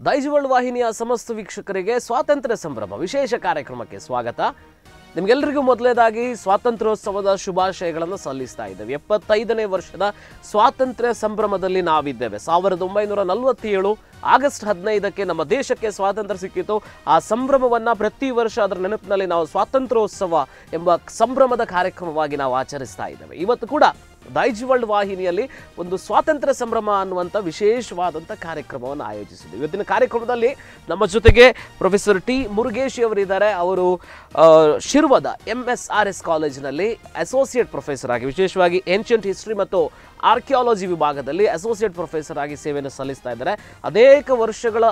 Daiji world ವಾಹಿನಿಯ ಸಮಸ್ತ ವೀಕ್ಷಕರಿಗೆ ಸ್ವಾತಂತ್ರ್ಯ ಸಂಭ್ರಮ ವಿಶೇಷ ಕಾರ್ಯಕ್ರಮಕ್ಕೆ ಸ್ವಾಗತ. ನಿಮಗೆಲ್ಲರಿಗೂ ಮೊದಲನೇದಾಗಿ ಸ್ವಾತಂತ್ರ್ಯೋತ್ಸವದ ಶುಭಾಶಯಗಳನ್ನು ಸಲ್ಲಿಸ್ತಾ ಇದ್ದೇವೆ. 75ನೇ ವರ್ಷದ ಸ್ವಾತಂತ್ರ್ಯ ಸಂಭ್ರಮದಲ್ಲಿ ನಾವಿದ್ದೇವೆ. 1947 ಆಗಸ್ಟ್ 15ಕ್ಕೆ ನಮ್ಮ ದೇಶಕ್ಕೆ ಸ್ವಾತಂತ್ರ್ಯ ಸಿಕ್ಕಿತು. ಆ ಸಂಭ್ರಮವನ್ನು ಪ್ರತಿ ವರ್ಷ ಅದರ ನೆನಪಿನಲ್ಲಿ ನಾವು ಸ್ವಾತಂತ್ರ್ಯೋತ್ಸವ ಎಂಬ ಸಂಭ್ರಮದ ಕಾರ್ಯಕ್ರಮವಾಗಿ ನಾವು ಆಚರಿಸ್ತಾ ಇದ್ದೇವೆ. ಇವತ್ತು ಕೂಡ ದೈಜ್ ವರ್ಲ್ಡ್ ವಾಹಿನಿಯಲ್ಲಿ ಒಂದು ಸ್ವಾತಂತ್ರ್ಯ ಸಂಭ್ರಮ ಅನ್ನುವಂಥ ವಿಶೇಷವಾದಂಥ ಕಾರ್ಯಕ್ರಮವನ್ನು ಆಯೋಜಿಸಿದ್ವಿ. ಇವತ್ತಿನ ಕಾರ್ಯಕ್ರಮದಲ್ಲಿ ನಮ್ಮ ಜೊತೆಗೆ ಪ್ರೊಫೆಸರ್ ಟಿ ಮುರುಗೇಶಿ ಅವರಿದ್ದಾರೆ. ಅವರು ಶಿರ್ವದ MSRS ಕಾಲೇಜಿನಲ್ಲಿ ಅಸೋಸಿಯೇಟ್ ಪ್ರೊಫೆಸರ್ ಆಗಿ, ವಿಶೇಷವಾಗಿ ಏನ್ಷಿಯಂಟ್ ಹಿಸ್ಟ್ರಿ ಮತ್ತು ಆರ್ಕಿಯಾಲಜಿ ವಿಭಾಗದಲ್ಲಿ ಅಸೋಸಿಯೇಟ್ ಪ್ರೊಫೆಸರ್ ಆಗಿ ಸೇವೆಯನ್ನು ಸಲ್ಲಿಸ್ತಾ ಇದ್ದಾರೆ. ಅನೇಕ ವರ್ಷಗಳ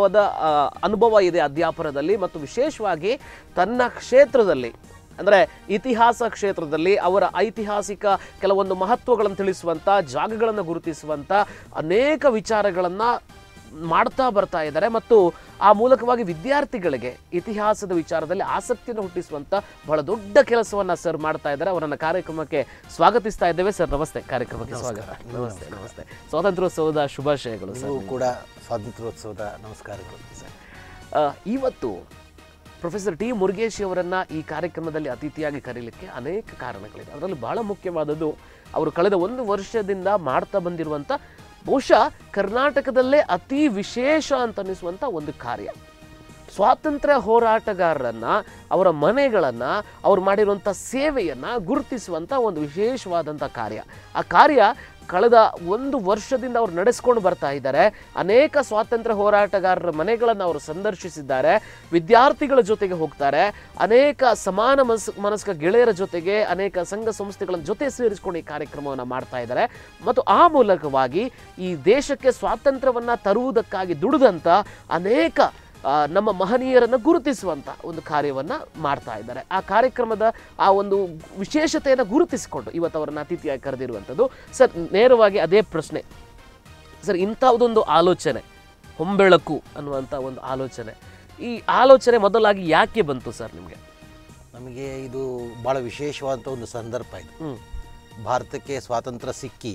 ಅನುಭವ ಇದೆ ಅಧ್ಯಾಪನದಲ್ಲಿ, ಮತ್ತು ವಿಶೇಷವಾಗಿ ತನ್ನ ಕ್ಷೇತ್ರದಲ್ಲಿ ಅಂದರೆ ಇತಿಹಾಸ ಕ್ಷೇತ್ರದಲ್ಲಿ ಅವರ ಐತಿಹಾಸಿಕ ಕೆಲವೊಂದು ಮಹತ್ವಗಳನ್ನು ತಿಳಿಸುವಂಥ, ಜಾಗಗಳನ್ನು ಗುರುತಿಸುವಂಥ ಅನೇಕ ವಿಚಾರಗಳನ್ನು ಮಾಡ್ತಾ ಬರ್ತಾ ಇದ್ದಾರೆ. ಮತ್ತು ಆ ಮೂಲಕವಾಗಿ ವಿದ್ಯಾರ್ಥಿಗಳಿಗೆ ಇತಿಹಾಸದ ವಿಚಾರದಲ್ಲಿ ಆಸಕ್ತಿಯನ್ನು ಹುಟ್ಟಿಸುವಂಥ ಬಹಳ ದೊಡ್ಡ ಕೆಲಸವನ್ನು ಸರ್ ಮಾಡ್ತಾ ಇದ್ದಾರೆ. ಅವರನ್ನು ಕಾರ್ಯಕ್ರಮಕ್ಕೆ ಸ್ವಾಗತಿಸ್ತಾ ಇದ್ದೇವೆ. ಸರ್ ನಮಸ್ತೆ, ಕಾರ್ಯಕ್ರಮಕ್ಕೆ ಸ್ವಾಗತ. ನಮಸ್ತೆ. ನಮಸ್ತೆ. ಸ್ವಾತಂತ್ರ್ಯೋತ್ಸವದ ಶುಭಾಶಯಗಳು ಸರ್. ಕೂಡ ಸ್ವಾತಂತ್ರ್ಯೋತ್ಸವದ ನಮಸ್ಕಾರಗಳು ಸರ್. ಇವತ್ತು ಪ್ರೊಫೆಸರ್ ಟಿ ಮುರುಗೇಶಿ ಅವರನ್ನು ಈ ಕಾರ್ಯಕ್ರಮದಲ್ಲಿ ಅತಿಥಿಯಾಗಿ ಕರೀಲಿಕ್ಕೆ ಅನೇಕ ಕಾರಣಗಳಿದೆ. ಅದರಲ್ಲಿ ಬಹಳ ಮುಖ್ಯವಾದದ್ದು, ಅವರು ಕಳೆದ 1 ವರ್ಷದಿಂದ ಮಾಡ್ತಾ ಬಂದಿರುವಂಥ ಬಹುಶಃ ಕರ್ನಾಟಕದಲ್ಲೇ ಅತಿ ವಿಶೇಷ ಅಂತ ಅನ್ನಿಸುವಂಥ ಒಂದು ಕಾರ್ಯ. ಸ್ವಾತಂತ್ರ್ಯ ಹೋರಾಟಗಾರರನ್ನು, ಅವರ ಮನೆಗಳನ್ನು, ಅವ್ರು ಮಾಡಿರುವಂಥ ಸೇವೆಯನ್ನು ಗುರುತಿಸುವಂಥ ಒಂದು ವಿಶೇಷವಾದಂಥ ಕಾರ್ಯ. ಆ ಕಾರ್ಯ ಕಳೆದ 1 ವರ್ಷದಿಂದ ಅವರು ನಡೆಸ್ಕೊಂಡು ಬರ್ತಾ ಇದ್ದಾರೆ. ಅನೇಕ ಸ್ವಾತಂತ್ರ್ಯ ಹೋರಾಟಗಾರರ ಮನೆಗಳನ್ನು ಅವರು ಸಂದರ್ಶಿಸಿದ್ದಾರೆ. ವಿದ್ಯಾರ್ಥಿಗಳ ಜೊತೆಗೆ ಹೋಗ್ತಾರೆ. ಅನೇಕ ಸಮಾನ ಮನಸ್ಕ ಗೆಳೆಯರ ಜೊತೆಗೆ, ಅನೇಕ ಸಂಘ ಸಂಸ್ಥೆಗಳ ಜೊತೆ ಸೇರಿಸ್ಕೊಂಡು ಈ ಕಾರ್ಯಕ್ರಮವನ್ನು ಮಾಡ್ತಾ ಇದ್ದಾರೆ. ಮತ್ತು ಆ ಮೂಲಕವಾಗಿ ಈ ದೇಶಕ್ಕೆ ಸ್ವಾತಂತ್ರ್ಯವನ್ನು ತರುವುದಕ್ಕಾಗಿ ದುಡಿದಂಥ ಅನೇಕ ನಮ್ಮ ಮಹನೀಯರನ್ನು ಗುರುತಿಸುವಂಥ ಒಂದು ಕಾರ್ಯವನ್ನು ಮಾಡ್ತಾ ಇದ್ದಾರೆ. ಆ ಕಾರ್ಯಕ್ರಮದ ಆ ಒಂದು ವಿಶೇಷತೆಯನ್ನು ಗುರುತಿಸಿಕೊಂಡು ಇವತ್ತು ಅವರನ್ನು ಅತಿಥಿಯಾಗಿ ಕರೆದಿರುವಂಥದ್ದು. ಸರ್, ನೇರವಾಗಿ ಅದೇ ಪ್ರಶ್ನೆ ಸರ್, ಇಂಥದ್ದೊಂದು ಆಲೋಚನೆ, ಹೊಂಬೆಳಕು ಅನ್ನುವಂಥ ಒಂದು ಆಲೋಚನೆ, ಈ ಆಲೋಚನೆ ಮೊದಲಾಗಿ ಯಾಕೆ ಬಂತು ಸರ್ ನಿಮಗೆ? ನಮಗೆ ಇದು ಭಾಳ ವಿಶೇಷವಾದಂಥ ಒಂದು ಸಂದರ್ಭ ಇದು. ಭಾರತಕ್ಕೆ ಸ್ವಾತಂತ್ರ್ಯ ಸಿಕ್ಕಿ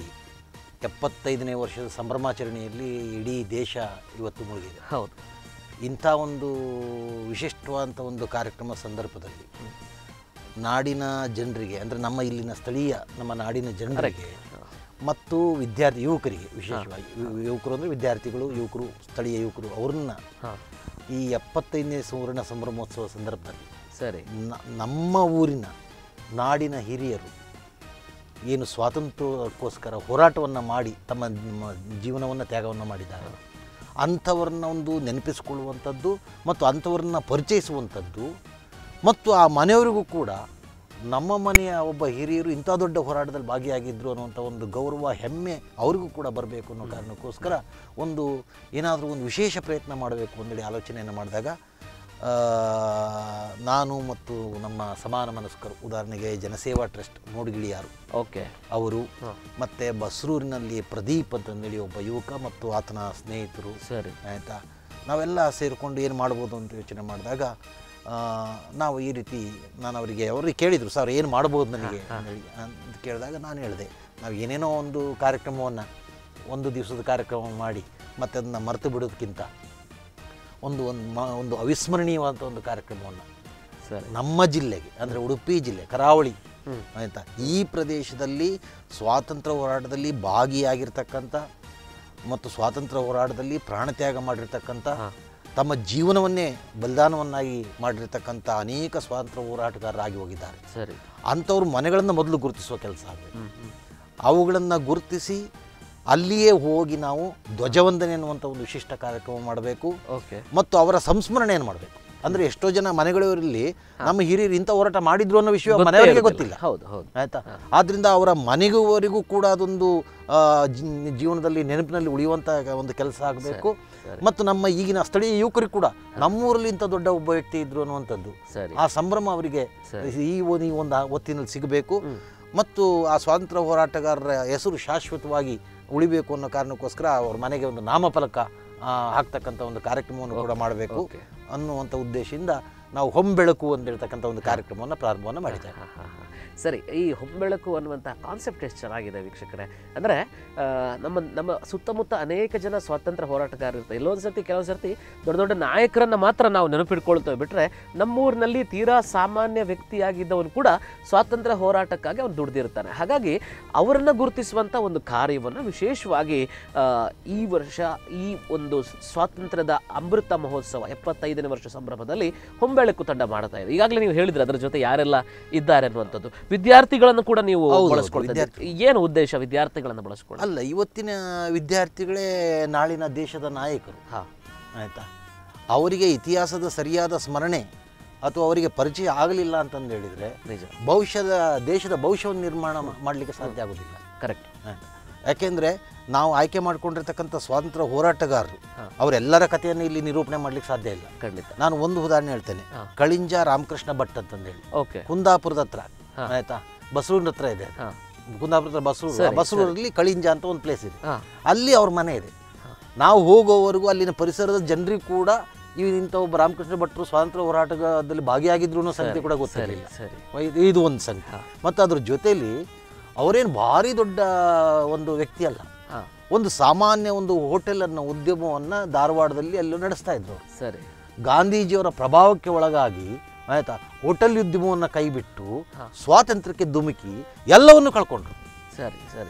75ನೇ ವರ್ಷದ ಸಂಭ್ರಮಾಚರಣೆಯಲ್ಲಿ ಇಡೀ ದೇಶ ಇವತ್ತು ಮುಳುಗಿದೆ. ಹೌದು. ಇಂಥ ಒಂದು ವಿಶಿಷ್ಟವಾದಂಥ ಒಂದು ಕಾರ್ಯಕ್ರಮ ಸಂದರ್ಭದಲ್ಲಿ ನಾಡಿನ ಜನರಿಗೆ, ಅಂದರೆ ನಮ್ಮ ಇಲ್ಲಿನ ಸ್ಥಳೀಯ ನಮ್ಮ ನಾಡಿನ ಜನರಿಗೆ ಮತ್ತು ಯುವಕರಿಗೆ, ವಿಶೇಷವಾಗಿ ಯುವಕರು ಅಂದರೆ ವಿದ್ಯಾರ್ಥಿಗಳು, ಯುವಕರು, ಸ್ಥಳೀಯ ಯುವಕರು, ಅವ್ರನ್ನ ಈ 75ನೇ ಸುವರ್ಣ ಸಂಭ್ರಮೋತ್ಸವ ಸಂದರ್ಭದಲ್ಲಿ ಸರಿ ನಮ್ಮ ಊರಿನ ನಾಡಿನ ಹಿರಿಯರು ಏನು ಸ್ವಾತಂತ್ರ್ಯಕ್ಕೋಸ್ಕರ ಹೋರಾಟವನ್ನು ಮಾಡಿ ತಮ್ಮ ಜೀವನವನ್ನು ತ್ಯಾಗವನ್ನು ಮಾಡಿದ್ದಾರೆ, ಅಂಥವ್ರನ್ನ ಒಂದು ನೆನಪಿಸ್ಕೊಳ್ಳುವಂಥದ್ದು ಮತ್ತು ಅಂಥವ್ರನ್ನ ಪರಿಚಯಿಸುವಂಥದ್ದು, ಮತ್ತು ಆ ಮನೆಯವರಿಗೂ ಕೂಡ ನಮ್ಮ ಮನೆಯ ಒಬ್ಬ ಹಿರಿಯರು ಇಂಥ ದೊಡ್ಡ ಹೋರಾಟದಲ್ಲಿ ಭಾಗಿಯಾಗಿದ್ದರು ಅನ್ನುವಂಥ ಒಂದು ಗೌರವ, ಹೆಮ್ಮೆ ಅವರಿಗೂ ಕೂಡ ಬರಬೇಕು ಅನ್ನೋ ಕಾರಣಕ್ಕೋಸ್ಕರ ಏನಾದರೂ ಒಂದು ವಿಶೇಷ ಪ್ರಯತ್ನ ಮಾಡಬೇಕು ಅಂತೇಳಿ ಆಲೋಚನೆಯನ್ನು ಮಾಡಿದಾಗ ನಾನು ಮತ್ತು ನಮ್ಮ ಸಮಾನ ಮನಸ್ಕರು, ಉದಾಹರಣೆಗೆ ಜನಸೇವಾ ಟ್ರಸ್ಟ್ ಮೂಡಗಿಳಿಯಾರು ಅವರು, ಮತ್ತು ಬಸ್ರೂರಿನಲ್ಲಿ ಪ್ರದೀಪ್ ಅಂತಂದೇಳಿ ಒಬ್ಬ ಯುವಕ ಮತ್ತು ಆತನ ಸ್ನೇಹಿತರು, ಸರಿ ಆಯಿತಾ, ನಾವೆಲ್ಲ ಸೇರಿಕೊಂಡು ಏನು ಮಾಡ್ಬೋದು ಅಂತ ಯೋಚನೆ ಮಾಡಿದಾಗ ನಾವು ಈ ರೀತಿ ಅವ್ರಿಗೆ ಕೇಳಿದರು, ಸರ್ ಏನು ಮಾಡ್ಬೋದು ನನಗೆ ಅಂತ ಕೇಳಿದಾಗ ನಾನು ಹೇಳಿದೆ, ನಾವು ಏನೇನೋ ಒಂದು ಕಾರ್ಯಕ್ರಮವನ್ನು 1 ದಿವಸದ ಕಾರ್ಯಕ್ರಮ ಮಾಡಿ ಮತ್ತು ಅದನ್ನು ಮರೆತು ಬಿಡೋದಕ್ಕಿಂತ ಒಂದು ಅವಿಸ್ಮರಣೀಯವಾದಂಥ ಒಂದು ಕಾರ್ಯಕ್ರಮವನ್ನು ನಮ್ಮ ಜಿಲ್ಲೆಗೆ, ಅಂದರೆ ಉಡುಪಿ ಜಿಲ್ಲೆ ಕರಾವಳಿ ಆಯಿತಾ, ಈ ಪ್ರದೇಶದಲ್ಲಿ ಸ್ವಾತಂತ್ರ್ಯ ಹೋರಾಟದಲ್ಲಿ ಭಾಗಿಯಾಗಿರ್ತಕ್ಕಂಥ ಮತ್ತು ಸ್ವಾತಂತ್ರ್ಯ ಹೋರಾಟದಲ್ಲಿ ಪ್ರಾಣತ್ಯಾಗ ಮಾಡಿರ್ತಕ್ಕಂಥ, ತಮ್ಮ ಜೀವನವನ್ನೇ ಬಲಿದಾನವನ್ನಾಗಿ ಮಾಡಿರ್ತಕ್ಕಂಥ ಅನೇಕ ಸ್ವಾತಂತ್ರ್ಯ ಹೋರಾಟಗಾರರಾಗಿ ಹೋಗಿದ್ದಾರೆ. ಸರಿ, ಅಂಥವ್ರ ಮನೆಗಳನ್ನು ಮೊದಲು ಗುರುತಿಸುವ ಕೆಲಸ ಆಗಬೇಕು. ಅವುಗಳನ್ನು ಗುರುತಿಸಿ ಅಲ್ಲಿಯೇ ಹೋಗಿ ನಾವು ಧ್ವಜವಂದನೆ ಅನ್ನುವಂಥ ಒಂದು ವಿಶಿಷ್ಟ ಕಾರ್ಯಕ್ರಮ ಮಾಡಬೇಕು. ಮತ್ತು ಅವರ ಸಂಸ್ಮರಣೆಯನ್ನು ಮಾಡಬೇಕು. ಅಂದರೆ ಎಷ್ಟೋ ಜನ ಮನೆಗಳಲ್ಲಿ ನಮ್ಮ ಹಿರಿಯರು ಇಂಥ ಹೋರಾಟ ಮಾಡಿದ್ರು ಅನ್ನೋ ವಿಷಯ ಮನೆಯವರಿಗೆ ಗೊತ್ತಿಲ್ಲ. ಆಯಿತಾ, ಆದ್ದರಿಂದ ಅವರ ಮನೆಯವರಿಗೂ ಕೂಡ ಅದೊಂದು ಜೀವನದಲ್ಲಿ ನೆನಪಿನಲ್ಲಿ ಉಳಿಯುವಂಥ ಒಂದು ಕೆಲಸ ಆಗಬೇಕು. ಮತ್ತು ನಮ್ಮ ಈಗಿನ ಸ್ಥಳೀಯ ಯುವಕರಿಗೆ ಕೂಡ ನಮ್ಮೂರಲ್ಲಿ ಇಂಥ ದೊಡ್ಡ ಒಬ್ಬ ವ್ಯಕ್ತಿ ಇದ್ರು ಅನ್ನುವಂಥದ್ದು ಆ ಸಂಭ್ರಮ ಅವರಿಗೆ ಈ ಒಂದು ಹೊತ್ತಿನಲ್ಲಿ ಸಿಗಬೇಕು. ಮತ್ತು ಆ ಸ್ವಾತಂತ್ರ್ಯ ಹೋರಾಟಗಾರರ ಹೆಸರು ಶಾಶ್ವತವಾಗಿ ಉಳಿಬೇಕು ಅನ್ನೋ ಕಾರಣಕ್ಕೋಸ್ಕರ ಅವ್ರ ಮನೆಗೆ ಒಂದು ನಾಮಫಲಕ ಹಾಕ್ತಕ್ಕಂಥ ಒಂದು ಕಾರ್ಯಕ್ರಮವನ್ನು ಕೂಡ ಮಾಡಬೇಕು ಅನ್ನುವಂಥ ಉದ್ದೇಶದಿಂದ ನಾವು ಹೊಂಬೆಳಕು ಅಂತ ಹೇಳ್ತಕ್ಕಂಥ ಒಂದು ಕಾರ್ಯಕ್ರಮವನ್ನು ಪ್ರಾರಂಭವನ್ನು ಮಾಡಿದ್ದೇವೆ. ಸರಿ, ಈ ಹೊಂಬೆಳಕು ಅನ್ನುವಂಥ ಕಾನ್ಸೆಪ್ಟ್ ಎಷ್ಟು ಚೆನ್ನಾಗಿದೆ ವೀಕ್ಷಕರೇ. ಅಂದರೆ ನಮ್ಮ ಸುತ್ತಮುತ್ತ ಅನೇಕ ಜನ ಸ್ವಾತಂತ್ರ್ಯ ಹೋರಾಟಗಾರರು ಇರ್ತಾರೆ. ಎಲ್ಲೊಂದು ಸರ್ತಿ ಕೆಲವೊಂದು ಸರ್ತಿ ದೊಡ್ಡ ದೊಡ್ಡ ನಾಯಕರನ್ನು ಮಾತ್ರ ನಾವು ನೆನಪಿಟ್ಕೊಳ್ತೇವೆ ಬಿಟ್ಟರೆ ನಮ್ಮೂರಿನಲ್ಲಿ ತೀರಾ ಸಾಮಾನ್ಯ ವ್ಯಕ್ತಿಯಾಗಿದ್ದವನು ಕೂಡ ಸ್ವಾತಂತ್ರ್ಯ ಹೋರಾಟಕ್ಕಾಗಿ ಅವನು ದುಡ್ದಿರ್ತಾನೆ. ಹಾಗಾಗಿ ಅವರನ್ನು ಗುರುತಿಸುವಂಥ ಒಂದು ಕಾರ್ಯವನ್ನು ವಿಶೇಷವಾಗಿ ಈ ವರ್ಷ ಈ ಒಂದು ಸ್ವಾತಂತ್ರ್ಯದ ಅಮೃತ ಮಹೋತ್ಸವ 75ನೇ ವರ್ಷ ಸಂಭ್ರಮದಲ್ಲಿ ಹೊಂಬೆಳಕು ತಂಡ ಮಾಡ್ತಾ ಇದೆ. ಈಗಾಗಲೇ ನೀವು ಹೇಳಿದ್ರೆ ಅದರ ಜೊತೆ ಯಾರೆಲ್ಲ ಇದ್ದಾರೆ ಅನ್ನುವಂಥದ್ದು. ವಿದ್ಯಾರ್ಥಿಗಳನ್ನು ಕೂಡ ನೀವು ಬಳಸ್ಕೊಳ್ತಾ, ಏನು ಉದ್ದೇಶ ವಿದ್ಯಾರ್ಥಿಗಳನ್ನು ಬಳಸ್ಕೊಳ್ಳಿ? ಅಲ್ಲ, ಇವತ್ತಿನ ವಿದ್ಯಾರ್ಥಿಗಳೇ ನಾಳಿನ ದೇಶದ ನಾಯಕರು. ಆಯಿತಾ, ಅವರಿಗೆ ಇತಿಹಾಸದ ಸರಿಯಾದ ಸ್ಮರಣೆ ಅಥವಾ ಅವರಿಗೆ ಪರಿಚಯ ಆಗಲಿಲ್ಲ ಅಂತಂದು ಹೇಳಿದರೆ ದೇಶದ ಭವಿಷ್ಯವನ್ನು ನಿರ್ಮಾಣ ಮಾಡಲಿಕ್ಕೆ ಸಾಧ್ಯ ಆಗೋದಿಲ್ಲ. ಕರೆಕ್ಟ್. ಯಾಕೆಂದರೆ ನಾವು ಆಯ್ಕೆ ಮಾಡ್ಕೊಂಡಿರ್ತಕ್ಕಂಥ ಸ್ವಾತಂತ್ರ್ಯ ಹೋರಾಟಗಾರರು ಅವರೆಲ್ಲರ ಕಥೆಯನ್ನು ಇಲ್ಲಿ ನಿರೂಪಣೆ ಮಾಡ್ಲಿಕ್ಕೆ ಸಾಧ್ಯ ಇಲ್ಲ. ಖಂಡಿತ. ನಾನು ಒಂದು ಉದಾಹರಣೆ ಹೇಳ್ತೇನೆ. ಕಳಿಂಜ ರಾಮಕೃಷ್ಣ ಭಟ್ ಅಂತಂದೇಳಿ ಕುಂದಾಪುರದ ಹತ್ರ, ಆಯ್ತಾ, ಬಸರೂರಿನ ಹತ್ರ ಇದೆ. ಕುಂದಾಪುರದ ಬಸರೂರಲ್ಲಿ ಕಳಿಂಜ ಅಂತ ಒಂದು ಪ್ಲೇಸ್ ಇದೆ. ಅಲ್ಲಿ ಅವ್ರ ಮನೆ ಇದೆ. ನಾವು ಹೋಗೋವರೆಗೂ ಅಲ್ಲಿನ ಪರಿಸರದ ಜನರಿಗೂ ಕೂಡ ಇಂಥ ಒಬ್ಬ ರಾಮಕೃಷ್ಣ ಭಟ್ರು ಸ್ವಾತಂತ್ರ್ಯ ಹೋರಾಟದಲ್ಲಿ ಭಾಗಿಯಾಗಿದ್ರು ಅನ್ನೋ ಸಂಗತಿ ಕೂಡ ಗೊತ್ತಿರಲಿಲ್ಲ. ಇದು ಒಂದು ಸಂಗತಿ. ಮತ್ತು ಅದ್ರ ಜೊತೆಯಲ್ಲಿ ಅವರೇನು ಭಾರಿ ದೊಡ್ಡ ಒಂದು ವ್ಯಕ್ತಿ ಅಲ್ಲ, ಒಂದು ಸಾಮಾನ್ಯ ಒಂದು ಹೋಟೆಲನ್ನು ಉದ್ಯಮವನ್ನು ಧಾರವಾಡದಲ್ಲಿ ಅಲ್ಲಿ ನಡೆಸ್ತಾ ಇದ್ರು. ಸರಿ. ಗಾಂಧೀಜಿಯವರ ಪ್ರಭಾವಕ್ಕೆ ಒಳಗಾಗಿ, ಆಯ್ತಾ, ಹೋಟೆಲ್ ಉದ್ಯಮವನ್ನು ಕೈಬಿಟ್ಟು ಸ್ವಾತಂತ್ರ್ಯಕ್ಕೆ ಧುಮುಕಿ ಎಲ್ಲವನ್ನು ಕಳ್ಕೊಂಡ್ರು. ಸರಿ ಸರಿ.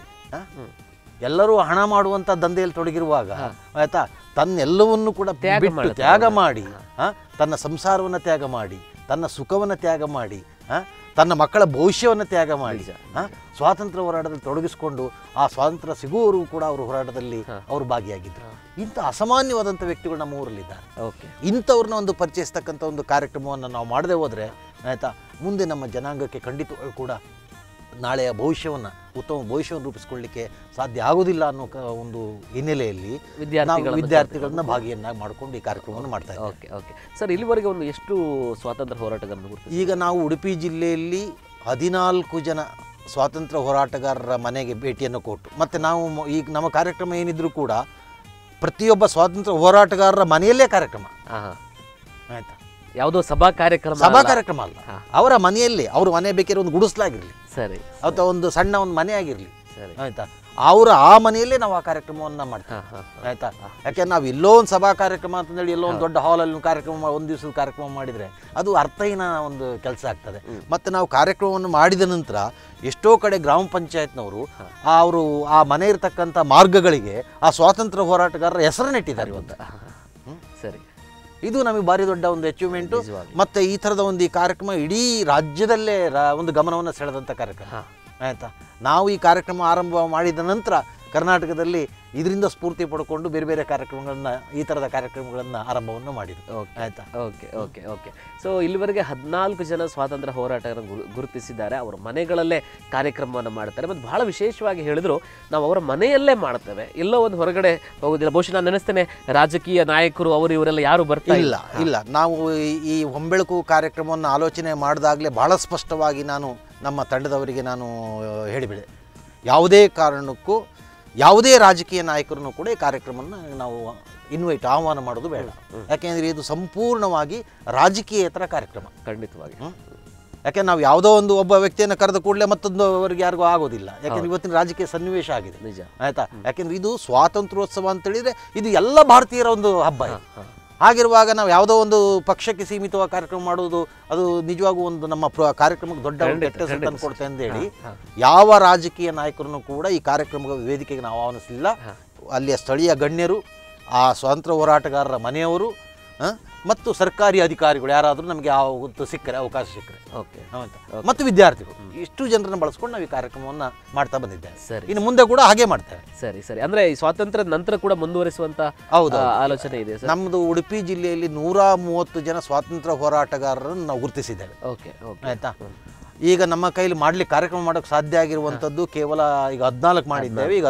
ಎಲ್ಲರೂ ಹಣ ಮಾಡುವಂಥ ದಂಧೆಯಲ್ಲಿ ತೊಡಗಿರುವಾಗ, ಆಯ್ತಾ, ತನ್ನೆಲ್ಲವನ್ನು ಕೂಡ ಬಿಟ್ಟು ತ್ಯಾಗ ಮಾಡಿ, ತನ್ನ ಸಂಸಾರವನ್ನು ತ್ಯಾಗ ಮಾಡಿ, ತನ್ನ ಸುಖವನ್ನು ತ್ಯಾಗ ಮಾಡಿ, ತನ್ನ ಮಕ್ಕಳ ಭವಿಷ್ಯವನ್ನು ತ್ಯಾಗ ಮಾಡಿ ಸ್ವಾತಂತ್ರ್ಯ ಹೋರಾಟದಲ್ಲಿ ತೊಡಗಿಸಿಕೊಂಡು ಆ ಸ್ವಾತಂತ್ರ್ಯ ಸಿಗುವವರೆಗೂ ಕೂಡ ಅವರು ಹೋರಾಟದಲ್ಲಿ ಅವರು ಭಾಗಿಯಾಗಿದ್ದರು. ಇಂಥ ಅಸಾಮಾನ್ಯವಾದಂಥ ವ್ಯಕ್ತಿಗಳು ನಮ್ಮ ಊರಲ್ಲಿದ್ದಾರೆ. ಇಂಥವ್ರನ್ನ ಒಂದು ಪರಿಚಯಿಸ್ತಕ್ಕಂಥ ಒಂದು ಕಾರ್ಯಕ್ರಮವನ್ನು ನಾವು ಮಾಡದೆ ಹೋದರೆ, ಆಯಿತಾ, ಮುಂದೆ ನಮ್ಮ ಜನಾಂಗಕ್ಕೆ ಖಂಡಿತವಾಗೂ ಕೂಡ ನಾಳೆಯ ಭವಿಷ್ಯವನ್ನು, ಉತ್ತಮ ಭವಿಷ್ಯವನ್ನು ರೂಪಿಸ್ಕೊಳ್ಳಿಕ್ಕೆ ಸಾಧ್ಯ ಆಗೋದಿಲ್ಲ ಅನ್ನೋ ಒಂದು ಹಿನ್ನೆಲೆಯಲ್ಲಿ ವಿದ್ಯಾರ್ಥಿಗಳನ್ನ ಭಾಗಿಯನ್ನಾಗಿ ಮಾಡಿಕೊಂಡು ಈ ಕಾರ್ಯಕ್ರಮವನ್ನು ಮಾಡ್ತಾ ಇದ್ದೀವಿ. ಓಕೆ ಓಕೆ ಸರ್, ಇಲ್ಲಿವರೆಗೆ ಒಂದು ಎಷ್ಟು ಸ್ವಾತಂತ್ರ್ಯ ಹೋರಾಟಗಾರರು? ಈಗ ನಾವು ಉಡುಪಿ ಜಿಲ್ಲೆಯಲ್ಲಿ 14 ಜನ ಸ್ವಾತಂತ್ರ್ಯ ಹೋರಾಟಗಾರರ ಮನೆಗೆ ಭೇಟಿಯನ್ನು ಕೊಟ್ಟು, ಮತ್ತು ನಾವು ಈಗ ನಮ್ಮ ಕಾರ್ಯಕ್ರಮ ಏನಿದ್ರು ಕೂಡ ಪ್ರತಿಯೊಬ್ಬ ಸ್ವಾತಂತ್ರ್ಯ ಹೋರಾಟಗಾರರ ಮನೆಯಲ್ಲೇ ಕಾರ್ಯಕ್ರಮ. ಆಯ್ತಾ, ಯಾವುದೋ ಸಭಾ ಕಾರ್ಯಕ್ರಮ ಅಲ್ಲ, ಅವರ ಮನೆಯಲ್ಲಿ, ಅವ್ರ ಮನೆ ಬೇಕಾದ್ರೆ ಒಂದು ಗುಡಿಸ್ಲಾಗಿರ್ಲಿ, ಸರಿ, ಅಥವಾ ಒಂದು ಸಣ್ಣ ಒಂದು ಮನೆ ಆಗಿರಲಿ, ಆಯ್ತಾ, ಅವರ ಆ ಮನೆಯಲ್ಲೇ ನಾವು ಆ ಕಾರ್ಯಕ್ರಮವನ್ನು ಮಾಡ್ತೀವಿ. ಆಯ್ತಾ, ಯಾಕೆಂದ್ರೆ ನಾವು ಎಲ್ಲೋ ಒಂದು ಸಭಾ ಕಾರ್ಯಕ್ರಮ ಅಂತಂದೇಳಿ ಎಲ್ಲೋ ಒಂದು ದೊಡ್ಡ ಹಾಲಲ್ಲಿ ಕಾರ್ಯಕ್ರಮ, ಒಂದು ದಿವಸದ ಕಾರ್ಯಕ್ರಮ ಮಾಡಿದರೆ ಅದು ಅರ್ಥಹೀನ ಒಂದು ಕೆಲಸ ಆಗ್ತದೆ. ಮತ್ತು ನಾವು ಕಾರ್ಯಕ್ರಮವನ್ನು ಮಾಡಿದ ನಂತರ ಎಷ್ಟೋ ಕಡೆ ಗ್ರಾಮ ಪಂಚಾಯತ್ನವರು ಅವರು ಆ ಮನೆ ಇರತಕ್ಕಂಥ ಮಾರ್ಗಗಳಿಗೆ ಆ ಸ್ವಾತಂತ್ರ್ಯ ಹೋರಾಟಗಾರರ ಹೆಸರನ್ನಿಟ್ಟಿದ್ದಾರೆ ಇವತ್ತು. ಸರಿ, ಇದು ನಮಗೆ ಭಾರಿ ದೊಡ್ಡ ಒಂದು ಅಚೀವ್ಮೆಂಟು. ಮತ್ತು ಈ ಥರದ ಒಂದು ಈ ಕಾರ್ಯಕ್ರಮ ಇಡೀ ರಾಜ್ಯದಲ್ಲೇ ಒಂದು ಗಮನವನ್ನು ಸೆಳೆದಂಥ ಕಾರ್ಯಕ್ರಮ. ಆಯಿತಾ, ನಾವು ಈ ಕಾರ್ಯಕ್ರಮ ಆರಂಭ ಮಾಡಿದ ನಂತರ ಕರ್ನಾಟಕದಲ್ಲಿ ಇದರಿಂದ ಸ್ಫೂರ್ತಿ ಪಡ್ಕೊಂಡು ಬೇರೆ ಬೇರೆ ಕಾರ್ಯಕ್ರಮಗಳನ್ನು, ಈ ಥರದ ಕಾರ್ಯಕ್ರಮಗಳನ್ನು ಆರಂಭವನ್ನು ಮಾಡಿದ್ರು. ಆಯಿತಾ, ಓಕೆ ಓಕೆ ಓಕೆ. ಸೊ ಇಲ್ಲಿವರೆಗೆ 14 ಜನ ಸ್ವಾತಂತ್ರ್ಯ ಹೋರಾಟಗಾರರನ್ನು ಗುರುತಿಸಿದ್ದಾರೆ. ಅವರ ಮನೆಗಳಲ್ಲೇ ಕಾರ್ಯಕ್ರಮವನ್ನು ಮಾಡ್ತಾರೆ. ಮತ್ತು ಬಹಳ ವಿಶೇಷವಾಗಿ ಹೇಳಿದ್ರು, ನಾವು ಅವರ ಮನೆಯಲ್ಲೇ ಮಾಡ್ತೇವೆ, ಎಲ್ಲೋ ಒಂದು ಹೊರಗಡೆ ಹೋಗೋದಿಲ್ಲ. ಬಹುಶಃ ನಾನು ನೆನೆಸ್ತೇನೆ ರಾಜಕೀಯ ನಾಯಕರು ಅವರು ಇವರೆಲ್ಲ ಯಾರು ಬರ್ತಾ ಇಲ್ಲ. ನಾವು ಈ ಹೊಂಬೆಳಕು ಕಾರ್ಯಕ್ರಮವನ್ನು ಆಲೋಚನೆ ಮಾಡಿದಾಗಲೇ ಬಹಳ ಸ್ಪಷ್ಟವಾಗಿ ನಾನು ನಮ್ಮ ತಂಡದವರಿಗೆ ನಾನು ಹೇಳಿಬಿಡೆ, ಯಾವುದೇ ಕಾರಣಕ್ಕೂ ಯಾವುದೇ ರಾಜಕೀಯ ನಾಯಕರನ್ನು ಕೂಡ ಈ ಕಾರ್ಯಕ್ರಮವನ್ನು ನಾವು ಆಹ್ವಾನ ಮಾಡೋದು ಬೇಡ. ಯಾಕೆಂದರೆ ಇದು ಸಂಪೂರ್ಣವಾಗಿ ರಾಜಕೀಯೇತರ ಕಾರ್ಯಕ್ರಮ. ಖಂಡಿತವಾಗಿ. ಯಾಕೆಂದ್ರೆ ನಾವು ಯಾವುದೋ ಒಂದು ಒಬ್ಬ ವ್ಯಕ್ತಿಯನ್ನು ಕರೆದ ಕೂಡಲೇ ಮತ್ತೊಂದು ಅವರಿಗೆ ಯಾರಿಗೂ ಆಗೋದಿಲ್ಲ. ಯಾಕೆಂದ್ರೆ ಇವತ್ತಿನ ರಾಜಕೀಯ ಸನ್ನಿವೇಶ ಆಗಿದೆ. ನಿಜ. ಆಯಿತಾ, ಯಾಕೆಂದರೆ ಇದು ಸ್ವಾತಂತ್ರ್ಯೋತ್ಸವ ಅಂತೇಳಿದರೆ ಇದು ಎಲ್ಲ ಭಾರತೀಯರ ಒಂದು ಹಬ್ಬ. ಹಾಗಿರುವಾಗ ನಾವು ಯಾವುದೋ ಒಂದು ಪಕ್ಷಕ್ಕೆ ಸೀಮಿತವಾಗಿ ಕಾರ್ಯಕ್ರಮ ಮಾಡೋದು ಅದು ನಿಜವಾಗೂ ಒಂದು ನಮ್ಮ ಕಾರ್ಯಕ್ರಮಕ್ಕೆ ದೊಡ್ಡ ತಂದು ಕೊಡ್ತೆ ಅಂತೇಳಿ ಯಾವ ರಾಜಕೀಯ ನಾಯಕರನ್ನು ಕೂಡ ಈ ಕಾರ್ಯಕ್ರಮದ ವೇದಿಕೆಗೆ ನಾವು ಆಹ್ವಾನಿಸಲಿಲ್ಲ. ಅಲ್ಲಿಯ ಸ್ಥಳೀಯ ಗಣ್ಯರು, ಆ ಸ್ವಾತಂತ್ರ್ಯ ಹೋರಾಟಗಾರರ ಮನೆಯವರು ಮತ್ತು ಸರ್ಕಾರಿ ಅಧಿಕಾರಿಗಳು ಯಾರಾದರೂ ನಮಗೆ ಸಿಕ್ಕರೆ, ಅವಕಾಶ ಸಿಕ್ಕರೆ, ಓಕೆ, ಮತ್ತು ವಿದ್ಯಾರ್ಥಿಗಳು, ಇಷ್ಟು ಜನರನ್ನು ಬಳಸ್ಕೊಂಡು ನಾವು ಈ ಕಾರ್ಯಕ್ರಮವನ್ನು ಮಾಡ್ತಾ ಬಂದಿದ್ದೇವೆ. ಸರಿ, ಇನ್ನು ಮುಂದೆ ಕೂಡ ಹಾಗೆ ಮಾಡ್ತೇವೆ. ಸರಿ ಸರಿ. ಅಂದರೆ ಈ ಸ್ವಾತಂತ್ರ್ಯದ ನಂತರ ಕೂಡ ಮುಂದುವರಿಸುವಂತ ಆಲೋಚನೆ ಇದೆ. ನಮ್ಮದು ಉಡುಪಿ ಜಿಲ್ಲೆಯಲ್ಲಿ 130 ಜನ ಸ್ವಾತಂತ್ರ್ಯ ಹೋರಾಟಗಾರರನ್ನು ನಾವು ಗುರುತಿಸಿದ್ದೇವೆ. ಓಕೆ, ಆಯ್ತಾ. ಈಗ ನಮ್ಮ ಕೈಲಿ ಮಾಡ್ಲಿಕ್ಕೆ ಕಾರ್ಯಕ್ರಮ ಮಾಡೋಕ್ಕೆ ಸಾಧ್ಯ ಆಗಿರುವಂಥದ್ದು ಕೇವಲ ಈಗ 14 ಮಾಡಿದ್ದೇವೆ. ಈಗ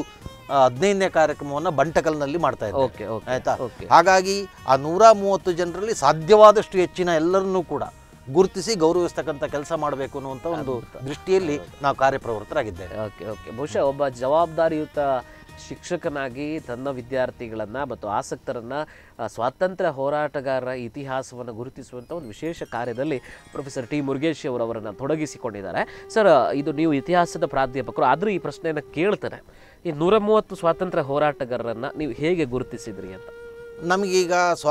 15ನೇ ಕಾರ್ಯಕ್ರಮವನ್ನು ಬಂಟಕಲ್ನಲ್ಲಿ ಮಾಡ್ತಾ ಇದ್ದೇವೆ. ಆಯ್ತಾ. ಹಾಗಾಗಿ ಆ 130 ಜನರಲ್ಲಿ ಸಾಧ್ಯವಾದಷ್ಟು ಹೆಚ್ಚಿನ ಎಲ್ಲರನ್ನೂ ಕೂಡ ಗುರುತಿಸಿ ಗೌರವಿಸ್ತಕ್ಕಂಥ ಕೆಲಸ ಮಾಡಬೇಕು ಅನ್ನುವಂಥ ಒಂದು ದೃಷ್ಟಿಯಲ್ಲಿ ನಾವು ಕಾರ್ಯಪ್ರವೃತ್ತರಾಗಿದ್ದೇವೆ. Okay okay. ಬಹುಶಃ ಒಬ್ಬ ಜವಾಬ್ದಾರಿಯುತ ಶಿಕ್ಷಕನಾಗಿ ತನ್ನ ವಿದ್ಯಾರ್ಥಿಗಳನ್ನು ಮತ್ತು ಆಸಕ್ತರನ್ನು ಸ್ವಾತಂತ್ರ್ಯ ಹೋರಾಟಗಾರರ ಇತಿಹಾಸವನ್ನು ಗುರುತಿಸುವಂಥ ಒಂದು ವಿಶೇಷ ಕಾರ್ಯದಲ್ಲಿ ಪ್ರೊಫೆಸರ್ ಟಿ ಮುರುಗೇಶ್ ಅವರನ್ನು ತೊಡಗಿಸಿಕೊಂಡಿದ್ದಾರೆ. ಸರ್, ಇದು ನೀವು ಇತಿಹಾಸದ ಪ್ರಾಧ್ಯಾಪಕರು ಆದರೂ ಈ ಪ್ರಶ್ನೆಯನ್ನು ಕೇಳ್ತಾರೆ, ಈ 130 ಸ್ವಾತಂತ್ರ್ಯ ಹೋರಾಟಗಾರರನ್ನು ನೀವು ಹೇಗೆ ಗುರುತಿಸಿದ್ರಿ ಅಂತ? ನಮಗೀಗ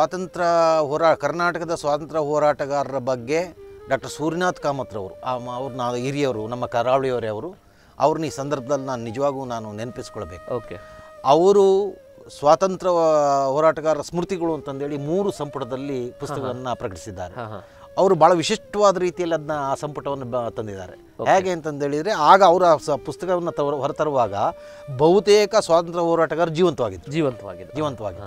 ಕರ್ನಾಟಕದ ಸ್ವಾತಂತ್ರ್ಯ ಹೋರಾಟಗಾರರ ಬಗ್ಗೆ ಡಾಕ್ಟರ್ ಸೂರ್ಯನಾಥ್ ಕಾಮತ್ರವರು ಅವ್ರು ನಾವು ಹಿರಿಯವರು, ನಮ್ಮ ಕರಾವಳಿಯವರೇ ಅವ್ರನ್ನ ಈ ಸಂದರ್ಭದಲ್ಲಿ ನಾನು ನಿಜವಾಗೂ ನೆನಪಿಸ್ಕೊಳ್ಬೇಕು. ಓಕೆ. ಅವರು ಸ್ವಾತಂತ್ರ್ಯ ಹೋರಾಟಗಾರರ ಸ್ಮೃತಿಗಳು ಅಂತಂದೇಳಿ 3 ಸಂಪುಟದಲ್ಲಿ ಪುಸ್ತಕವನ್ನು ಪ್ರಕಟಿಸಿದ್ದಾರೆ. ಅವರು ಭಾಳ ವಿಶಿಷ್ಟವಾದ ರೀತಿಯಲ್ಲಿ ಅದನ್ನ ಆ ಸಂಪುಟವನ್ನು ತಂದಿದ್ದಾರೆ. ಹೇಗೆ ಅಂತಂದೇಳಿದರೆ, ಆಗ ಅವರ ಪುಸ್ತಕವನ್ನು ಹೊರತರುವಾಗ ಬಹುತೇಕ ಸ್ವಾತಂತ್ರ್ಯ ಹೋರಾಟಗಾರರು ಜೀವಂತವಾಗಿದ್ದರು.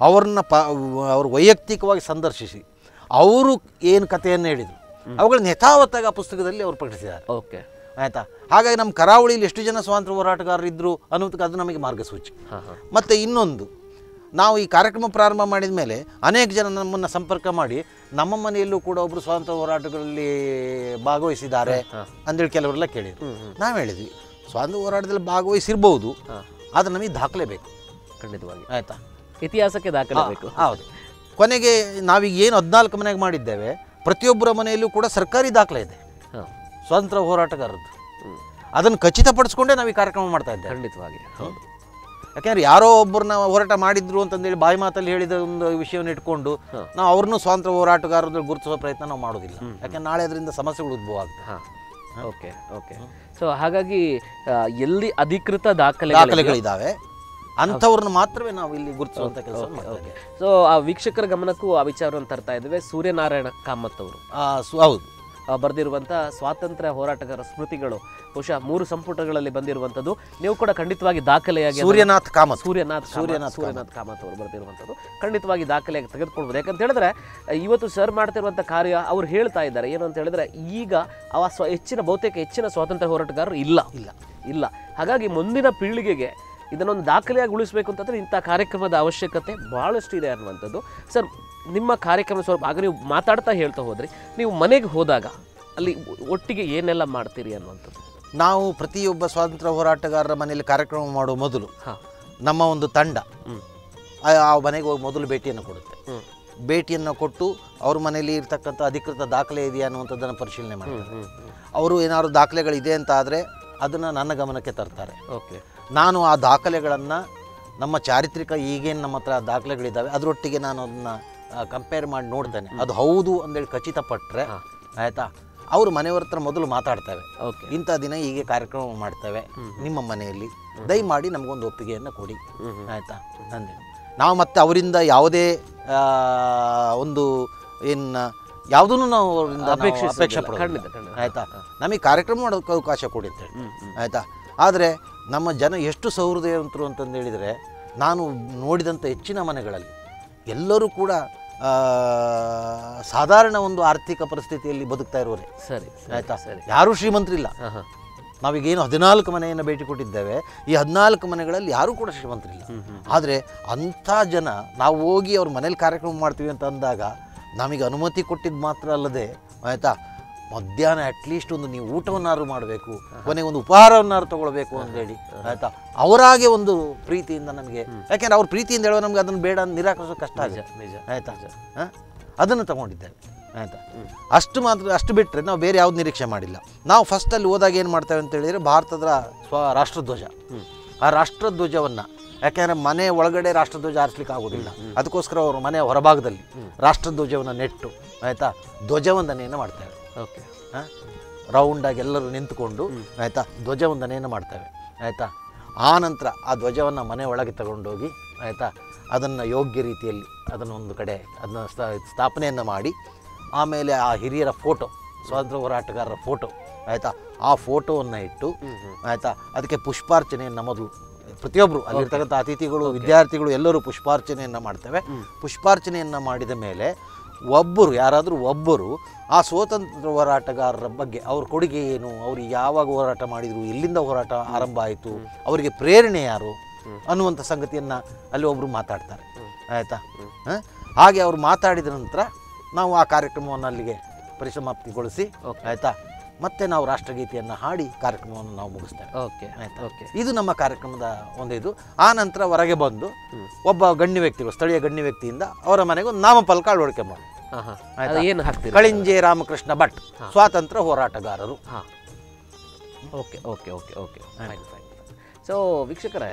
ಅವರು ವೈಯಕ್ತಿಕವಾಗಿ ಸಂದರ್ಶಿಸಿ ಅವರು ಏನು ಕಥೆಯನ್ನು ಹೇಳಿದರು ಅವುಗಳನ್ನ ಯಥಾವತ್ತಾಗಿ ಆ ಪುಸ್ತಕದಲ್ಲಿ ಅವರು ಪ್ರಕಟಿಸಿದ್ದಾರೆ. ಓಕೆ, ಆಯಿತಾ. ಹಾಗಾಗಿ ನಮ್ಮ ಕರಾವಳಿಯಲ್ಲಿ ಎಷ್ಟು ಜನ ಸ್ವಾತಂತ್ರ್ಯ ಹೋರಾಟಗಾರರು ಇದ್ದರು ಅನ್ನೋದಕ್ಕೆ ಅದು ನಮಗೆ ಮಾರ್ಗಸೂಚಿ. ಮತ್ತು ಇನ್ನೊಂದು, ನಾವು ಈ ಕಾರ್ಯಕ್ರಮ ಪ್ರಾರಂಭ ಮಾಡಿದ ಮೇಲೆ ಅನೇಕ ಜನ ನಮ್ಮನ್ನು ಸಂಪರ್ಕ ಮಾಡಿ ನಮ್ಮ ಮನೆಯಲ್ಲೂ ಕೂಡ ಒಬ್ಬರು ಸ್ವಾತಂತ್ರ್ಯ ಹೋರಾಟಗಳಲ್ಲಿ ಭಾಗವಹಿಸಿದ್ದಾರೆ ಅಂದೇಳಿ ಕೆಲವರೆಲ್ಲ ಕೇಳಿದ್ರು. ನಾವು ಹೇಳಿದ್ವಿ, ಸ್ವಾತಂತ್ರ್ಯ ಹೋರಾಟದಲ್ಲಿ ಭಾಗವಹಿಸಿರ್ಬೋದು, ಆದರೆ ನಮಗೆ ದಾಖಲೆ ಬೇಕು. ಖಂಡಿತವಾಗಿ. ಆಯಿತಾ, ಇತಿಹಾಸಕ್ಕೆ ದಾಖಲೆ ಬೇಕು. ಹೌದು. ಕೊನೆಗೆ ನಾವೀಗ ಏನು 14 ಮನೆಗೆ ಮಾಡಿದ್ದೇವೆ, ಪ್ರತಿಯೊಬ್ಬರ ಮನೆಯಲ್ಲೂ ಕೂಡ ಸರ್ಕಾರಿ ದಾಖಲೆ ಇದೆ ಸ್ವಾತಂತ್ರ್ಯ ಹೋರಾಟಗಾರದ್ದು. ಅದನ್ನು ಖಚಿತಪಡಿಸ್ಕೊಂಡೇ ನಾವು ಈ ಕಾರ್ಯಕ್ರಮ ಮಾಡ್ತಾ ಇದ್ದೇವೆ. ಖಂಡಿತವಾಗಿ. ಹೌದು. ಯಾಕೆಂದ್ರೆ ಯಾರೋ ಒಬ್ಬರನ್ನ ಹೋರಾಟ ಮಾಡಿದ್ರು ಅಂತಂದೇಳಿ ಬಾಯಿ ಮಾತಲ್ಲಿ ಹೇಳಿದ ಒಂದು ವಿಷಯವನ್ನು ಇಟ್ಕೊಂಡು ನಾವು ಅವ್ರನ್ನೂ ಸ್ವಾತಂತ್ರ್ಯ ಹೋರಾಟಗಾರರಲ್ಲಿ ಗುರುತಿಸುವ ಪ್ರಯತ್ನ ನಾವು ಮಾಡೋದಿಲ್ಲ. ಯಾಕೆಂದ್ರೆ ನಾಳೆ ಅದರಿಂದ ಸಮಸ್ಯೆಗಳು ಉದ್ಭವ ಆಗುತ್ತೆ. Okay okay. ಸೊ ಹಾಗಾಗಿ ಎಲ್ಲಿ ಅಧಿಕೃತ ದಾಖಲೆಗಳಿದ್ದಾವೆ ಅಂಥವ್ರನ್ನ ಮಾತ್ರವೇ ನಾವು ಇಲ್ಲಿ ಗುರುತಿಸುವಂಥ ಕೆಲಸ ಮಾಡ್ತೇವೆ. ಸೊ ಆ ವೀಕ್ಷಕರ ಗಮನಕ್ಕೂ ಆ ವಿಚಾರವನ್ನು ತರ್ತಾ ಇದ್ದೇವೆ. ಸೂರ್ಯನಾರಾಯಣ ಕಾಮತ್ ಅವರು ಹೌದು ಬರೆದಿರುವಂಥ ಸ್ವಾತಂತ್ರ್ಯ ಹೋರಾಟಗಾರ ಸ್ಮೃತಿಗಳು ಬಹುಶಃ 3 ಸಂಪುಟಗಳಲ್ಲಿ ಬಂದಿರುವಂಥದ್ದು. ನೀವು ಕೂಡ ಖಂಡಿತವಾಗಿ ದಾಖಲೆಯಾಗಿ ಸೂರ್ಯನಾಥ್ ಕಾಮತ್ ಅವರು ಬರೆದಿರುವಂಥದ್ದು ಖಂಡಿತವಾಗಿ ದಾಖಲೆಯಾಗಿ ತೆಗೆದುಕೊಳ್ಬೋದು. ಯಾಕಂತ ಹೇಳಿದ್ರೆ ಇವತ್ತು ಸರ್ ಮಾಡ್ತಿರುವಂಥ ಕಾರ್ಯ ಅವ್ರು ಹೇಳ್ತಾ ಇದ್ದಾರೆ ಏನು ಅಂತ ಹೇಳಿದ್ರೆ, ಈಗ ಬಹುತೇಕ ಹೆಚ್ಚಿನ ಸ್ವಾತಂತ್ರ್ಯ ಹೋರಾಟಗಾರರು ಇಲ್ಲ. ಹಾಗಾಗಿ ಮುಂದಿನ ಪೀಳಿಗೆಗೆ ಇದನ್ನೊಂದು ದಾಖಲೆಯಾಗಿ ಉಳಿಸಬೇಕು ಅಂತಂದರೆ ಇಂಥ ಕಾರ್ಯಕ್ರಮದ ಅವಶ್ಯಕತೆ ಭಾಳಷ್ಟು ಇದೆ ಅನ್ನುವಂಥದ್ದು. ಸರ್, ನಿಮ್ಮ ಕಾರ್ಯಕ್ರಮ ಸ್ವಲ್ಪ ಆಗ ನೀವು ಮಾತಾಡ್ತಾ ಹೇಳ್ತಾ ಹೋದ್ರಿ, ನೀವು ಮನೆಗೆ ಹೋದಾಗ ಅಲ್ಲಿ ಒಟ್ಟಿಗೆ ಏನೆಲ್ಲ ಮಾಡ್ತೀರಿ ಅನ್ನುವಂಥದ್ದು? ನಾವು ಪ್ರತಿಯೊಬ್ಬ ಸ್ವಾತಂತ್ರ್ಯ ಹೋರಾಟಗಾರರ ಮನೆಯಲ್ಲಿ ಕಾರ್ಯಕ್ರಮ ಮಾಡುವ ಮೊದಲು ನಮ್ಮ ಒಂದು ತಂಡ ಆ ಮನೆಗೆ ಹೋಗಿ ಮೊದಲು ಭೇಟಿಯನ್ನು ಕೊಡುತ್ತೆ. ಭೇಟಿಯನ್ನು ಕೊಟ್ಟು ಅವ್ರ ಮನೆಯಲ್ಲಿ ಇರ್ತಕ್ಕಂಥ ಅಧಿಕೃತ ದಾಖಲೆ ಇದೆಯಾ ಅನ್ನುವಂಥದ್ದನ್ನು ಪರಿಶೀಲನೆ ಮಾಡ್ತಾರೆ. ಅವರು ಏನಾದ್ರು ದಾಖಲೆಗಳಿದೆ ಅಂತ ಆದರೆ ಅದನ್ನು ನನ್ನ ಗಮನಕ್ಕೆ ತರ್ತಾರೆ. ಓಕೆ. ನಾನು ಆ ದಾಖಲೆಗಳನ್ನು ನಮ್ಮ ಚಾರಿತ್ರಿಕ ಈಗೇನು ನಮ್ಮ ಹತ್ರ ದಾಖಲೆಗಳಿದ್ದಾವೆ ಅದರೊಟ್ಟಿಗೆ ನಾನು ಅದನ್ನು ಕಂಪೇರ್ ಮಾಡಿ ನೋಡ್ತೇನೆ. ಅದು ಹೌದು ಅಂದೇಳಿ ಖಚಿತಪಟ್ಟರೆ ಆಯಿತಾ, ಅವರು ಮನೆಯವ್ರ ಹತ್ರ ಮೊದಲು ಮಾತಾಡ್ತೇವೆ, ಇಂಥ ದಿನ ಹೀಗೆ ಕಾರ್ಯಕ್ರಮ ಮಾಡ್ತೇವೆ ನಿಮ್ಮ ಮನೆಯಲ್ಲಿ, ದಯಮಾಡಿ ನಮಗೊಂದು ಒಪ್ಪಿಗೆಯನ್ನು ಕೊಡಿ ಆಯಿತಾ ಅಂದೇಳಿ. ನಾವು ಮತ್ತೆ ಅವರಿಂದ ಯಾವುದೇ ಒಂದು ಯಾವುದನ್ನು ನಾವು ಅವರಿಂದ ಅಪೇಕ್ಷೆ ಪಡೋದಿಲ್ಲ ಆಯಿತಾ. ನಮಗೆ ಕಾರ್ಯಕ್ರಮ ಮಾಡೋದಕ್ಕೆ ಅವಕಾಶ ಕೊಡುತ್ತೆ ಆಯಿತಾ. ಆದರೆ ನಮ್ಮ ಜನ ಎಷ್ಟು ಸಹೃದಯವಂತರು ಅಂತಂದೇಳಿದರೆ, ನಾನು ನೋಡಿದಂಥ ಹೆಚ್ಚಿನ ಮನೆಗಳಲ್ಲಿ ಎಲ್ಲರೂ ಕೂಡ ಸಾಧಾರಣ ಒಂದು ಆರ್ಥಿಕ ಪರಿಸ್ಥಿತಿಯಲ್ಲಿ ಬದುಕ್ತಾ ಇರೋರೆ. ಸರಿ ಆಯಿತಾ. ಯಾರೂ ಶ್ರೀಮಂತರಿಲ್ಲ. ನಾವೀಗೇನು 14 ಮನೆಯನ್ನು ಭೇಟಿ ಕೊಟ್ಟಿದ್ದೇವೆ, ಈ 14 ಮನೆಗಳಲ್ಲಿ ಯಾರೂ ಕೂಡ ಶ್ರೀಮಂತರಿಲ್ಲ. ಆದರೆ ಅಂಥ ಜನ ನಾವು ಹೋಗಿ ಅವ್ರ ಮನೇಲಿ ಕಾರ್ಯಕ್ರಮ ಮಾಡ್ತೀವಿ ಅಂತ ಅಂದಾಗ ನಮಗೆ ಅನುಮತಿ ಕೊಟ್ಟಿದ್ದು ಮಾತ್ರ ಅಲ್ಲದೆ ಆಯಿತಾ, ಮಧ್ಯಾಹ್ನ ಅಟ್ಲೀಸ್ಟ್ ಒಂದು ನೀವು ಊಟವನ್ನಾರು ಮಾಡಬೇಕು, ಕೊನೆಗೆ ಒಂದು ಉಪಹಾರವನ್ನಾರು ತೊಗೊಳ್ಬೇಕು ಅಂತೇಳಿ ಆಯಿತಾ. ಅವರಾಗೆ ಒಂದು ಪ್ರೀತಿಯಿಂದ ನಮಗೆ, ಯಾಕೆಂದ್ರೆ ಅವ್ರ ಪ್ರೀತಿಯಿಂದ ಹೇಳುವ ನಮ್ಗೆ ಅದನ್ನು ಬೇಡ ನಿರಾಕರಿಸೋ ಕಷ್ಟ ಆಗಿದೆ ಆಯಿತಾ. ಅದನ್ನು ತಗೊಂಡಿದ್ದೇವೆ ಆಯಿತಾ. ಅಷ್ಟು ಬಿಟ್ಟರೆ ನಾವು ಬೇರೆ ಯಾವ್ದು ನಿರೀಕ್ಷೆ ಮಾಡಿಲ್ಲ. ನಾವು ಫಸ್ಟಲ್ಲಿ ಹೋದಾಗ ಏನು ಮಾಡ್ತೇವೆ ಅಂತ ಹೇಳಿದರೆ, ಭಾರತದ ರಾಷ್ಟ್ರಧ್ವಜ, ಆ ರಾಷ್ಟ್ರಧ್ವಜವನ್ನು, ಯಾಕೆಂದರೆ ಮನೆ ಒಳಗಡೆ ರಾಷ್ಟ್ರಧ್ವಜ ಹಾರಿಸ್ಲಿಕ್ಕೆ ಆಗೋದಿಲ್ಲ, ಅದಕ್ಕೋಸ್ಕರ ಅವರು ಮನೆಯ ಹೊರಭಾಗದಲ್ಲಿ ರಾಷ್ಟ್ರಧ್ವಜವನ್ನು ನೆಟ್ಟು ಆಯಿತಾ ಧ್ವಜವಂದನೆಯನ್ನು ಮಾಡ್ತೇವೆ. ಓಕೆ. ರೌಂಡಾಗಿ ಎಲ್ಲರೂ ನಿಂತುಕೊಂಡು ಆಯಿತಾ ಧ್ವಜವಂದನೆಯನ್ನು ಮಾಡ್ತೇವೆ ಆಯಿತಾ. ಆ ನಂತರ ಆ ಧ್ವಜವನ್ನು ಮನೆ ಒಳಗೆ ತಗೊಂಡೋಗಿ ಆಯಿತಾ, ಅದನ್ನು ಯೋಗ್ಯ ರೀತಿಯಲ್ಲಿ ಅದನ್ನು ಒಂದು ಕಡೆ ಅದನ್ನು ಸ್ಥಾಪನೆಯನ್ನು ಮಾಡಿ, ಆಮೇಲೆ ಆ ಹಿರಿಯರ ಫೋಟೋ, ಸ್ವಾತಂತ್ರ್ಯ ಹೋರಾಟಗಾರರ ಫೋಟೋ ಆಯಿತಾ, ಆ ಫೋಟೋವನ್ನು ಇಟ್ಟು ಆಯಿತಾ, ಅದಕ್ಕೆ ಪುಷ್ಪಾರ್ಚನೆಯನ್ನು ಮೊದಲು ಪ್ರತಿಯೊಬ್ಬರು ಅಲ್ಲಿರ್ತಕ್ಕಂಥ ಅತಿಥಿಗಳು, ವಿದ್ಯಾರ್ಥಿಗಳು ಎಲ್ಲರೂ ಪುಷ್ಪಾರ್ಚನೆಯನ್ನು ಮಾಡ್ತೇವೆ. ಪುಷ್ಪಾರ್ಚನೆಯನ್ನು ಮಾಡಿದ ಮೇಲೆ ಯಾರಾದರೂ ಒಬ್ಬರು ಆ ಸ್ವಾತಂತ್ರ್ಯ ಹೋರಾಟಗಾರರ ಬಗ್ಗೆ ಅವ್ರ ಕೊಡುಗೆ ಏನು, ಅವರು ಯಾವಾಗ ಹೋರಾಟ ಮಾಡಿದರು, ಎಲ್ಲಿಂದ ಹೋರಾಟ ಆರಂಭ ಆಯಿತು, ಅವರಿಗೆ ಪ್ರೇರಣೆ ಯಾರು ಅನ್ನುವಂಥ ಸಂಗತಿಯನ್ನು ಅಲ್ಲಿ ಒಬ್ಬರು ಮಾತಾಡ್ತಾರೆ ಆಯಿತಾ. ಹಾಗೆ ಅವರು ಮಾತಾಡಿದ ನಂತರ ನಾವು ಆ ಕಾರ್ಯಕ್ರಮವನ್ನು ಅಲ್ಲಿಗೆ ಪರಿಸಮಾಪ್ತಿಗೊಳಿಸಿ ಆಯಿತಾ, ಮತ್ತೆ ನಾವು ರಾಷ್ಟ್ರಗೀತೆಯನ್ನು ಹಾಡಿ ಕಾರ್ಯಕ್ರಮವನ್ನು ನಾವು ಮುಗಿಸ್ತೇವೆ. ಓಕೆ ಓಕೆ, ಇದು ನಮ್ಮ ಕಾರ್ಯಕ್ರಮದ ಒಂದು ಇದು. ಆ ನಂತರ ಹೊರಗೆ ಬಂದು ಒಬ್ಬ ಗಣ್ಯ ವ್ಯಕ್ತಿಗಳು, ಸ್ಥಳೀಯ ಗಣ್ಯ ವ್ಯಕ್ತಿಯಿಂದ ಅವರ ಮನೆಗೆ ಒಂದು ನಾಮಫಲಕ ಅಳವಡಿಕೆ ಮಾಡಿ, ಏನು ಹಾಕ್ತೀರಿ? ಕಳಿಂಜೆ ರಾಮಕೃಷ್ಣ ಭಟ್, ಸ್ವಾತಂತ್ರ್ಯ ಹೋರಾಟಗಾರರು. Okay okay okay okay, fine fine. So ವೀಕ್ಷಕರೇ,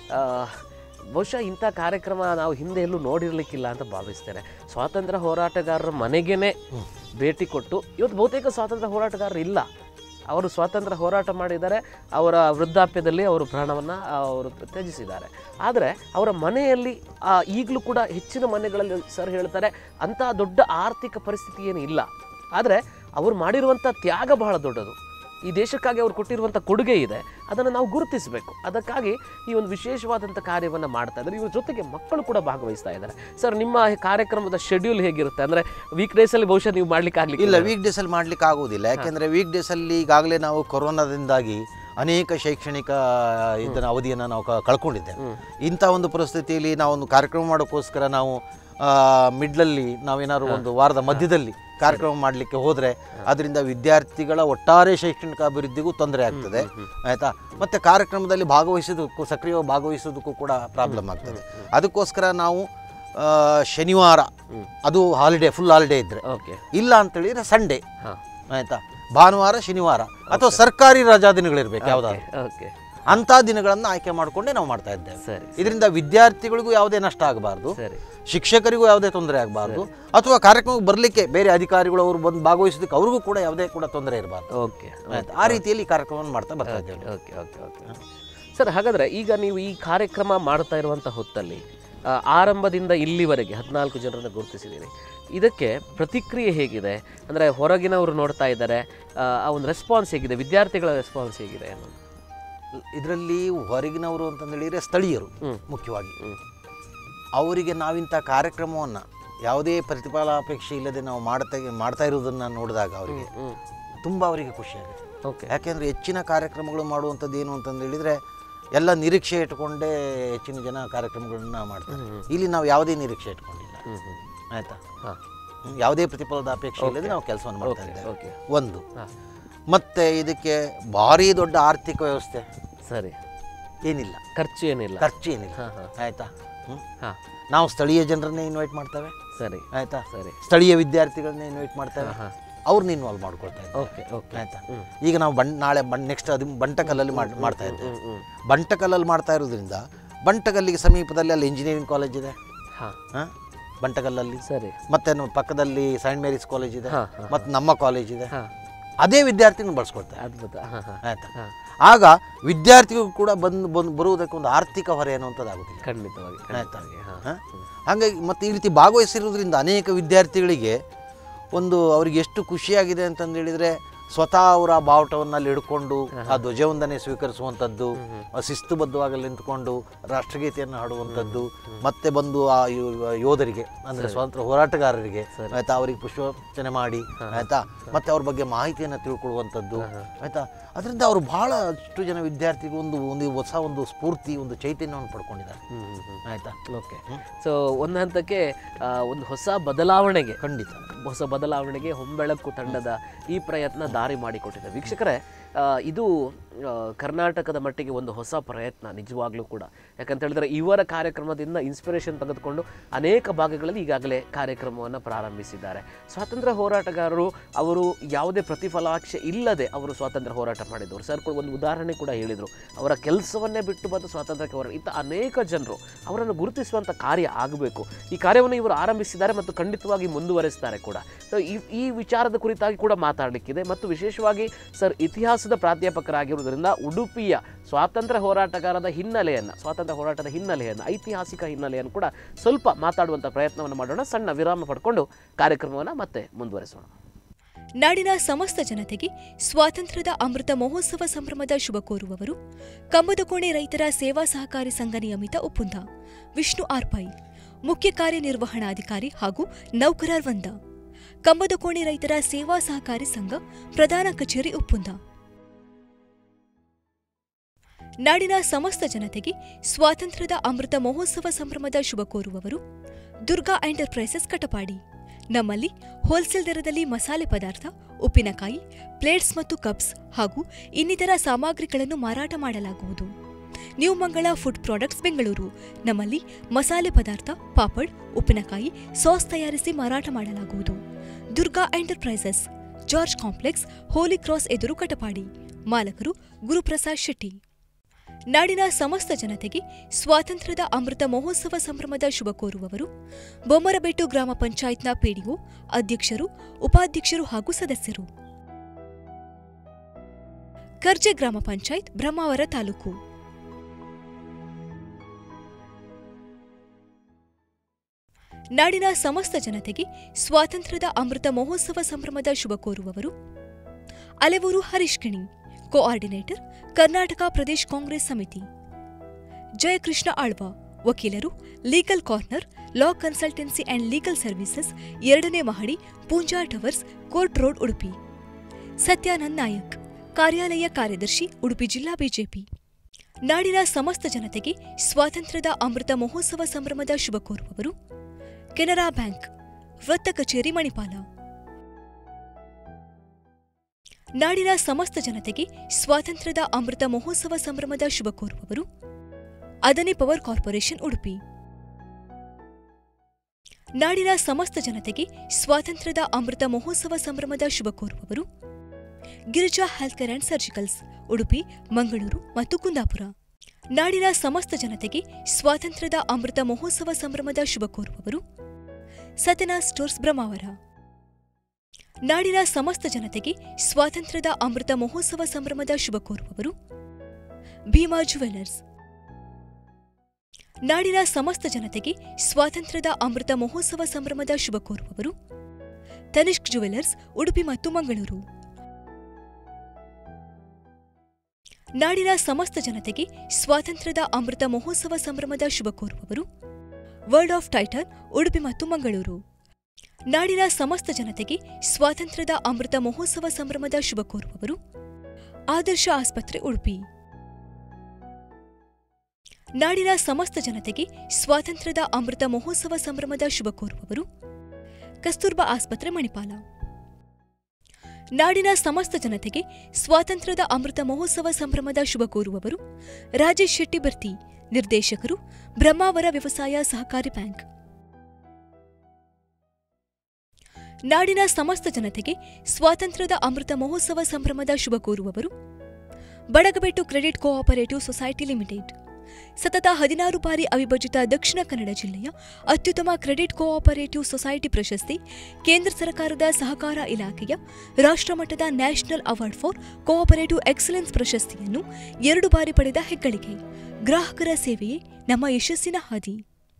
ಬಹುಶಃ ಇಂಥ ಕಾರ್ಯಕ್ರಮ ನಾವು ಹಿಂದೆ ಎಲ್ಲೂ ನೋಡಿರಲಿಕ್ಕಿಲ್ಲ ಅಂತ ಭಾವಿಸ್ತೇನೆ. ಸ್ವಾತಂತ್ರ್ಯ ಹೋರಾಟಗಾರರ ಮನೆಗೇ ಭೇಟಿ ಕೊಟ್ಟು, ಇವತ್ತು ಬಹುತೇಕ ಸ್ವಾತಂತ್ರ್ಯ ಹೋರಾಟಗಾರರು ಇಲ್ಲ, ಅವರು ಸ್ವಾತಂತ್ರ್ಯ ಹೋರಾಟ ಮಾಡಿದ್ದಾರೆ, ಅವರ ವೃದ್ಧಾಪ್ಯದಲ್ಲಿ ಅವರು ಪ್ರಾಣವನ್ನು ಅವರು ತ್ಯಜಿಸಿದ್ದಾರೆ. ಆದರೆ ಅವರ ಮನೆಯಲ್ಲಿ ಈಗಲೂ ಕೂಡ ಹೆಚ್ಚಿನ ಮನೆಗಳಲ್ಲಿ ಸರ್ ಹೇಳ್ತಾರೆ ಅಂಥ ದೊಡ್ಡ ಆರ್ಥಿಕ ಪರಿಸ್ಥಿತಿ ಏನು ಇಲ್ಲ, ಆದರೆ ಅವರು ಮಾಡಿರುವಂಥ ತ್ಯಾಗ ಬಹಳ ದೊಡ್ಡದು. ಈ ದೇಶಕ್ಕಾಗಿ ಅವ್ರು ಕೊಟ್ಟಿರುವಂಥ ಕೊಡುಗೆ ಇದೆ, ಅದನ್ನು ನಾವು ಗುರುತಿಸಬೇಕು. ಅದಕ್ಕಾಗಿ ಈ ಒಂದು ವಿಶೇಷವಾದಂಥ ಕಾರ್ಯವನ್ನು ಮಾಡ್ತಾ ಇದ್ದಾರೆ. ಇವ್ರ ಜೊತೆಗೆ ಮಕ್ಕಳು ಕೂಡ ಭಾಗವಹಿಸ್ತಾ ಇದ್ದಾರೆ. ಸರ್, ನಿಮ್ಮ ಕಾರ್ಯಕ್ರಮದ ಶೆಡ್ಯೂಲ್ ಹೇಗಿರುತ್ತೆ? ಅಂದರೆ ವೀಕ್ ಡೇಸಲ್ಲಿ ಬಹುಶಃ ನೀವು ಮಾಡ್ಲಿಕ್ಕೆ ಆಗಲಿಲ್ಲ? ಇಲ್ಲ, ವೀಕ್ ಡೇಸಲ್ಲಿ ಮಾಡ್ಲಿಕ್ಕೆ ಆಗೋದಿಲ್ಲ. ಯಾಕೆಂದರೆ ವೀಕ್ ಡೇಸಲ್ಲಿ ಈಗಾಗಲೇ ನಾವು ಕೊರೋನಾದಿಂದಾಗಿ ಅನೇಕ ಶೈಕ್ಷಣಿಕ ಇದನ್ನು ಅವಧಿಯನ್ನು ನಾವು ಕಳ್ಕೊಂಡಿದ್ದೇವೆ. ಇಂಥ ಒಂದು ಪರಿಸ್ಥಿತಿಯಲ್ಲಿ ನಾವೊಂದು ಕಾರ್ಯಕ್ರಮ ಮಾಡೋಕ್ಕೋಸ್ಕರ ನಾವು ಮಿಡ್ಲಲ್ಲಿ ನಾವೇನಾದ್ರು ಒಂದು ವಾರದ ಮಧ್ಯದಲ್ಲಿ ಕಾರ್ಯಕ್ರಮ ಮಾಡಲಿಕ್ಕೆ ಹೋದರೆ ಅದರಿಂದ ವಿದ್ಯಾರ್ಥಿಗಳ ಒಟ್ಟಾರೆ ಶೈಕ್ಷಣಿಕ ಅಭಿವೃದ್ಧಿಗೂ ತೊಂದರೆ ಆಗ್ತದೆ, ಆಯಿತಾ. ಮತ್ತು ಕಾರ್ಯಕ್ರಮದಲ್ಲಿ ಭಾಗವಹಿಸೋದಕ್ಕೂ, ಸಕ್ರಿಯವಾಗಿ ಭಾಗವಹಿಸೋದಕ್ಕೂ ಕೂಡ ಪ್ರಾಬ್ಲಮ್ ಆಗ್ತದೆ. ಅದಕ್ಕೋಸ್ಕರ ನಾವು ಶನಿವಾರ, ಅದು ಹಾಲಿಡೇ, ಫುಲ್ ಹಾಲಿಡೇ ಇದ್ದರೆ, ಇಲ್ಲ ಅಂತೇಳಿದರೆ ಸಂಡೇ, ಆಯಿತಾ, ಭಾನುವಾರ, ಶನಿವಾರ ಅಥವಾ ಸರ್ಕಾರಿ ರಜಾ ದಿನಗಳಿರ್ಬೇಕು ಯಾವುದಾದ್ರು, ಅಂಥ ದಿನಗಳನ್ನು ಆಯ್ಕೆ ಮಾಡಿಕೊಂಡೇ ನಾವು ಮಾಡ್ತಾ ಇದ್ದೇವೆ. ಇದರಿಂದ ವಿದ್ಯಾರ್ಥಿಗಳಿಗೂ ಯಾವುದೇ ನಷ್ಟ ಆಗಬಾರ್ದು, ಶಿಕ್ಷಕರಿಗೂ ಯಾವುದೇ ತೊಂದರೆ ಆಗಬಾರ್ದು, ಅಥವಾ ಕಾರ್ಯಕ್ರಮಕ್ಕೆ ಬರಲಿಕ್ಕೆ ಬೇರೆ ಅಧಿಕಾರಿಗಳು ಅವರು ಬಂದು ಭಾಗವಹಿಸೋದಕ್ಕೆ ಅವ್ರಿಗೂ ಕೂಡ ಯಾವುದೇ ಕೂಡ ತೊಂದರೆ ಇರಬಾರ್ದು. ಓಕೆ, ಆ ರೀತಿಯಲ್ಲಿ ಕಾರ್ಯಕ್ರಮವನ್ನು ಮಾಡ್ತಾ ಬರ್ತಾ ಇದ್ದೇವೆ. ಓಕೆ ಓಕೆ ಓಕೆ ಸರ್, ಹಾಗಾದರೆ ಈಗ ನೀವು ಈ ಕಾರ್ಯಕ್ರಮ ಮಾಡ್ತಾ ಇರುವಂಥ ಹೊತ್ತಲ್ಲಿ ಆರಂಭದಿಂದ ಇಲ್ಲಿವರೆಗೆ 14 ಜನರನ್ನು ಗುರುತಿಸಿದ್ದೀರಿ. ಇದಕ್ಕೆ ಪ್ರತಿಕ್ರಿಯೆ ಹೇಗಿದೆ? ಅಂದರೆ ಹೊರಗಿನವರು ನೋಡ್ತಾ ಇದ್ದಾರೆ, ಆ ಒಂದು ರೆಸ್ಪಾನ್ಸ್ ಹೇಗಿದೆ, ವಿದ್ಯಾರ್ಥಿಗಳ ರೆಸ್ಪಾನ್ಸ್ ಹೇಗಿದೆ ಅನ್ನೋದು? ಇದರಲ್ಲಿ ಹೊರಗಿನವರು ಅಂತಂದೇಳಿದರೆ ಸ್ಥಳೀಯರು ಮುಖ್ಯವಾಗಿ, ಅವರಿಗೆ ನಾವಿಂಥ ಕಾರ್ಯಕ್ರಮವನ್ನು ಯಾವುದೇ ಪ್ರತಿಫಲಾಪೇಕ್ಷೆ ಇಲ್ಲದೆ ನಾವು ಮಾಡ್ತಾ ಇರೋದನ್ನು ನೋಡಿದಾಗ ಅವರಿಗೆ ತುಂಬ ಅವರಿಗೆ ಖುಷಿಯಾಗುತ್ತೆ. ಓಕೆ, ಯಾಕೆಂದರೆ ಹೆಚ್ಚಿನ ಕಾರ್ಯಕ್ರಮಗಳು ಮಾಡುವಂಥದ್ದು ಏನು ಅಂತಂದೇಳಿದರೆ ಎಲ್ಲ ನಿರೀಕ್ಷೆ ಇಟ್ಕೊಂಡೇ ಹೆಚ್ಚಿನ ಜನ ಕಾರ್ಯಕ್ರಮಗಳನ್ನ ಮಾಡ್ತಾರೆ. ಇಲ್ಲಿ ನಾವು ಯಾವುದೇ ನಿರೀಕ್ಷೆ ಇಟ್ಕೊಂಡಿಲ್ಲ, ಆಯಿತಾ, ಯಾವುದೇ ಪ್ರತಿಫಲದ ಅಪೇಕ್ಷೆ ಇಲ್ಲದೆ ನಾವು ಕೆಲಸವನ್ನು ಮಾಡ್ತಾ ಇದ್ದೇವೆ. ಒಂದು, ಮತ್ತು ಇದಕ್ಕೆ ಭಾರಿ ದೊಡ್ಡ ಆರ್ಥಿಕ ವ್ಯವಸ್ಥೆ ಸರಿ ಏನಿಲ್ಲ, ಖರ್ಚು ಏನಿಲ್ಲ, ಆಯಿತಾ. ನಾವು ಸ್ಥಳೀಯ ಜನರನ್ನೇ ಇನ್ವೈಟ್ ಮಾಡ್ತೇವೆ, ಸರಿ, ಆಯಿತಾ, ಸರಿ, ಸ್ಥಳೀಯ ವಿದ್ಯಾರ್ಥಿಗಳನ್ನೇ ಇನ್ವೈಟ್ ಮಾಡ್ತೇವೆ, ಅವ್ರನ್ನ ಇನ್ವಾಲ್ವ್ ಮಾಡ್ಕೊಳ್ತಾ ಇದ್ದೇವೆ. ಓಕೆ ಓಕೆ, ಆಯಿತಾ. ಈಗ ನಾವು ನಾಳೆ ನೆಕ್ಸ್ಟ್ ಅದು ಬಂಟಕಲ್ಲಲ್ಲಿ ಮಾಡ್ತಾ ಇದ್ದೇವೆ. ಬಂಟಕಲ್ಲಲ್ಲಿ ಮಾಡ್ತಾ ಇರೋದ್ರಿಂದ ಬಂಟಕಲ್ಲಿಗೆ ಸಮೀಪದಲ್ಲಿ ಅಲ್ಲಿ ಇಂಜಿನಿಯರಿಂಗ್ ಕಾಲೇಜ್ ಇದೆ, ಬಂಟಕಲ್ಲಲ್ಲಿ, ಸರಿ, ಮತ್ತೆ ಪಕ್ಕದಲ್ಲಿ ಸೈಂಟ್ ಮೇರೀಸ್ ಕಾಲೇಜ್ ಇದೆ, ಮತ್ತು ನಮ್ಮ ಕಾಲೇಜ್ ಇದೆ. ಅದೇ ವಿದ್ಯಾರ್ಥಿನ ಬಳಸ್ಕೊಳ್ತಾರೆ. ಅದ್ಭುತ, ಆಯಿತಾ. ಆಗ ವಿದ್ಯಾರ್ಥಿಗಳು ಕೂಡ ಬರುವುದಕ್ಕೆ ಒಂದು ಆರ್ಥಿಕ ಹೊರೆ ಅನ್ನುವಂಥದ್ದಾಗುತ್ತಿಲ್ಲ, ಖಂಡಿತವಾಗಿ, ಆಯಿತಾ. ಹಾಗಾಗಿ ಮತ್ತು ಈ ರೀತಿ ಭಾಗವಹಿಸಿರೋದ್ರಿಂದ ಅನೇಕ ವಿದ್ಯಾರ್ಥಿಗಳಿಗೆ ಒಂದು ಅವ್ರಿಗೆ ಎಷ್ಟು ಖುಷಿಯಾಗಿದೆ ಅಂತಂದೇಳಿದರೆ, ಸ್ವತಃ ಅವರ ಬಾವುಟವನ್ನು ಅಲ್ಲಿ ಹಿಡ್ಕೊಂಡು ಆ ಧ್ವಜವಂದನೆ ಸ್ವೀಕರಿಸುವಂಥದ್ದು, ಶಿಸ್ತುಬದ್ಧವಾಗಿ ನಿಂತ್ಕೊಂಡು ರಾಷ್ಟ್ರಗೀತೆಯನ್ನು ಹಾಡುವಂಥದ್ದು, ಮತ್ತೆ ಬಂದು ಆ ಯೋಧರಿಗೆ ಅಂದರೆ ಸ್ವಾತಂತ್ರ್ಯ ಹೋರಾಟಗಾರರಿಗೆ, ಆಯಿತಾ, ಅವರಿಗೆ ಪುಷ್ಪಾರ್ಚನೆ ಮಾಡಿ, ಆಯಿತಾ, ಮತ್ತು ಅವ್ರ ಬಗ್ಗೆ ಮಾಹಿತಿಯನ್ನು ತಿಳ್ಕೊಳ್ಳುವಂಥದ್ದು, ಆಯಿತಾ. ಅದರಿಂದ ಅವರು ಬಹಳಷ್ಟು ಜನ ವಿದ್ಯಾರ್ಥಿಗಳು ಒಂದು ಹೊಸ ಒಂದು ಸ್ಫೂರ್ತಿ, ಒಂದು ಚೈತನ್ಯವನ್ನು ಪಡ್ಕೊಂಡಿದ್ದಾರೆ, ಆಯಿತಾ. ಓಕೆ, ಸೊ ಒಂದು ಹಂತಕ್ಕೆ ಒಂದು ಹೊಸ ಬದಲಾವಣೆಗೆ, ಖಂಡಿತ ಹೊಸ ಬದಲಾವಣೆಗೆ ಹೊಂಬೆಳಕು ತಂಡದ ಈ ಪ್ರಯತ್ನ ದಾರಿ ಮಾಡಿಕೊಟ್ಟಿದೆ. ವೀಕ್ಷಕರೇ, ಇದು ಕರ್ನಾಟಕದ ಮಟ್ಟಿಗೆ ಒಂದು ಹೊಸ ಪ್ರಯತ್ನ ನಿಜವಾಗ್ಲೂ ಕೂಡ. ಯಾಕಂತ ಹೇಳಿದ್ರೆ ಇವರ ಕಾರ್ಯಕ್ರಮದಿಂದ ಇನ್ಸ್ಪಿರೇಷನ್ ತೆಗೆದುಕೊಂಡು ಅನೇಕ ಭಾಗಗಳಲ್ಲಿ ಈಗಾಗಲೇ ಕಾರ್ಯಕ್ರಮವನ್ನು ಪ್ರಾರಂಭಿಸಿದ್ದಾರೆ. ಸ್ವಾತಂತ್ರ್ಯ ಹೋರಾಟಗಾರರು ಅವರು ಯಾವುದೇ ಪ್ರತಿಫಲಾಪೇಕ್ಷೆ ಇಲ್ಲದೆ ಅವರು ಸ್ವಾತಂತ್ರ್ಯ ಹೋರಾಟ ಮಾಡಿದವರು. ಸರ್ ಕೂಡ ಒಂದು ಉದಾಹರಣೆ ಕೂಡ ಹೇಳಿದರು, ಅವರ ಕೆಲಸವನ್ನೇ ಬಿಟ್ಟು ಬಂದು ಸ್ವಾತಂತ್ರ್ಯಕ್ಕೆ ಹೋರಾಟ. ಇಂಥ ಅನೇಕ ಜನರು ಅವರನ್ನು ಗುರುತಿಸುವಂಥ ಕಾರ್ಯ ಆಗಬೇಕು. ಈ ಕಾರ್ಯವನ್ನು ಇವರು ಆರಂಭಿಸಿದ್ದಾರೆ ಮತ್ತು ಖಂಡಿತವಾಗಿ ಮುಂದುವರಿಸ್ತಾರೆ ಕೂಡ. ಸೊ ಈ ವಿಚಾರದ ಕುರಿತಾಗಿ ಕೂಡ ಮಾತಾಡಲಿಕ್ಕಿದೆ. ಮತ್ತು ವಿಶೇಷವಾಗಿ ಸರ್ ಇತಿಹಾಸದ ಪ್ರಾಧ್ಯಾಪಕರಾಗಿರುವುದರಿಂದ ಉಡುಪಿಯ ಸ್ವಾತಂತ್ರ್ಯ ಹೋರಾಟಗಾರದ ಸ್ವಾತಂತ್ರ್ಯ ಹೋರಾಟದ ಹಿನ್ನೆಲೆಯನ್ನು, ಐತಿಹಾಸಿಕ ಹಿನ್ನೆಲೆಯನ್ನು ಕೂಡ ಸ್ವಲ್ಪ ಮಾತಾಡುವಂಥ ಪ್ರಯತ್ನವನ್ನು ಮಾಡೋಣ. ಸಣ್ಣ ವಿರಾಮ ಪಡ್ಕೊಂಡು ಕಾರ್ಯಕ್ರಮವನ್ನು ಮತ್ತೆ ಮುಂದುವರಿಸೋಣ. ನಾಡಿನ ಸಮಸ್ತ ಜನತೆಗೆ ಸ್ವಾತಂತ್ರ್ಯದ ಅಮೃತ ಮಹೋತ್ಸವ ಸಂಭ್ರಮದ ಶುಭ ಕೋರುವವರು ಕಂಬದಕೋಣೆ ರೈತರ ಸೇವಾ ಸಹಕಾರಿ ಸಂಘ ನಿಯಮಿತ ಒಪ್ಪಂದ ವಿಷ್ಣು ಆರ್ಪೈ, ಮುಖ್ಯ ಕಾರ್ಯನಿರ್ವಹಣಾಧಿಕಾರಿ ಹಾಗೂ ನೌಕರರ ವೃಂದ, ಕಂಬದಕೋಣೆ ರೈತರ ಸೇವಾ ಸಹಕಾರಿ ಸಂಘ ಪ್ರಧಾನ ಕಚೇರಿ ಒಪ್ಪಂದ. ನಾಡಿನ ಸಮಸ್ತ ಜನತೆಗೆ ಸ್ವಾತಂತ್ರ್ಯದ ಅಮೃತ ಮಹೋತ್ಸವ ಸಂಭ್ರಮದ ಶುಭ ಕೋರುವವರು ದುರ್ಗಾ ಎಂಟರ್ಪ್ರೈಸಸ್ ಕಟಪಾಡಿ, ನಮ್ಮಲ್ಲಿ ಹೋಲ್ಸೇಲ್ ದರದಲ್ಲಿ ಮಸಾಲೆ ಪದಾರ್ಥ, ಉಪ್ಪಿನಕಾಯಿ, ಪ್ಲೇಟ್ಸ್ ಮತ್ತು ಕಪ್ಸ್ ಹಾಗೂ ಇನ್ನಿತರ ಸಾಮಗ್ರಿಗಳನ್ನು ಮಾರಾಟ ಮಾಡಲಾಗುವುದು. ನ್ಯೂ ಮಂಗಳ ಫುಡ್ ಪ್ರಾಡಕ್ಟ್ಸ್ ಬೆಂಗಳೂರು. ನಮ್ಮಲ್ಲಿ ಮಸಾಲೆ ಪದಾರ್ಥ, ಪಾಪಡ್, ಉಪ್ಪಿನಕಾಯಿ, ಸಾಸ್ ತಯಾರಿಸಿ ಮಾರಾಟ ಮಾಡಲಾಗುವುದು. Durga enterprises, George complex, holy cross ಎದುರು, ಕಟಪಾಡಿ. ಮಾಲಕರು ಗುರುಪ್ರಸಾದ್ ಶೆಟ್ಟಿ. ನಾಡಿನ ಸಮಸ್ತ ಜನತೆಗೆ ಸ್ವಾತಂತ್ರ್ಯದ ಅಮೃತ ಮಹೋತ್ಸವ ಸಂಭ್ರಮದ ಶುಭ ಕೋರುವವರು ಬೊಮ್ಮರಬೆಟ್ಟು ಗ್ರಾಮ ಪಂಚಾಯತ್ನ ಪಿಡಿಒ, ಅಧ್ಯಕ್ಷರು, ಉಪಾಧ್ಯಕ್ಷರು ಹಾಗೂ ಸದಸ್ಯರು. ಕರ್ಜೆ ಗ್ರಾಮ ಪಂಚಾಯತ್, ಬ್ರಹ್ಮಾವರ ತಾಲೂಕು. ನಾಡಿನ ಸಮಸ್ತ ಜನತೆಗೆ ಸ್ವಾತಂತ್ರ್ಯದ ಅಮೃತ ಮಹೋತ್ಸವ ಸಂಭ್ರಮದ ಶುಭ ಕೋರುವವರು ಅಲೆವೂರು ಹರೀಶ್ ಕಿಣಿ, ಕೋಆರ್ಡಿನೇಟರ್, ಕರ್ನಾಟಕ ಪ್ರದೇಶ್ ಕಾಂಗ್ರೆಸ್ ಸಮಿತಿ. ಜಯಕೃಷ್ಣ ಆಳ್ವ, ವಕೀಲರು, legal corner, law consultancy and legal services, 2ನೇ ಮಹಡಿ, Poonja towers, court road, Udupi. Satyanand Nayak, ಕಾರ್ಯಾಲಯ ಕಾರ್ಯದರ್ಶಿ, ಉಡುಪಿ ಜಿಲ್ಲಾ ಬಿಜೆಪಿ. ನಾಡಿನ ಸಮಸ್ತ ಜನತೆಗೆ ಸ್ವಾತಂತ್ರ್ಯದ ಅಮೃತ ಮಹೋತ್ಸವ ಸಂಭ್ರಮದ ಶುಭ ಕೋರುವವರು ಕೆನರಾ ಬ್ಯಾಂಕ್, ವೃತ್ತ ಕಚೇರಿ, ಮಣಿಪಾಲ. ನಾಡಿನ ಸಮಸ್ತ ಜನತೆಗೆ ಸ್ವಾತಂತ್ರ್ಯದ ಅಮೃತ ಮಹೋತ್ಸವ ಸಂಭ್ರಮದ ಶುಭ ಕೋರುವವರು ಅದನಿ ಪವರ್ ಕಾರ್ಪೊರೇಷನ್, ಉಡುಪಿ. ನಾಡಿನ ಸಮಸ್ತ ಜನತೆಗೆ ಸ್ವಾತಂತ್ರ್ಯದ ಅಮೃತ ಮಹೋತ್ಸವ ಸಂಭ್ರಮದ ಶುಭ ಕೋರುವವರು Girija health care and surgicals, Udupi, Mangaluru ಮತ್ತು ಕುಂದಾಪುರ. ನಾಡಿನ ಸಮಸ್ತ ಜನತೆಗೆ ಸ್ವಾತಂತ್ರ್ಯದ ಅಮೃತ ಮಹೋತ್ಸವ ಸಂಭ್ರಮದ ಶುಭ ಕೋರುವವರು ಸತ್ಯನಾಥ್ ಸ್ಟೋರ್ಸ್, ಬ್ರಹ್ಮಾವರ. ನಾಡಿನ ಸಮಸ್ತ ಜನತೆಗೆ ಸ್ವಾತಂತ್ರ್ಯದ ಅಮೃತ ಮಹೋತ್ಸವ ಸಂಭ್ರಮದ ಶುಭ ಕೋರುವವರು ಭೀಮಾ ಜುವೆಲ್ಲರ್ಸ್. ನಾಡಿನ ಸಮಸ್ತ ಜನತೆಗೆ ಸ್ವಾತಂತ್ರ್ಯದ ಅಮೃತ ಮಹೋತ್ಸವ ಸಂಭ್ರಮದ ಶುಭ ಕೋರುವವರು ತನಿಷ್ಕ್ ಜುವೆಲ್ಲರ್ಸ್, ಉಡುಪಿ ಮತ್ತು ಮಂಗಳೂರು. ನಾಡಿನ ಸಮಸ್ತ ಜನತೆಗೆ ಸ್ವಾತಂತ್ರ್ಯದ ಅಮೃತ ಮಹೋತ್ಸವ ಸಂಭ್ರಮದ ಶುಭ ಕೋರುವವರು ವರ್ಲ್ಡ್ ಆಫ್ ಟೈಟನ್, ಉಡುಪಿ ಮತ್ತು ಮಂಗಳೂರು. ನಾಡಿನ ಸಮಸ್ತ ಜನತೆಗೆ ಸ್ವಾತಂತ್ರ್ಯದ ಅಮೃತ ಮಹೋತ್ಸವ ಸಂಭ್ರಮದ ಶುಭ ಕೋರುವವರು ಆದರ್ಶ ಆಸ್ಪತ್ರೆ, ಉಡುಪಿ. ನಾಡಿನ ಸಮಸ್ತ ಜನತೆಗೆ ಸ್ವಾತಂತ್ರ್ಯದ ಅಮೃತ ಮಹೋತ್ಸವ ಸಂಭ್ರಮದ ಶುಭ ಕೋರುವವರು ಕಸ್ತೂರ್ಬಾ ಆಸ್ಪತ್ರೆ, ಮಣಿಪಾಲ. ನಾಡಿನ ಸಮಸ್ತ ಜನತೆಗೆ ಸ್ವಾತಂತ್ರ್ಯದ ಅಮೃತ ಮಹೋತ್ಸವ ಸಂಭ್ರಮದ ಶುಭ ಕೋರುವವರು ರಾಜೇಶ್ ಶೆಟ್ಟಿ ಬರ್ತಿ, ನಿರ್ದೇಶಕರು, ಬ್ರಹ್ಮಾವರ ವ್ಯವಸಾಯ ಸಹಕಾರಿ ಬ್ಯಾಂಕ್. ನಾಡಿನ ಸಮಸ್ತ ಜನತೆಗೆ ಸ್ವಾತಂತ್ರ್ಯದ ಅಮೃತ ಮಹೋತ್ಸವ ಸಂಭ್ರಮದ ಶುಭ ಕೋರುವವರು Badagabettu credit cooperative society limited. ಸತತ 16 ಬಾರಿ ಅವಿಭಜಿತ ದಕ್ಷಿಣ ಕನ್ನಡ ಜಿಲ್ಲೆಯ ಅತ್ಯುತ್ತಮ ಕ್ರೆಡಿಟ್ ಕೋಆಪರೇಟಿವ್ ಸೊಸೈಟಿ ಪ್ರಶಸ್ತಿ, ಕೇಂದ್ರ ಸರ್ಕಾರದ ಸಹಕಾರ ಇಲಾಖೆಯ ರಾಷ್ಟ್ರಮಟ್ಟದ national award for cooperative excellence ಪ್ರಶಸ್ತಿಯನ್ನು 2 ಬಾರಿ ಪಡೆದ ಹೆಗ್ಗಳಿಕೆ. ಗ್ರಾಹಕರ ಸೇವೆಯೇ ನಮ್ಮ ಯಶಸ್ಸಿನ ಹಾದಿ.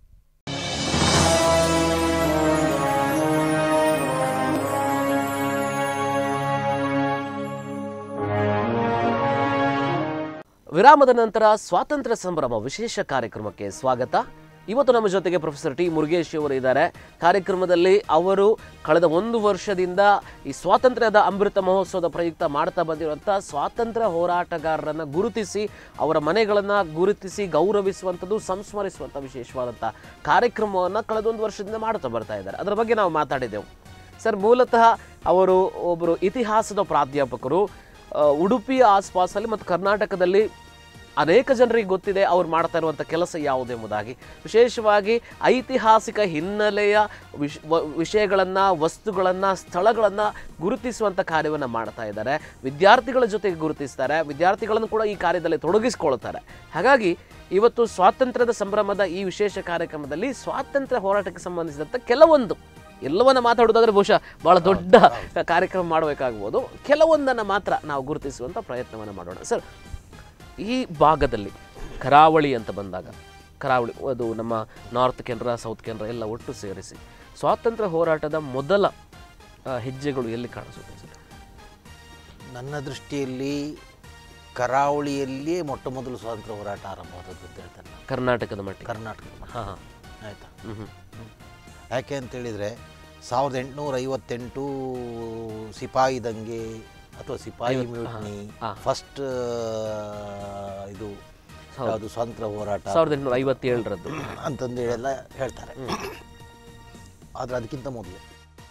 ವಿರಾಮದ ನಂತರ ಸ್ವಾತಂತ್ರ್ಯ ಸಂಭ್ರಮ ವಿಶೇಷ ಕಾರ್ಯಕ್ರಮಕ್ಕೆ ಸ್ವಾಗತ. ಇವತ್ತು ನಮ್ಮ ಜೊತೆಗೆ ಪ್ರೊಫೆಸರ್ ಟಿ ಮುರುಗೇಶ್ ಅವರು ಇದ್ದಾರೆ. ಕಾರ್ಯಕ್ರಮದಲ್ಲಿ ಅವರು ಕಳೆದ 1 ವರ್ಷದಿಂದ ಈ ಸ್ವಾತಂತ್ರ್ಯದ ಅಮೃತ ಮಹೋತ್ಸವದ ಪ್ರಯುಕ್ತ ಮಾಡ್ತಾ ಬಂದಿರುವಂಥ ಸ್ವಾತಂತ್ರ್ಯ ಹೋರಾಟಗಾರರನ್ನು ಗುರುತಿಸಿ ಅವರ ಮನೆಗಳನ್ನು ಗುರುತಿಸಿ ಗೌರವಿಸುವಂಥದ್ದು, ಸಂಸ್ಮರಿಸುವಂಥ ವಿಶೇಷವಾದಂಥ ಕಾರ್ಯಕ್ರಮವನ್ನು ಕಳೆದ 1 ವರ್ಷದಿಂದ ಮಾಡ್ತಾ ಬರ್ತಾ ಇದ್ದಾರೆ. ಅದರ ಬಗ್ಗೆ ನಾವು ಮಾತಾಡಿದೆವು. ಸರ್, ಮೂಲತಃ ಅವರು ಒಬ್ಬರು ಇತಿಹಾಸದ ಪ್ರಾಧ್ಯಾಪಕರು. ಉಡುಪಿಯ ಆಸ್ಪಾಸಲ್ಲಿ ಮತ್ತು ಕರ್ನಾಟಕದಲ್ಲಿ ಅನೇಕ ಜನರಿಗೆ ಗೊತ್ತಿದೆ ಅವ್ರು ಮಾಡ್ತಾ ಇರುವಂಥ ಕೆಲಸ ಯಾವುದೆಂಬುದಾಗಿ. ವಿಶೇಷವಾಗಿ ಐತಿಹಾಸಿಕ ಹಿನ್ನೆಲೆಯ ವಿಷಯಗಳನ್ನು, ವಸ್ತುಗಳನ್ನು, ಸ್ಥಳಗಳನ್ನು ಗುರುತಿಸುವಂಥ ಕಾರ್ಯವನ್ನು ಮಾಡ್ತಾ ಇದ್ದಾರೆ. ವಿದ್ಯಾರ್ಥಿಗಳ ಜೊತೆಗೆ ಗುರುತಿಸ್ತಾರೆ, ವಿದ್ಯಾರ್ಥಿಗಳನ್ನು ಕೂಡ ಈ ಕಾರ್ಯದಲ್ಲಿ ತೊಡಗಿಸ್ಕೊಳ್ತಾರೆ. ಹಾಗಾಗಿ ಇವತ್ತು ಸ್ವಾತಂತ್ರ್ಯದ ಸಂಭ್ರಮದ ಈ ವಿಶೇಷ ಕಾರ್ಯಕ್ರಮದಲ್ಲಿ ಸ್ವಾತಂತ್ರ್ಯ ಹೋರಾಟಕ್ಕೆ ಸಂಬಂಧಿಸಿದಂಥ ಕೆಲವೊಂದು, ಎಲ್ಲವನ್ನ ಮಾತಾಡೋದಾದ್ರೆ ಬಹುಶಃ ಬಹಳ ದೊಡ್ಡ ಕಾರ್ಯಕ್ರಮ ಮಾಡಬೇಕಾಗ್ಬೋದು, ಕೆಲವೊಂದನ್ನು ಮಾತ್ರ ನಾವು ಗುರುತಿಸುವಂಥ ಪ್ರಯತ್ನವನ್ನು ಮಾಡೋಣ. ಸರ್, ಈ ಭಾಗದಲ್ಲಿ ಕರಾವಳಿ ಅಂತ ಬಂದಾಗ, ಕರಾವಳಿ ಅದು ನಮ್ಮ ನಾರ್ತ್ ಕೆನರಾ, ಸೌತ್ ಕೆನರಾ ಎಲ್ಲ ಒಟ್ಟು ಸೇರಿಸಿ ಸ್ವಾತಂತ್ರ್ಯ ಹೋರಾಟದ ಮೊದಲ ಹೆಜ್ಜೆಗಳು ಎಲ್ಲಿ ಕಾಣಿಸುತ್ತೆ ಸರ್? ನನ್ನ ದೃಷ್ಟಿಯಲ್ಲಿ ಕರಾವಳಿಯಲ್ಲಿಯೇ ಮೊಟ್ಟ ಮೊದಲು ಸ್ವಾತಂತ್ರ್ಯ ಹೋರಾಟ ಆರಂಭವಾದದ್ದು ಅಂತ ಹೇಳ್ತಾರೆ. ಕರ್ನಾಟಕದ ಮಟ್ಟಿಗೆ? ಕರ್ನಾಟಕದ. ಹಾಂ, ಆಯಿತಾ. ಯಾಕೆ ಅಂತೇಳಿದರೆ 1858 ಸಿಪಾಯಿ ದಂಗೆ ಅಥವಾ ಸಿಪಾಯಿ ಮ್ಯೂಟ್ನಿ, ಫಸ್ಟ್ ಇದು ಯಾವುದು ಸ್ವಾತಂತ್ರ್ಯ ಹೋರಾಟ 1857 ಅಂತಂದು ಹೇಳೆಲ್ಲ ಹೇಳ್ತಾರೆ. ಆದರೆ ಅದಕ್ಕಿಂತ ಮೊದಲು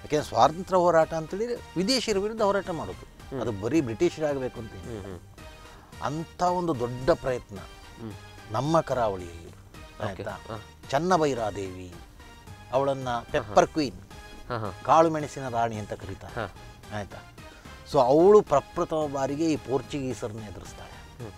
ಯಾಕೆಂದರೆ ಸ್ವಾತಂತ್ರ್ಯ ಹೋರಾಟ ಅಂತೇಳಿದರೆ ವಿದೇಶಿಯರ ವಿರುದ್ಧ ಹೋರಾಟ ಮಾಡೋದು, ಅದು ಬರೀ ಬ್ರಿಟಿಷರಾಗಬೇಕು ಅಂತ ಅಂಥ ಒಂದು ದೊಡ್ಡ ಪ್ರಯತ್ನ ನಮ್ಮ ಕರಾವಳಿಯಲ್ಲಿ ಆಯಿತಾ. ಚನ್ನಭೈರಾದೇವಿ ಅವಳನ್ನು ಪೆಪ್ಪರ್ ಕ್ವೀನ್, ಕಾಳು ಮೆಣಸಿನ ರಾಣಿ ಅಂತ ಕರೀತಾರೆ ಆಯಿತಾ. ಸೊ ಅವಳು ಪ್ರಪ್ರಥಮ ಬಾರಿಗೆ ಈ ಪೋರ್ಚುಗೀಸರನ್ನ ಎದುರಿಸ್ತಾಳೆ.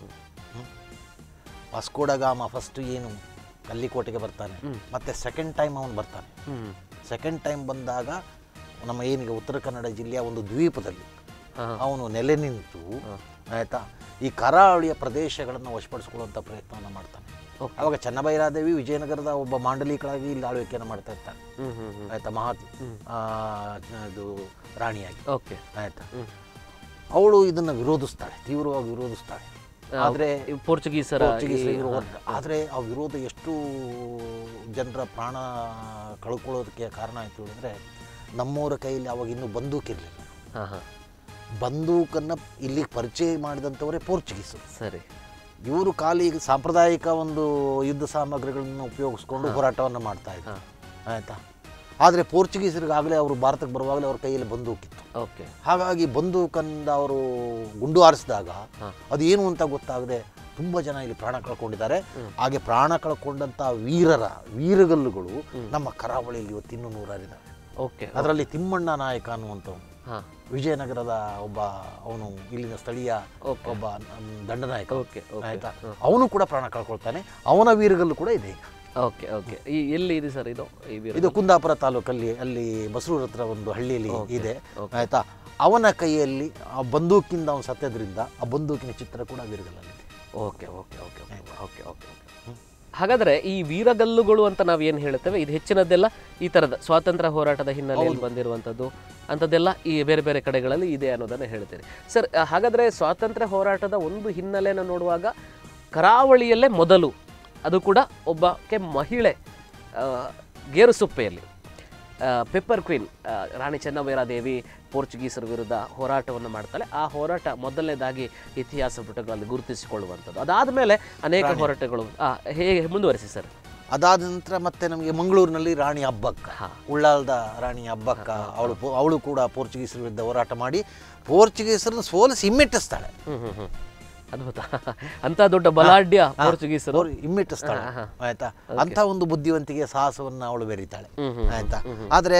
ವಾಸ್ಕೋಡಗಾಮ ಫಸ್ಟ್ ಏನು ಕಲ್ಲಿಕೋಟೆಗೆ ಬರ್ತಾನೆ, ಮತ್ತು ಸೆಕೆಂಡ್ ಟೈಮ್ ಅವನು ಬರ್ತಾನೆ. ಸೆಕೆಂಡ್ ಟೈಮ್ ಬಂದಾಗ ನಮ್ಮ ಏನಿಗೆ ಉತ್ತರ ಕನ್ನಡ ಜಿಲ್ಲೆಯ ಒಂದು ದ್ವೀಪದಲ್ಲಿ ಅವನು ನೆಲೆ ನಿಂತು ಆಯಿತಾ ಈ ಕರಾವಳಿಯ ಪ್ರದೇಶಗಳನ್ನು ವಶಪಡಿಸ್ಕೊಳ್ಳುವಂಥ ಪ್ರಯತ್ನವನ್ನು ಮಾಡ್ತಾನೆ. ಆವಾಗ ಚನ್ನಭೈರಾದೇವಿ ವಿಜಯನಗರದ ಒಬ್ಬ ಮಾಂಡಲಿಕಳಾಗಿ ಇಲ್ಲಿ ಆಳ್ವಿಕೆಯನ್ನು ಮಾಡ್ತಾ ಇರ್ತಾನೆ ಆಯಿತಾ, ಇದು ರಾಣಿಯಾಗಿ ಆಯಿತಾ. ಅವಳು ಇದನ್ನು ವಿರೋಧಿಸ್ತಾಳೆ, ತೀವ್ರವಾಗಿ ವಿರೋಧಿಸ್ತಾಳೆ. ಆದರೆ ಪೋರ್ಚುಗೀಸರ ಆದರೆ ಆ ವಿರೋಧ ಎಷ್ಟು ಜನರ ಪ್ರಾಣ ಕಳ್ಕೊಳ್ಳೋದಕ್ಕೆ ಕಾರಣ ಆಯಿತು ಅಂದರೆ ನಮ್ಮವರ ಕೈಯಲ್ಲಿ ಅವಾಗ ಇನ್ನೂ ಬಂದೂಕಿರಲಿಲ್ಲ. ಬಂದೂಕನ್ನು ಇಲ್ಲಿಗೆ ಪರಿಚಯ ಮಾಡಿದಂಥವರೇ ಪೋರ್ಚುಗೀಸರು. ಸರಿ, ಇವರು ಖಾಲಿ ಸಾಂಪ್ರದಾಯಿಕ ಒಂದು ಯುದ್ಧ ಸಾಮಗ್ರಿಗಳನ್ನು ಉಪಯೋಗಿಸ್ಕೊಂಡು ಹೋರಾಟವನ್ನು ಮಾಡ್ತಾ ಇದ್ರು ಆಯಿತಾ. ಆದರೆ ಪೋರ್ಚುಗೀಸರಿಗಾಗಲೇ ಅವರು ಭಾರತಕ್ಕೆ ಬರುವಾಗಲೇ ಅವ್ರ ಕೈಯಲ್ಲಿ ಬಂದೂಕಿತ್ತು. ಹಾಗಾಗಿ ಬಂದೂಕಂದ ಅವರು ಗುಂಡು ಹಾರಿಸಿದಾಗ ಅದು ಏನು ಅಂತ ಗೊತ್ತಾಗದೆ ತುಂಬ ಜನ ಇಲ್ಲಿ ಪ್ರಾಣ ಕಳ್ಕೊಂಡಿದ್ದಾರೆ. ಹಾಗೆ ಪ್ರಾಣ ಕಳ್ಕೊಂಡಂಥ ವೀರಗಲ್ಲುಗಳು ನಮ್ಮ ಕರಾವಳಿಯಲ್ಲಿ ಇವತ್ತು ಇನ್ನೂ 100 ಇದ್ದಾವೆ. ಅದರಲ್ಲಿ ತಿಮ್ಮಣ್ಣ ನಾಯಕ ಅನ್ನುವಂಥವ್ನು ವಿಜಯನಗರದ ಒಬ್ಬ, ಅವನು ಇಲ್ಲಿನ ಸ್ಥಳೀಯ ಒಬ್ಬ ದಂಡನಾಯಕ ಆಯಿತಾ. ಅವನು ಕೂಡ ಪ್ರಾಣ ಕಳ್ಕೊಳ್ತಾನೆ, ಅವನ ವೀರಗಲ್ಲು ಕೂಡ ಇದೆ. ಎಲ್ಲಿ ಇದೆ ಸರ್ ಇದು? ಇದು ಕುಂದಾಪುರ ತಾಲೂಕಲ್ಲಿ, ಅಲ್ಲಿ ಬಸರೂರ ಹತ್ರ ಒಂದು ಹಳ್ಳಿಯಲ್ಲಿ ಇದೆ ಆಯಿತಾ. ಅವನ ಕೈಯಲ್ಲಿ ಆ ಬಂದೂಕಿಂದ ಅವನು ಸತ್ಯದ್ರಿಂದ ಆ ಬಂದೂಕಿನ ಚಿತ್ರ ಕೂಡ ವೀರಗಲ್ಲಲ್ಲಿದೆ. ಹಾಗಾದ್ರೆ ಈ ವೀರಗಲ್ಲುಗಳು ಅಂತ ನಾವೇನು ಹೇಳ್ತೇವೆ, ಇದು ಹೆಚ್ಚಿನದೆಲ್ಲ ಈ ಥರದ ಸ್ವಾತಂತ್ರ್ಯ ಹೋರಾಟದ ಹಿನ್ನೆಲೆಯಲ್ಲಿ ಬಂದಿರುವಂಥದ್ದು ಅಂಥದ್ದೆಲ್ಲ ಈ ಬೇರೆ ಬೇರೆ ಕಡೆಗಳಲ್ಲಿ ಇದೆ ಅನ್ನೋದನ್ನು ಹೇಳ್ತೀರಿ ಸರ್. ಹಾಗಾದರೆ ಸ್ವಾತಂತ್ರ್ಯ ಹೋರಾಟದ ಒಂದು ಹಿನ್ನೆಲೆಯನ್ನು ನೋಡುವಾಗ ಕರಾವಳಿಯಲ್ಲೇ ಮೊದಲು, ಅದು ಕೂಡ ಒಬ್ಬಕ್ಕೆ ಮಹಿಳೆ, ಗೇರುಸೊಪ್ಪೆಯಲ್ಲಿ ಪೆಪ್ಪರ್ ಕ್ವೀನ್ ರಾಣಿ ಚೆನ್ನಭೈರಾದೇವಿ ಪೋರ್ಚುಗೀಸರ ವಿರುದ್ಧ ಹೋರಾಟವನ್ನು ಮಾಡ್ತಾಳೆ. ಆ ಹೋರಾಟ ಮೊದಲನೇದಾಗಿ ಇತಿಹಾಸ ಪುಟಗಳಲ್ಲಿ ಗುರುತಿಸಿಕೊಳ್ಳುವಂಥದ್ದು. ಅದಾದ ಮೇಲೆ ಅನೇಕ ಹೋರಾಟಗಳು ಹೇಗೆ ಮುಂದುವರಿಸಿ ಸರ್? ಅದಾದ ನಂತರ ಮತ್ತೆ ನಮಗೆ ಮಂಗಳೂರಿನಲ್ಲಿ ರಾಣಿ ಅಬ್ಬಕ್ಕ, ಉಳ್ಳಾಲದ ರಾಣಿ ಅಬ್ಬಕ್ಕ, ಅವಳು ಕೂಡ ಪೋರ್ಚುಗೀಸರ ವಿರುದ್ಧ ಹೋರಾಟ ಮಾಡಿ ಪೋರ್ಚುಗೀಸರನ್ನು ಸೋಲಿಸಿ ಹಿಮ್ಮೆಟ್ಟಿಸ್ತಾಳೆ. ಅದ್ಭುತ, ಅಂತ ದೊಡ್ಡ ಬಲಾಢ್ಯ ಪೋರ್ಚುಗೀಸರು ಹಿಮ್ಮೆಟ್ಟಿಸ್ತಾಳೆ ಆಯ್ತಾ. ಅಂತ ಒಂದು ಬುದ್ಧಿವಂತಿಗೆ ಸಾಹಸವನ್ನು ಅವಳು ಬೆರೀತಾಳೆ ಆಯ್ತಾ. ಆದರೆ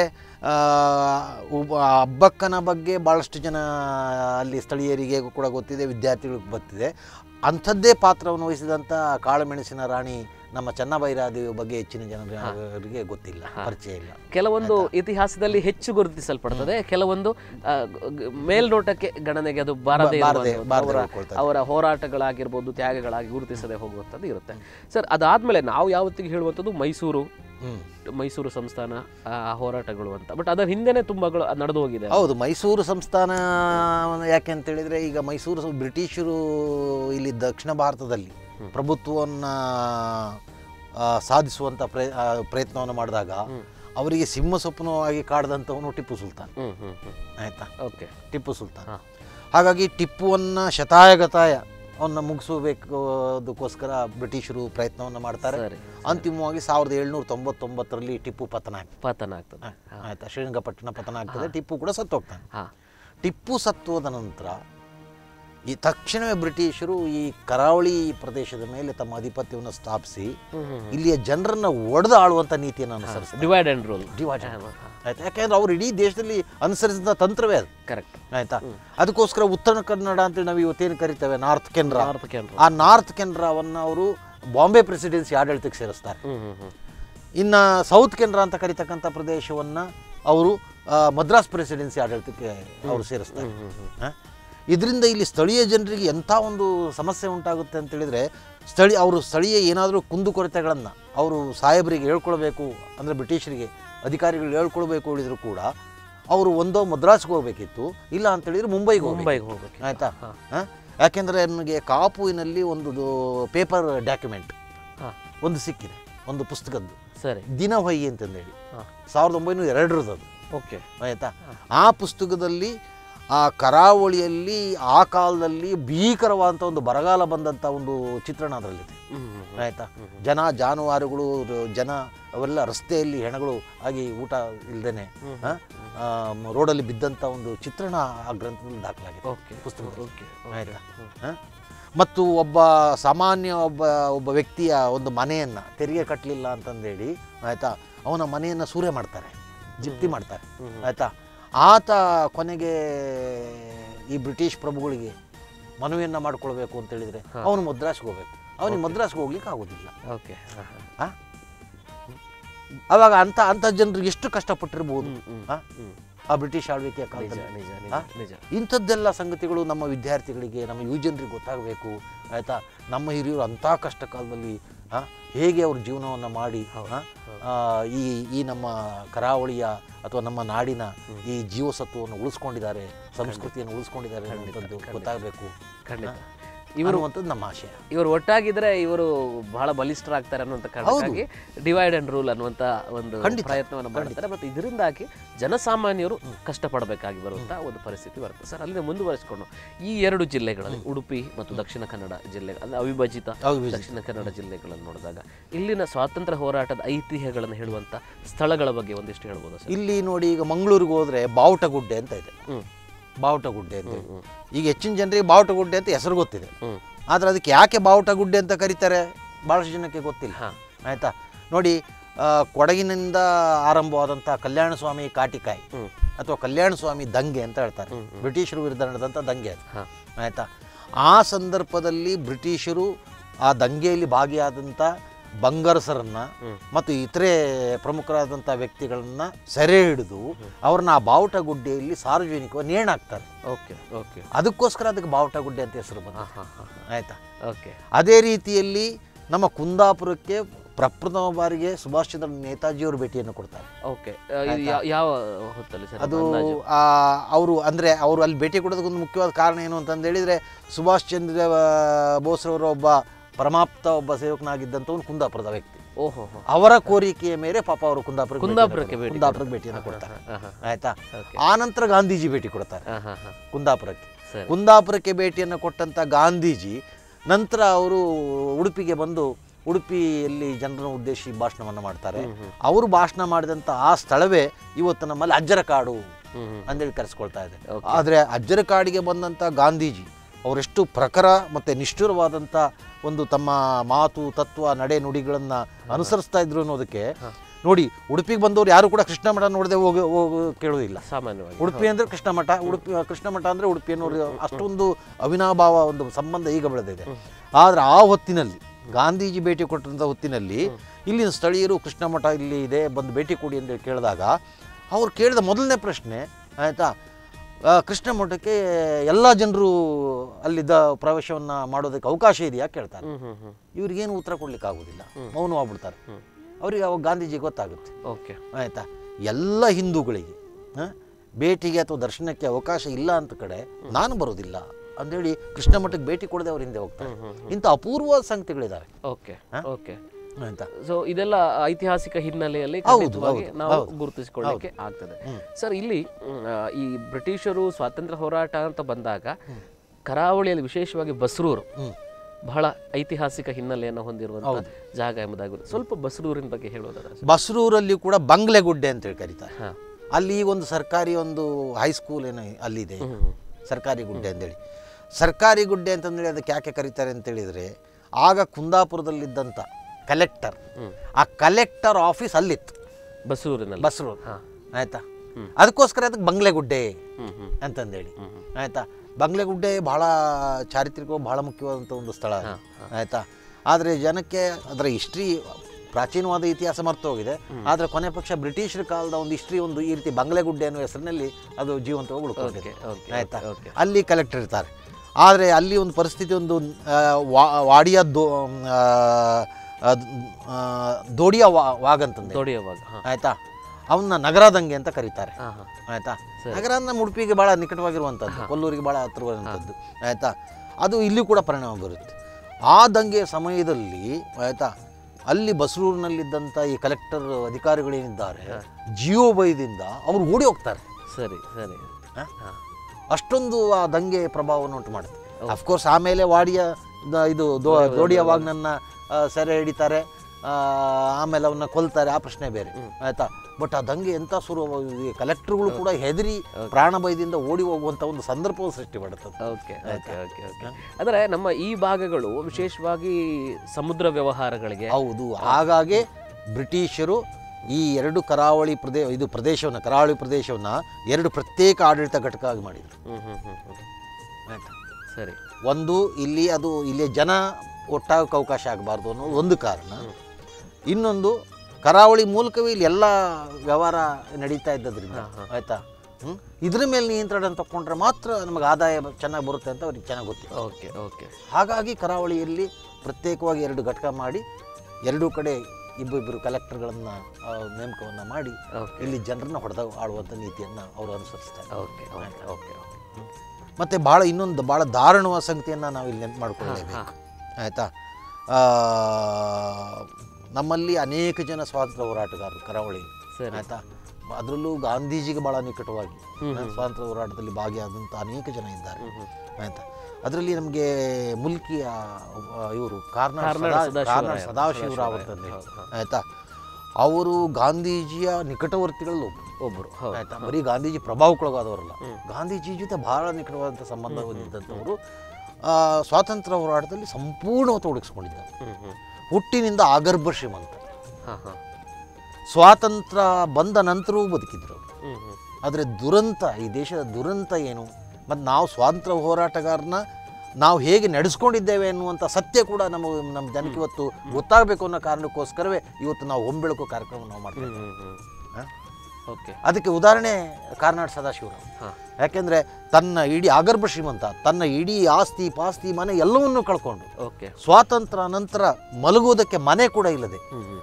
ಅಬ್ಬಕ್ಕನ ಬಗ್ಗೆ ಭಾಳಷ್ಟು ಜನ ಅಲ್ಲಿ ಸ್ಥಳೀಯರಿಗೆ ಕೂಡ ಗೊತ್ತಿದೆ, ವಿದ್ಯಾರ್ಥಿಗಳಿಗೆ ಗೊತ್ತಿದೆ. ಅಂಥದ್ದೇ ಪಾತ್ರವನ್ನು ವಹಿಸಿದಂಥ ಕಾಳುಮೆಣಸಿನ ರಾಣಿ ನಮ್ಮ ಚೆನ್ನಭೈರಾದೇವಿ ಬಗ್ಗೆ ಹೆಚ್ಚಿನ ಜನರಿಗೆ ಗೊತ್ತಿಲ್ಲ, ಪರಿಚಯ ಇಲ್ಲ. ಕೆಲವೊಂದು ಇತಿಹಾಸದಲ್ಲಿ ಹೆಚ್ಚು ಗುರುತಿಸಲ್ಪಡ್ತದೆ, ಕೆಲವೊಂದು ಮೇಲ್ನೋಟಕ್ಕೆ ಗಣನೆಗೆ ಅದು ಬಾರದೇ ಅವರ ಹೋರಾಟಗಳಾಗಿರ್ಬೋದು, ತ್ಯಾಗಗಳಾಗಿ ಗುರುತಿಸದೆ ಹೋಗುವಂಥದ್ದು ಇರುತ್ತೆ ಸರ್. ಅದಾದಮೇಲೆ ನಾವು ಯಾವತ್ತಿಗೆ ಹೇಳುವಂಥದ್ದು ಮೈಸೂರು ಸಂಸ್ಥಾನ ಹೋರಾಟಗಳು ಅಂತ. ಬಟ್ ಅದರ ಹಿಂದೆನೇ ತುಂಬ ನಡೆದು ಹೋಗಿದೆ. ಹೌದು, ಮೈಸೂರು ಸಂಸ್ಥಾನ ಯಾಕೆ ಅಂತ ಹೇಳಿದರೆ, ಈಗ ಮೈಸೂರು ಬ್ರಿಟಿಷರು ಇಲ್ಲಿ ದಕ್ಷಿಣ ಭಾರತದಲ್ಲಿ ಪ್ರಭುತ್ವವನ್ನು ಸಾಧಿಸುವಂಥ ಪ್ರಯತ್ನವನ್ನು ಮಾಡಿದಾಗ ಅವರಿಗೆ ಸಿಂಹ ಸ್ವಪ್ನವಾಗಿ ಕಾಡ್ದಂಥವನು ಟಿಪ್ಪು ಸುಲ್ತಾನ್ ಆಯಿತಾ. ಟಿಪ್ಪು ಸುಲ್ತಾನ್. ಹಾಗಾಗಿ ಟಿಪ್ಪುವನ್ನು ಶತಾಯಗತಾಯ ಅವನ್ನ ಮುಗಿಸಬೇಕೋದಕ್ಕೋಸ್ಕರ ಬ್ರಿಟಿಷರು ಪ್ರಯತ್ನವನ್ನು ಮಾಡ್ತಾರೆ. ಅಂತಿಮವಾಗಿ 1799ರಲ್ಲಿ ಟಿಪ್ಪು ಪತನ ಆಗ್ತದೆ ಆಯಿತಾ. ಶ್ರೀರಂಗಪಟ್ಟಣ ಪತನ ಆಗ್ತದೆ, ಟಿಪ್ಪು ಕೂಡ ಸತ್ತೋಗ್ತಾನೆ. ಟಿಪ್ಪು ಸತ್ತೋದ ನಂತರ ಈ ತಕ್ಷಣವೇ ಬ್ರಿಟಿಷರು ಈ ಕರಾವಳಿ ಪ್ರದೇಶದ ಮೇಲೆ ತಮ್ಮ ಆಧಿಪತ್ಯವನ್ನು ಸ್ಥಾಪಿಸಿ ಇಲ್ಲಿಯ ಜನರನ್ನು ಒಡೆದು ಆಳುವಂಥ ನೀತಿಯನ್ನು ಅನುಸರಿಸ್ತಾರೆ. ಡಿವೈಡ್ ಆ್ಯಂಡ್ ರೂಲ್ ಆಯ್ತಾ. ಯಾಕೆಂದ್ರೆ ಅವರು ಇಡೀ ದೇಶದಲ್ಲಿ ಅನುಸರಿಸಿದ ತಂತ್ರವೇ ಅದು. ಕರೆಕ್ಟ್ ಆಯ್ತಾ. ಅದಕ್ಕೋಸ್ಕರ ಉತ್ತರ ಕನ್ನಡ ಅಂತೇಳಿ ನಾವು ಇವತ್ತೇನು ಕರಿತೇವೆ ನಾರ್ತ್ ಕೆನರಾ, ಆ ನಾರ್ತ್ ಕೆನರಾವನ್ನು ಅವರು ಬಾಂಬೆ ಪ್ರೆಸಿಡೆನ್ಸಿ ಆಡಳಿತಕ್ಕೆ ಸೇರಿಸ್ತಾರೆ. ಇನ್ನು ಸೌತ್ ಕೆನರಾ ಅಂತ ಕರಿತಕ್ಕಂಥ ಪ್ರದೇಶವನ್ನು ಅವರು ಮದ್ರಾಸ್ ಪ್ರೆಸಿಡೆನ್ಸಿ ಆಡಳಿತಕ್ಕೆ ಅವರು ಸೇರಿಸ್ತಾರೆ. ಇದರಿಂದ ಇಲ್ಲಿ ಸ್ಥಳೀಯ ಜನರಿಗೆ ಎಂಥ ಒಂದು ಸಮಸ್ಯೆ ಉಂಟಾಗುತ್ತೆ ಅಂತೇಳಿದರೆ, ಸ್ಥಳೀಯ ಏನಾದರೂ ಕುಂದುಕೊರತೆಗಳನ್ನು ಅವರು ಸಾಹೇಬರಿಗೆ ಹೇಳ್ಕೊಳ್ಬೇಕು ಅಂದರೆ, ಬ್ರಿಟಿಷರಿಗೆ ಅಧಿಕಾರಿಗಳು ಹೇಳ್ಕೊಳ್ಬೇಕು ಹೇಳಿದ್ರು ಕೂಡ ಅವರು ಒಂದೋ ಮದ್ರಾಸ್ಗೆ ಹೋಗಬೇಕಿತ್ತು, ಇಲ್ಲ ಅಂತೇಳಿದರೆ ಮುಂಬೈಗೆ ಹೋಗ್ಬೇಕು ಆಯಿತಾ. ಯಾಕೆಂದರೆ ನನಗೆ ಕಾಪುವಿನಲ್ಲಿ ಒಂದು ಪೇಪರ್ ಡಾಕ್ಯುಮೆಂಟ್ ಒಂದು ಸಿಕ್ಕಿದೆ, ಒಂದು ಪುಸ್ತಕದ್ದು ದಿನವಹಿ ಅಂತಂದೇಳಿ 1902 ಓಕೆ ಆಯಿತಾ. ಆ ಪುಸ್ತಕದಲ್ಲಿ ಆ ಕರಾವಳಿಯಲ್ಲಿ ಆ ಕಾಲದಲ್ಲಿ ಭೀಕರವಾದಂಥ ಒಂದು ಬರಗಾಲ ಬಂದಂಥ ಒಂದು ಚಿತ್ರಣ ಅದರಲ್ಲಿದೆ ಆಯಿತಾ. ಜಾನುವಾರುಗಳು, ಅವೆಲ್ಲ ರಸ್ತೆಯಲ್ಲಿ ಹೆಣಗಳು ಆಗಿ ಊಟ ಇಲ್ಲದೇನೆ ರೋಡಲ್ಲಿ ಬಿದ್ದಂಥ ಒಂದು ಚಿತ್ರಣ ಆ ಗ್ರಂಥದಲ್ಲಿ ದಾಖಲಾಗಿದೆ ಓಕೆ ಪುಸ್ತಕ. ಓಕೆ ಆಯಿತಾ. ಮತ್ತು ಸಾಮಾನ್ಯ ಒಬ್ಬ ವ್ಯಕ್ತಿಯ ಒಂದು ಮನೆಯನ್ನು ತೆರಿಗೆ ಕಟ್ಟಲಿಲ್ಲ ಅಂತಂದೇಳಿ ಆಯಿತಾ ಅವನ ಮನೆಯನ್ನು ಸೂರೆ ಮಾಡ್ತಾರೆ, ಜಪ್ತಿ ಮಾಡ್ತಾರೆ. ಆಯಿತಾ. ಆತ ಕೊನೆಗೆ ಈ ಬ್ರಿಟಿಷ್ ಪ್ರಭುಗಳಿಗೆ ಮನವಿಯನ್ನು ಮಾಡ್ಕೊಳ್ಬೇಕು ಅಂತ ಹೇಳಿದರೆ ಅವನು ಮದ್ರಾಸ್ಗೆ ಹೋಗ್ಬೇಕು. ಅವನಿಗೆ ಮದ್ರಾಸ್ಗೆ ಹೋಗ್ಲಿಕ್ಕೆ ಆಗೋದಿಲ್ಲ. ಓಕೆ. ಅವಾಗ ಅಂಥ ಜನರಿಗೆ ಎಷ್ಟು ಕಷ್ಟಪಟ್ಟಿರ್ಬೋದು ಆ ಬ್ರಿಟಿಷ್ ಆಳ್ವಿಕೆಯ ಕಾಲದಲ್ಲಿ. ಇಂಥದ್ದೆಲ್ಲ ಸಂಗತಿಗಳು ನಮ್ಮ ವಿದ್ಯಾರ್ಥಿಗಳಿಗೆ, ನಮ್ಮ ಯುವಜನರಿಗೆ ಗೊತ್ತಾಗಬೇಕು. ಆಯಿತಾ. ನಮ್ಮ ಹಿರಿಯರು ಅಂಥ ಕಷ್ಟ ಕಾಲದಲ್ಲಿ ಹೇಗೆ ಅವ್ರ ಜೀವನವನ್ನು ಮಾಡಿ ಈ ನಮ್ಮ ಕರಾವಳಿಯ ಅಥವಾ ನಮ್ಮ ನಾಡಿನ ಈ ಜೀವಸತ್ವವನ್ನು ಉಳಿಸ್ಕೊಂಡಿದ್ದಾರೆ, ಸಂಸ್ಕೃತಿಯನ್ನು ಉಳಿಸ್ಕೊಂಡಿದ್ದಾರೆ ಅನ್ನೋಂಥದ್ದು ಗೊತ್ತಾಗಬೇಕು. ಖಂಡಿತ ಇವರು ಅಂತದ್ದು ನಮ್ಮ ಆಶಯ. ಇವರು ಒಟ್ಟಾಗಿದ್ರೆ ಇವರು ಬಹಳ ಬಲಿಷ್ಠರಾಗ್ತಾರೆ ಅನ್ನುವಂಥ ಕಾರಣಕ್ಕಾಗಿ ಡಿವೈಡ್ ಅಂಡ್ ರೂಲ್ ಅನ್ನುವಂಥ ಒಂದು ಪ್ರಯತ್ನವನ್ನು ಮಾಡ್ತಾರೆ. ಮತ್ತು ಇದರಿಂದಾಗಿ ಜನಸಾಮಾನ್ಯರು ಕಷ್ಟಪಡಬೇಕಾಗಿ ಬರುವಂಥ ಒಂದು ಪರಿಸ್ಥಿತಿ ಬರುತ್ತೆ. ಸರ್, ಅಲ್ಲಿಂದ ಮುಂದುವರಿಸಿಕೊಂಡು ಈ 2 ಜಿಲ್ಲೆಗಳಲ್ಲಿ ಉಡುಪಿ ಮತ್ತು ದಕ್ಷಿಣ ಕನ್ನಡ ಜಿಲ್ಲೆ, ಅಂದರೆ ಅವಿಭಜಿತ ದಕ್ಷಿಣ ಕನ್ನಡ ಜಿಲ್ಲೆಗಳನ್ನು ನೋಡಿದಾಗ ಇಲ್ಲಿನ ಸ್ವಾತಂತ್ರ್ಯ ಹೋರಾಟದ ಐತಿಹ್ಯಗಳನ್ನು ಹೇಳುವಂಥ ಸ್ಥಳಗಳ ಬಗ್ಗೆ ಒಂದಿಷ್ಟು ಹೇಳ್ಬೋದು ಸರ್? ಇಲ್ಲಿ ನೋಡಿ, ಈಗ ಮಂಗಳೂರಿಗೆ ಹೋದರೆ ಬಾವುಟಗುಡ್ಡೆ ಅಂತ ಇದೆ. ಬಾವುಟಗುಡ್ಡೆ ಅಂತ ಈಗ ಹೆಚ್ಚಿನ ಜನರಿಗೆ ಬಾವುಟಗುಡ್ಡೆ ಅಂತ ಹೆಸರು ಗೊತ್ತಿದೆ. ಆದರೆ ಅದಕ್ಕೆ ಯಾಕೆ ಬಾವುಟಗುಡ್ಡೆ ಅಂತ ಕರೀತಾರೆ ಭಾಳಷ್ಟು ಜನಕ್ಕೆ ಗೊತ್ತಿಲ್ಲ. ಆಯಿತಾ. ನೋಡಿ, ಕೊಡಗಿನಿಂದ ಆರಂಭವಾದಂಥ ಕಲ್ಯಾಣ ಸ್ವಾಮಿ ಕಾಟಿಕಾಯಿ ಅಥವಾ ಕಲ್ಯಾಣ ಸ್ವಾಮಿ ದಂಗೆ ಅಂತ ಹೇಳ್ತಾರೆ. ಬ್ರಿಟಿಷರು ವಿರುದ್ಧ ನಡೆದಂಥ ದಂಗೆ ಅದು. ಆಯಿತಾ. ಆ ಸಂದರ್ಭದಲ್ಲಿ ಬ್ರಿಟಿಷರು ಆ ದಂಗೆಯಲ್ಲಿ ಭಾಗಿಯಾದಂಥ ಬಂಗರಸರನ್ನು ಮತ್ತು ಇತರೆ ಪ್ರಮುಖರಾದಂಥ ವ್ಯಕ್ತಿಗಳನ್ನು ಸೆರೆ ಹಿಡಿದು ಅವ್ರನ್ನ ಆ ಬಾವುಟಗುಡ್ಡೆಯಲ್ಲಿ ಸಾರ್ವಜನಿಕವಾಗಿ ನೇಣಾಕ್ತಾರೆ. Okay okay. ಅದಕ್ಕೋಸ್ಕರ ಅದಕ್ಕೆ ಬಾವುಟಗುಡ್ಡೆ ಅಂತ ಹೆಸರು ಬಂದ. ಆಯಿತಾ. ಓಕೆ. ಅದೇ ರೀತಿಯಲ್ಲಿ ನಮ್ಮ ಕುಂದಾಪುರಕ್ಕೆ ಪ್ರಪ್ರಥಮ ಬಾರಿಗೆ ಸುಭಾಷ್ ಚಂದ್ರ ನೇತಾಜಿಯವರು ಭೇಟಿಯನ್ನು ಕೊಡ್ತಾರೆ. ಓಕೆ. ಯಾವ ಹೊತ್ತಲ್ಲಿ ಸರ್ ಅದು? ಅವರು ಅಲ್ಲಿ ಭೇಟಿ ಕೊಡೋದಕ್ಕೊಂದು ಮುಖ್ಯವಾದ ಕಾರಣ ಏನು ಅಂತಂದು ಹೇಳಿದರೆ, ಸುಭಾಷ್ ಚಂದ್ರ ಬೋಸ್ರವರ ಒಬ್ಬ ಪರಮಾಪ್ತ ಒಬ್ಬ ಸೇವಕನಾಗಿದ್ದಂಥವನು ಕುಂದಾಪುರದ ವ್ಯಕ್ತಿ. ಓಹೋ. ಅವರ ಕೋರಿಕೆಯ ಮೇರೆ ಪಾಪ ಅವರು ಕುಂದಾಪುರಕ್ಕೆ ಭೇಟಿಯನ್ನು ಕೊಡ್ತಾರೆ. ಆಯ್ತಾ. ಆ ನಂತರ ಗಾಂಧೀಜಿ ಭೇಟಿ ಕೊಡ್ತಾರೆ ಕುಂದಾಪುರಕ್ಕೆ. ಕುಂದಾಪುರಕ್ಕೆ ಭೇಟಿಯನ್ನು ಕೊಟ್ಟಂಥ ಗಾಂಧೀಜಿ ನಂತರ ಅವರು ಉಡುಪಿಗೆ ಬಂದು ಉಡುಪಿಯಲ್ಲಿ ಜನರನ್ನು ಉದ್ದೇಶಿಸಿ ಭಾಷಣವನ್ನು ಮಾಡ್ತಾರೆ. ಅವರು ಭಾಷಣ ಮಾಡಿದಂಥ ಆ ಸ್ಥಳವೇ ಇವತ್ತು ನಮ್ಮಲ್ಲಿ ಅಜ್ಜರ ಕಾಡು ಅಂದೇಳಿ ಕರೆಸ್ಕೊಳ್ತಾ ಇದೆ. ಆದರೆ ಅಜ್ಜರ ಕಾಡಿಗೆ ಬಂದಂಥ ಗಾಂಧೀಜಿ ಅವರೆಷ್ಟು ಪ್ರಖರ ಮತ್ತು ನಿಷ್ಠುರವಾದಂಥ ಒಂದು ತಮ್ಮ ಮಾತು, ತತ್ವ, ನಡೆ, ನುಡಿಗಳನ್ನು ಅನುಸರಿಸ್ತಾ ಇದ್ರು ಅನ್ನೋದಕ್ಕೆ ನೋಡಿ, ಉಡುಪಿಗೆ ಬಂದವರು ಯಾರು ಕೂಡ ಕೃಷ್ಣ ಮಠ ನೋಡದೆ ಹೋಗಿ ಕೇಳೋದಿಲ್ಲ. ಸಾಮಾನ್ಯವಾಗಿ ಉಡುಪಿ ಅಂದರೆ ಕೃಷ್ಣ ಮಠ, ಕೃಷ್ಣ ಮಠ ಅಂದರೆ ಉಡುಪಿ ಅನ್ನೋರು ಅಷ್ಟೊಂದು ಅವಿನಾಭಾವ ಒಂದು ಸಂಬಂಧ ಈಗ ಬೆಳೆದಿದೆ. ಆದರೆ ಆ ಹೊತ್ತಿನಲ್ಲಿ, ಗಾಂಧೀಜಿ ಭೇಟಿ ಕೊಟ್ಟಂಥ ಹೊತ್ತಿನಲ್ಲಿ ಇಲ್ಲಿನ ಸ್ಥಳೀಯರು ಕೃಷ್ಣ ಮಠ ಇಲ್ಲಿ ಇದೆ, ಬಂದು ಭೇಟಿ ಕೊಡಿ ಅಂತೇಳಿ ಕೇಳಿದಾಗ ಅವ್ರು ಕೇಳಿದ ಮೊದಲನೇ ಪ್ರಶ್ನೆ, ಆಯಿತಾ, ಕೃಷ್ಣ ಮಠಕ್ಕೆ ಎಲ್ಲ ಜನರು ಅಲ್ಲಿದ್ದ ಪ್ರವೇಶವನ್ನು ಮಾಡೋದಕ್ಕೆ ಅವಕಾಶ ಇದೆಯಾ ಕೇಳ್ತಾರೆ. ಇವ್ರಿಗೇನು ಉತ್ತರ ಕೊಡ್ಲಿಕ್ಕೆ ಆಗೋದಿಲ್ಲ, ಮೌನವಾಗ್ಬಿಡ್ತಾರೆ. ಅವ್ರಿಗೆ ಅವಾಗ ಗಾಂಧೀಜಿಗೆ ಗೊತ್ತಾಗುತ್ತೆ. ಓಕೆ. ಆಯಿತಾ. ಎಲ್ಲ ಹಿಂದೂಗಳಿಗೆ ಭೇಟಿಗೆ ಅಥವಾ ದರ್ಶನಕ್ಕೆ ಅವಕಾಶ ಇಲ್ಲ ಅಂತ ಕಡೆ ನಾನು ಬರೋದಿಲ್ಲ ಅಂದೇಳಿ ಕೃಷ್ಣ ಮಠಕ್ಕೆ ಭೇಟಿ ಕೊಡದೆ ಅವ್ರ ಹಿಂದೆ ಹೋಗ್ತಾರೆ. ಇಂಥ ಅಪೂರ್ವವಾದ ಸಂಗತಿಗಳಿದ್ದಾವೆ. Okay okay. ಅಂತ. ಸೊ ಇದೆಲ್ಲ ಐತಿಹಾಸಿಕ ಹಿನ್ನೆಲೆಯಲ್ಲಿ ನಾವು ಗುರುತಿಸಿಕೊಳ್ಳಲಿಕ್ಕೆ ಆಗ್ತದೆ. ಸರ್, ಇಲ್ಲಿ ಈ ಬ್ರಿಟಿಷರು ಸ್ವಾತಂತ್ರ್ಯ ಹೋರಾಟ ಅಂತ ಬಂದಾಗ ಕರಾವಳಿಯಲ್ಲಿ ವಿಶೇಷವಾಗಿ ಬಸ್ರೂರು ಬಹಳ ಐತಿಹಾಸಿಕ ಹಿನ್ನೆಲೆಯನ್ನು ಹೊಂದಿರುವಂಥ ಜಾಗ ಎಂಬುದಾಗಿ ಸ್ವಲ್ಪ ಬಸ್ರೂರಿನ ಬಗ್ಗೆ ಹೇಳೋದಾದ್ರೆ? ಬಸ್ರೂರಲ್ಲಿ ಕೂಡ ಬಂಗ್ಲೆಗುಡ್ಡೆ ಅಂತೇಳಿ ಕರೀತಾರೆ. ಅಲ್ಲಿ ಒಂದು ಸರ್ಕಾರಿ ಒಂದು ಹೈಸ್ಕೂಲ್ ಏನೋ ಅಲ್ಲಿದೆ, ಸರ್ಕಾರಿ ಗುಡ್ಡೆ ಅಂತೇಳಿ. ಸರ್ಕಾರಿ ಗುಡ್ಡೆ ಅಂತಂದೇಳಿ ಅದಕ್ಕೆ ಯಾಕೆ ಕರೀತಾರೆ ಅಂತೇಳಿದರೆ, ಆಗ ಕುಂದಾಪುರದಲ್ಲಿದ್ದಂಥ ಕಲೆಕ್ಟರ್, ಆ ಕಲೆಕ್ಟರ್ ಆಫೀಸ್ ಅಲ್ಲಿತ್ತು ಬಸ್ರೂರಿನಲ್ಲಿ. ಬಸ್ರೂರು. ಆಯಿತಾ. ಅದಕ್ಕೋಸ್ಕರ ಅದಕ್ಕೆ ಬಂಗ್ಲೆಗುಡ್ಡೆ ಅಂತಂದೇಳಿ. ಆಯಿತಾ. ಬಂಗ್ಲೆಗುಡ್ಡೆ ಭಾಳ ಚಾರಿತ್ರಿಕ, ಭಾಳ ಮುಖ್ಯವಾದಂಥ ಒಂದು ಸ್ಥಳ. ಆಯಿತಾ. ಆದರೆ ಜನಕ್ಕೆ ಅದರ ಹಿಸ್ಟ್ರಿ, ಪ್ರಾಚೀನವಾದ ಇತಿಹಾಸ ಮರ್ತು ಹೋಗಿದೆ. ಆದರೆ ಕೊನೆ ಪಕ್ಷ ಬ್ರಿಟಿಷರ ಕಾಲದ ಒಂದು ಹಿಸ್ಟ್ರಿ ಒಂದು ಈ ರೀತಿ ಬಂಗ್ಲೆಗುಡ್ಡೆ ಅನ್ನೋ ಹೆಸರಿನಲ್ಲಿ ಅದು ಜೀವಂತವಾಗಿ ಉಳ್ಕೊಂಡಿದೆ. ಆಯಿತಾ. ಅಲ್ಲಿ ಕಲೆಕ್ಟರ್ ಇರ್ತಾರೆ. ಆದರೆ ಅಲ್ಲಿ ಒಂದು ಪರಿಸ್ಥಿತಿ, ಒಂದು ವಾಡಿಯ ದೋಡಿಯ ವಾಗ್ ಅಂತಂದೆ. ಆಯಿತಾ. ಅವನ್ನ ನಗರ ದಂಗೆ ಅಂತ ಕರೀತಾರೆ. ಆಯಿತಾ. ನಗರ ನಮ್ಮ ಉಡುಪಿಗೆ ಭಾಳ ನಿಕಟವಾಗಿರುವಂಥದ್ದು, ಕೊಲ್ಲೂರಿಗೆ ಭಾಳ ಹತ್ತಿರವಾದಂಥದ್ದು. ಆಯಿತಾ. ಅದು ಇಲ್ಲಿ ಕೂಡ ಪರಿಣಾಮ ಬರುತ್ತೆ. ಆ ದಂಗೆಯ ಸಮಯದಲ್ಲಿ ಆಯಿತಾ, ಅಲ್ಲಿ ಬಸ್ರೂರಿನಲ್ಲಿದ್ದಂಥ ಈ ಕಲೆಕ್ಟರ್ ಅಧಿಕಾರಿಗಳೇನಿದ್ದಾರೆ, ಜೀವಭಯದಿಂದ ಅವರು ಓಡಿ ಹೋಗ್ತಾರೆ. ಸರಿ ಸರಿ. ಅಷ್ಟೊಂದು ಆ ದಂಗೆ ಪ್ರಭಾವವನ್ನು ಉಂಟು ಮಾಡುತ್ತೆ. ಅಫ್ಕೋರ್ಸ್ ಆಮೇಲೆ ವಾಡಿಯ ಇದು ದೋಡಿಯ ವಾಗ್ನನ್ನು ಸೆರೆ ಹಿಡಿತಾರೆ, ಆಮೇಲೆ ಅವನ್ನ ಕೊಲ್ತಾರೆ, ಆ ಪ್ರಶ್ನೆ ಬೇರೆ. ಆಯಿತಾ. ಬಟ್ ಆ ದಂಗೆ ಎಂಥ ಕಲೆಕ್ಟರ್ಗಳು ಕೂಡ ಹೆದರಿ ಪ್ರಾಣ ಭಯದಿಂದ ಓಡಿ ಹೋಗುವಂಥ ಒಂದು ಸಂದರ್ಭವನ್ನು ಸೃಷ್ಟಿ ಮಾಡುತ್ತದೆ. ಓಕೆ ಓಕೆ ಓಕೆ ಓಕೆ ಅಂದರೆ ನಮ್ಮ ಈ ಭಾಗಗಳು ವಿಶೇಷವಾಗಿ ಸಮುದ್ರ ವ್ಯವಹಾರಗಳಿಗೆ. ಹೌದು, ಹಾಗಾಗಿ ಬ್ರಿಟಿಷರು ಈ ಎರಡು ಕರಾವಳಿ ಕರಾವಳಿ ಪ್ರದೇಶವನ್ನು ಎರಡು ಪ್ರತ್ಯೇಕ ಆಡಳಿತ ಘಟಕ ಆಗಿ ಮಾಡಿದರು. ಆಯಿತಾ, ಸರಿ. ಒಂದು ಇಲ್ಲಿ ಜನ ಒಟ್ಟಾಗಕ್ಕೆ ಅವಕಾಶ ಆಗಬಾರ್ದು ಅನ್ನೋ ಒಂದು ಕಾರಣ. ಇನ್ನೊಂದು ಕರಾವಳಿ ಮೂಲಕವೇ ಇಲ್ಲಿ ಎಲ್ಲ ವ್ಯವಹಾರ ನಡೀತಾ ಇದ್ದದ್ರಿಂದ ಆಯಿತಾ, ಇದ್ರ ಮೇಲೆ ನಿಯಂತ್ರಣ ತಗೊಂಡ್ರೆ ಮಾತ್ರ ನಮಗೆ ಆದಾಯ ಚೆನ್ನಾಗಿ ಬರುತ್ತೆ ಅಂತ ಅವ್ರಿಗೆ ಚೆನ್ನಾಗಿ ಗೊತ್ತಿದೆ. Okay okay. ಹಾಗಾಗಿ ಕರಾವಳಿಯಲ್ಲಿ ಪ್ರತ್ಯೇಕವಾಗಿ ಎರಡು ಘಟಕ ಮಾಡಿ ಎರಡೂ ಕಡೆ ಇಬ್ಬರು ಕಲೆಕ್ಟರ್ಗಳನ್ನು ನೇಮಕವನ್ನು ಮಾಡಿ ಇಲ್ಲಿ ಜನರನ್ನ ಹೊಡೆದ ಆಳುವಂಥ ನೀತಿಯನ್ನು ಅವರು ಅನುಸರಿಸ್ತಾರೆ. Okay okay okay. ಮತ್ತು ಇನ್ನೊಂದು ಭಾಳ ದಾರುಣವಾದ ಸಂಗತಿಯನ್ನು ನಾವು ಇಲ್ಲಿ ನೆನಪು ಮಾಡ್ಕೊಳ್ಳೇಬೇಕು. ಆಯಿತಾ, ನಮ್ಮಲ್ಲಿ ಅನೇಕ ಜನ ಸ್ವಾತಂತ್ರ್ಯ ಹೋರಾಟಗಾರರು ಕರಾವಳಿ. ಆಯಿತಾ, ಅದರಲ್ಲೂ ಗಾಂಧೀಜಿಗೆ ಭಾಳ ನಿಕಟವಾಗಿ ಸ್ವಾತಂತ್ರ್ಯ ಹೋರಾಟದಲ್ಲಿ ಭಾಗಿಯಾದಂಥ ಅನೇಕ ಜನ ಇದ್ದಾರೆ. ಆಯಿತಾ, ಅದರಲ್ಲಿ ನಮಗೆ ಮುಲ್ಕಿಯ ಇವರು ಕಾರ್ನಾಡ್ ಸದಾಶಿವರಾವ್ ಅಂತಂದು. ಆಯಿತಾ, ಅವರು ಗಾಂಧೀಜಿಯ ನಿಕಟವರ್ತಿಗಳಲ್ಲಿ ಒಬ್ಬರು. ಆಯಿತಾ, ಬರೀ ಗಾಂಧೀಜಿ ಪ್ರಭಾವಕ್ಕೊಳಗಾದವರಲ್ಲ, ಗಾಂಧೀಜಿ ಜೊತೆ ಬಹಳ ನಿಕಟವಾದಂಥ ಸಂಬಂಧ ಹೊಂದಿದ್ದಂಥವರು. ಸ್ವಾತಂತ್ರ್ಯ ಹೋರಾಟದಲ್ಲಿ ಸಂಪೂರ್ಣವಾಗಿ ತೊಡಗಿಸ್ಕೊಂಡಿದ್ದಾರೆ. ಹುಟ್ಟಿನಿಂದ ಆಗರ್ಭ ಶ್ರೀಮಂತ. ಸ್ವಾತಂತ್ರ್ಯ ಬಂದ ನಂತರವೂ ಬದುಕಿದ್ರು. ಆದರೆ ದುರಂತ, ಈ ದೇಶದ ದುರಂತ ಏನು ಮತ್ತು ನಾವು ಸ್ವಾತಂತ್ರ್ಯ ಹೋರಾಟಗಾರನ ನಾವು ಹೇಗೆ ನಡೆಸ್ಕೊಂಡಿದ್ದೇವೆ ಅನ್ನುವಂಥ ಸತ್ಯ ಕೂಡ ನಮ್ಮ ಜನಕ್ಕೆ ಇವತ್ತು ಗೊತ್ತಾಗಬೇಕು ಅನ್ನೋ ಕಾರಣಕ್ಕೋಸ್ಕರವೇ ಇವತ್ತು ನಾವು ಹೊಂಬೆಳಕು ಕಾರ್ಯಕ್ರಮ ನಾವು ಮಾಡ್ತೀವಿ. ಓಕೆ, ಅದಕ್ಕೆ ಉದಾಹರಣೆ ಕಾರ್ನಾಡ್ ಸದಾಶಿವರಾವ್. ಯಾಕೆಂದರೆ ತನ್ನ ಇಡೀ ಆಗರ್ಭ ಶ್ರೀಮಂತ, ತನ್ನ ಇಡೀ ಆಸ್ತಿ ಪಾಸ್ತಿ ಮನೆ ಎಲ್ಲವನ್ನೂ ಕಳ್ಕೊಂಡು ಸ್ವಾತಂತ್ರ್ಯ ನಂತರ ಮಲಗುವುದಕ್ಕೆ ಮನೆ ಕೂಡ ಇಲ್ಲದೆ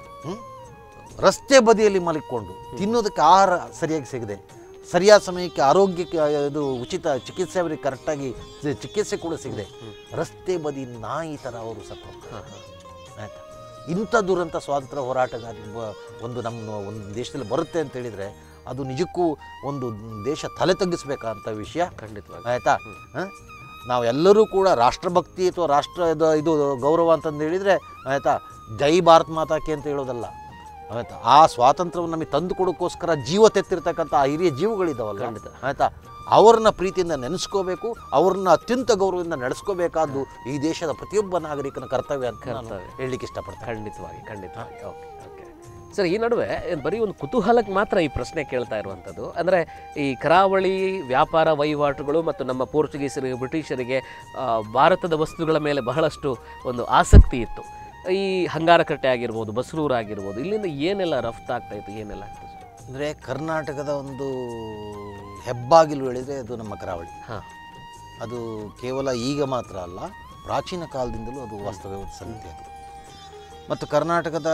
ರಸ್ತೆ ಬದಿಯಲ್ಲಿ ಮಲಗಿಕೊಂಡು ತಿನ್ನೋದಕ್ಕೆ ಆಹಾರ ಸರಿಯಾಗಿ ಸಿಗದೆ, ಸರಿಯಾದ ಸಮಯಕ್ಕೆ ಆರೋಗ್ಯಕ್ಕೆ ಉಚಿತ ಚಿಕಿತ್ಸೆ ಅವರಿಗೆ ಕರೆಕ್ಟಾಗಿ ಚಿಕಿತ್ಸೆ ಕೂಡ ಸಿಗದೆ ರಸ್ತೆ ಬದಿ ನಾಯಿ ಥರ ಅವರು ಸತ್ತು. ಆಯಿತಾ, ಇಂಥ ದುರಂತ ಸ್ವಾತಂತ್ರ್ಯ ಹೋರಾಟಗಾರ ನಮ್ಮ ಒಂದು ದೇಶದಲ್ಲಿ ಬರುತ್ತೆ ಅಂತ ಹೇಳಿದರೆ ಅದು ನಿಜಕ್ಕೂ ಒಂದು ದೇಶ ತಲೆ ತಗ್ಗಿಸ್ಬೇಕಂತ ವಿಷಯ. ಖಂಡಿತವಾಗಿ. ಆಯಿತಾ, ನಾವೆಲ್ಲರೂ ಕೂಡ ರಾಷ್ಟ್ರಭಕ್ತಿ ಅಥವಾ ಇದು ಗೌರವ ಅಂತಂದು ಹೇಳಿದರೆ ಆಯಿತಾ, ಜೈ ಭಾರತ್ ಮಾತಾಕೆ ಅಂತ ಹೇಳೋದಲ್ಲ. ಆಯಿತಾ, ಆ ಸ್ವಾತಂತ್ರ್ಯವನ್ನು ನಮಗೆ ತಂದು ಕೊಡೋಕ್ಕೋಸ್ಕರ ಜೀವ ತೆತ್ತಿರ್ತಕ್ಕಂಥ ಆ ಹಿರಿಯ ಜೀವಗಳಿದ್ದಾವಲ್ಲ. ಆಯಿತಾ, ಅವ್ರನ್ನ ಪ್ರೀತಿಯಿಂದ ನೆನೆಸ್ಕೋಬೇಕು, ಅವ್ರನ್ನ ಅತ್ಯಂತ ಗೌರವದಿಂದ ನಡೆಸ್ಕೋಬೇಕಾದ್ದು ಈ ದೇಶದ ಪ್ರತಿಯೊಬ್ಬ ನಾಗರಿಕನ ಕರ್ತವ್ಯ ಅಂತ ನಾನು ಹೇಳಲಿಕ್ಕೆ ಇಷ್ಟಪಡ್ತೇನೆ. ಖಂಡಿತವಾಗಿ ಖಂಡಿತವಾಗಿ. ಓಕೆ ಓಕೆ ಸರ್, ಈ ನಡುವೆ ಬರೀ ಒಂದು ಕುತೂಹಲಕ್ಕೆ ಮಾತ್ರ ಈ ಪ್ರಶ್ನೆ ಕೇಳ್ತಾ ಇರುವಂಥದ್ದು. ಅಂದರೆ ಈ ಕರಾವಳಿ ವ್ಯಾಪಾರ ವಹಿವಾಟುಗಳು ಮತ್ತು ನಮ್ಮ ಪೋರ್ಚುಗೀಸರಿಗೆ ಬ್ರಿಟಿಷರಿಗೆ ಭಾರತದ ವಸ್ತುಗಳ ಮೇಲೆ ಬಹಳಷ್ಟು ಒಂದು ಆಸಕ್ತಿ ಇತ್ತು. ಈ ಹಂಗಾರಕಟ್ಟೆ ಆಗಿರ್ಬೋದು, ಬಸರೂರು ಆಗಿರ್ಬೋದು, ಇಲ್ಲಿಂದ ಏನೆಲ್ಲ ರಫ್ತಾಗ್ತಾ ಇತ್ತು, ಏನೆಲ್ಲ ಆಗ್ತದೆ? ಅಂದರೆ ಕರ್ನಾಟಕದ ಒಂದು ಹೆಬ್ಬಾಗಿಲು ಹೇಳಿದರೆ ಅದು ನಮ್ಮ ಕರಾವಳಿ. ಅದು ಕೇವಲ ಈಗ ಮಾತ್ರ ಅಲ್ಲ, ಪ್ರಾಚೀನ ಕಾಲದಿಂದಲೂ ಅದು ವಾಸ್ತವ ಸಂಗತಿ ಅದು. ಮತ್ತು ಕರ್ನಾಟಕದ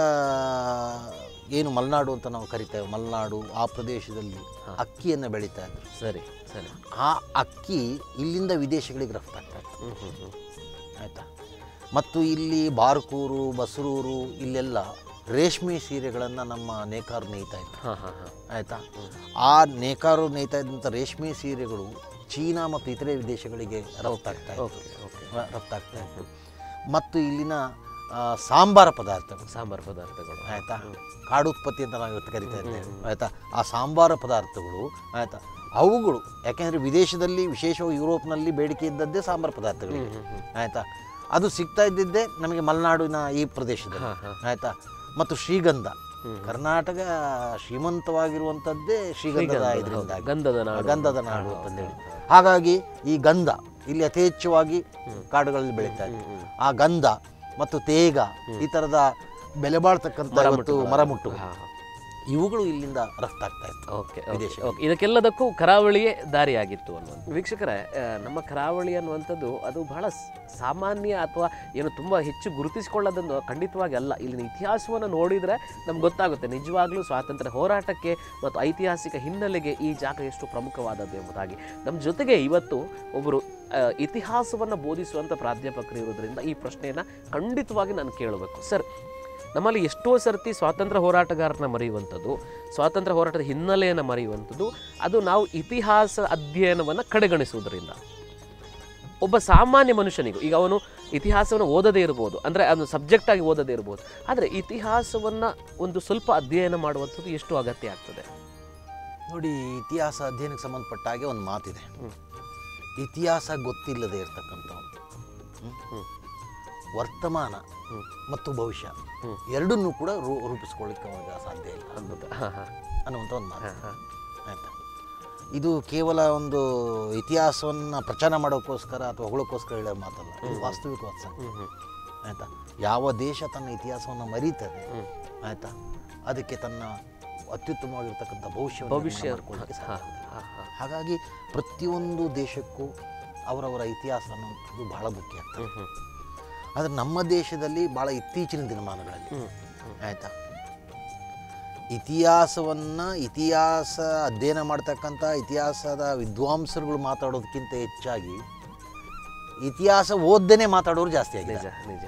ಏನು ಮಲೆನಾಡು ಅಂತ ನಾವು ಕರಿತೇವೆ, ಮಲೆನಾಡು ಆ ಪ್ರದೇಶದಲ್ಲಿ ಅಕ್ಕಿಯನ್ನು ಬೆಳೀತಾ ಇದ್ರು. ಸರಿ ಸರಿ. ಆ ಅಕ್ಕಿ ಇಲ್ಲಿಂದ ವಿದೇಶಗಳಿಗೆ ರಫ್ತಾಗ್ತಾ ಇತ್ತು. ಆಯಿತಾ, ಮತ್ತು ಇಲ್ಲಿ ಬಾರ್ಕೂರು, ಬಸರೂರು ಇಲ್ಲೆಲ್ಲ ರೇಷ್ಮೆ ಸೀರೆಗಳನ್ನು ನಮ್ಮ ನೇಕಾರು ನೇಯ್ತಾ ಇತ್ತು. ಆಯಿತಾ, ಆ ನೇಕಾರು ನೇಯ್ತಾ ಇದ್ದಂಥ ರೇಷ್ಮೆ ಸೀರೆಗಳು ಚೀನಾ ಮತ್ತು ಇತರೆ ವಿದೇಶಗಳಿಗೆ ರಫ್ತಾಗ್ತಾ ಇತ್ತು. ಮತ್ತು ಇಲ್ಲಿನ ಸಾಂಬಾರ ಪದಾರ್ಥಗಳು ಆಯಿತಾ, ಕಾಡು ಉತ್ಪತ್ತಿ ಅಂತ ನಾವು ಇವತ್ತು ಕರಿತಾ ಇದ್ದೇವೆ. ಆಯಿತಾ, ಆ ಸಾಂಬಾರ ಪದಾರ್ಥಗಳು ಆಯಿತಾ, ಅವುಗಳು ಯಾಕೆಂದರೆ ವಿದೇಶದಲ್ಲಿ ವಿಶೇಷವಾಗಿ ಯುರೋಪ್ನಲ್ಲಿ ಬೇಡಿಕೆ ಇದ್ದದ್ದೇ ಸಾಂಬಾರ ಪದಾರ್ಥಗಳಿಗೆ. ಆಯಿತಾ, ಅದು ಸಿಗ್ತಾ ಇದ್ದಿದ್ದೇ ನಮಗೆ ಮಲೆನಾಡಿನ ಈ ಪ್ರದೇಶದಲ್ಲಿ. ಆಯಿತಾ, ಮತ್ತು ಶ್ರೀಗಂಧ, ಕರ್ನಾಟಕ ಶ್ರೀಮಂತವಾಗಿರುವಂಥದ್ದೇ ಶ್ರೀಗಂಧದ ಇದರಿಂದ, ಗಂಧದ ನಾಡು ಅಂತಂದೇಳಿ. ಹಾಗಾಗಿ ಈ ಗಂಧ ಇಲ್ಲಿ ಅತಿ ಹೆಚ್ಚವಾಗಿ ಕಾಡುಗಳಲ್ಲಿ ಬೆಳೀತಾ ಇದೆ. ಆ ಗಂಧ ಮತ್ತು ತೇಗ ಈ ಥರದ ಬೆಲೆ ಬಾಳ್ತಕ್ಕಂಥ ಮರಮುಟ್ಟು ಇವುಗಳು ಇಲ್ಲಿಂದ ರಫ್ತಾಗ್ತಾ ಇತ್ತು. ಓಕೆ, ಇದಕ್ಕೆಲ್ಲದಕ್ಕೂ ಕರಾವಳಿಯೇ ದಾರಿಯಾಗಿತ್ತು ಅನ್ನುವಂಥ. ವೀಕ್ಷಕರೇ, ನಮ್ಮ ಕರಾವಳಿ ಅನ್ನುವಂಥದ್ದು ಅದು ಬಹಳ ಸಾಮಾನ್ಯ ಅಥವಾ ಏನು ತುಂಬ ಹೆಚ್ಚು ಗುರುತಿಸಿಕೊಳ್ಳೋದನ್ನು ಖಂಡಿತವಾಗಿ ಅಲ್ಲ. ಇಲ್ಲಿನ ಇತಿಹಾಸವನ್ನು ನೋಡಿದರೆ ನಮ್ಗೆ ಗೊತ್ತಾಗುತ್ತೆ ನಿಜವಾಗ್ಲೂ ಸ್ವಾತಂತ್ರ್ಯ ಹೋರಾಟಕ್ಕೆ ಮತ್ತು ಐತಿಹಾಸಿಕ ಹಿನ್ನೆಲೆಗೆ ಈ ಜಾಗ ಎಷ್ಟು ಪ್ರಮುಖವಾದದ್ದು ಎಂಬುದಾಗಿ. ನಮ್ಮ ಜೊತೆಗೆ ಇವತ್ತು ಒಬ್ಬರು ಇತಿಹಾಸವನ್ನು ಬೋಧಿಸುವಂಥ ಪ್ರಾಧ್ಯಾಪಕರು ಇರೋದ್ರಿಂದ ಈ ಪ್ರಶ್ನೆಯನ್ನು ಖಂಡಿತವಾಗಿ ನಾನು ಕೇಳಬೇಕು. ಸರ್, ನಮ್ಮಲ್ಲಿ ಎಷ್ಟೋ ಸರ್ತಿ ಸ್ವಾತಂತ್ರ್ಯ ಹೋರಾಟಗಾರನ ಮರೆಯುವಂಥದ್ದು, ಸ್ವಾತಂತ್ರ್ಯ ಹೋರಾಟದ ಹಿನ್ನೆಲೆಯನ್ನು ಮರೆಯುವಂಥದ್ದು, ಅದು ನಾವು ಇತಿಹಾಸ ಅಧ್ಯಯನವನ್ನು ಕಡೆಗಣಿಸುವುದರಿಂದ. ಒಬ್ಬ ಸಾಮಾನ್ಯ ಮನುಷ್ಯನಿಗೂ, ಈಗ ಅವನು ಇತಿಹಾಸವನ್ನು ಓದದೇ ಇರ್ಬೋದು, ಅಂದರೆ ಅದು ಸಬ್ಜೆಕ್ಟ್ ಆಗಿ ಓದದೇ ಇರ್ಬೋದು, ಆದರೆ ಇತಿಹಾಸವನ್ನು ಒಂದು ಸ್ವಲ್ಪ ಅಧ್ಯಯನ ಮಾಡುವಂಥದ್ದು ಎಷ್ಟು ಅಗತ್ಯ ಆಗ್ತದೆ? ನೋಡಿ, ಇತಿಹಾಸ ಅಧ್ಯಯನಕ್ಕೆ ಸಂಬಂಧಪಟ್ಟ ಹಾಗೆ ಒಂದು ಮಾತಿದೆ, ಇತಿಹಾಸ ಗೊತ್ತಿಲ್ಲದೆ ಇರತಕ್ಕಂಥವ್ನು ವರ್ತಮಾನ ಮತ್ತು ಭವಿಷ್ಯ ಎರಡನ್ನೂ ಕೂಡ ರೂಪಿಸ್ಕೊಳ್ಳಿಕ್ಕೆ ಸಾಧ್ಯ ಇಲ್ಲ ಅನ್ನುವಂಥ ಒಂದು ಮಾತು. ಆಯಿತಾ, ಇದು ಕೇವಲ ಒಂದು ಇತಿಹಾಸವನ್ನು ಪ್ರಚಾರ ಮಾಡೋಕ್ಕೋಸ್ಕರ ಅಥವಾ ಹೊಗಳೋಕ್ಕೋಸ್ಕರ ಹೇಳೋ ಮಾತಲ್ಲ, ಇದು ವಾಸ್ತವಿಕವಾದ ಸಂಗತಿ. ಆಯಿತಾ, ಯಾವ ದೇಶ ತನ್ನ ಇತಿಹಾಸವನ್ನು ಮರೀತದೆ, ಆಯಿತಾ, ಅದಕ್ಕೆ ತನ್ನ ಅತ್ಯುತ್ತಮವಾಗಿರ್ತಕ್ಕಂಥ ಭವಿಷ್ಯ ಮಾಡ್ಕೊಳ್ಳಿಕ್ಕೆ ಸಾಧ್ಯ. ಹಾಗಾಗಿ ಪ್ರತಿಯೊಂದು ದೇಶಕ್ಕೂ ಅವರವರ ಇತಿಹಾಸ ಅನ್ನೋದು ಬಹಳ ಮುಖ್ಯ ಆಗ್ತದೆ. ಆದರೆ ನಮ್ಮ ದೇಶದಲ್ಲಿ ಭಾಳ ಇತ್ತೀಚಿನ ದಿನಮಾನಗಳಲ್ಲಿ ಆಯಿತಾ, ಇತಿಹಾಸ ಅಧ್ಯಯನ ಮಾಡ್ತಕ್ಕಂಥ ಇತಿಹಾಸದ ವಿದ್ವಾಂಸರುಗಳು ಮಾತಾಡೋದಕ್ಕಿಂತ ಹೆಚ್ಚಾಗಿ ಇತಿಹಾಸ ಓದ್ದನೇ ಮಾತಾಡೋರು ಜಾಸ್ತಿ ಆಗಿದೆ.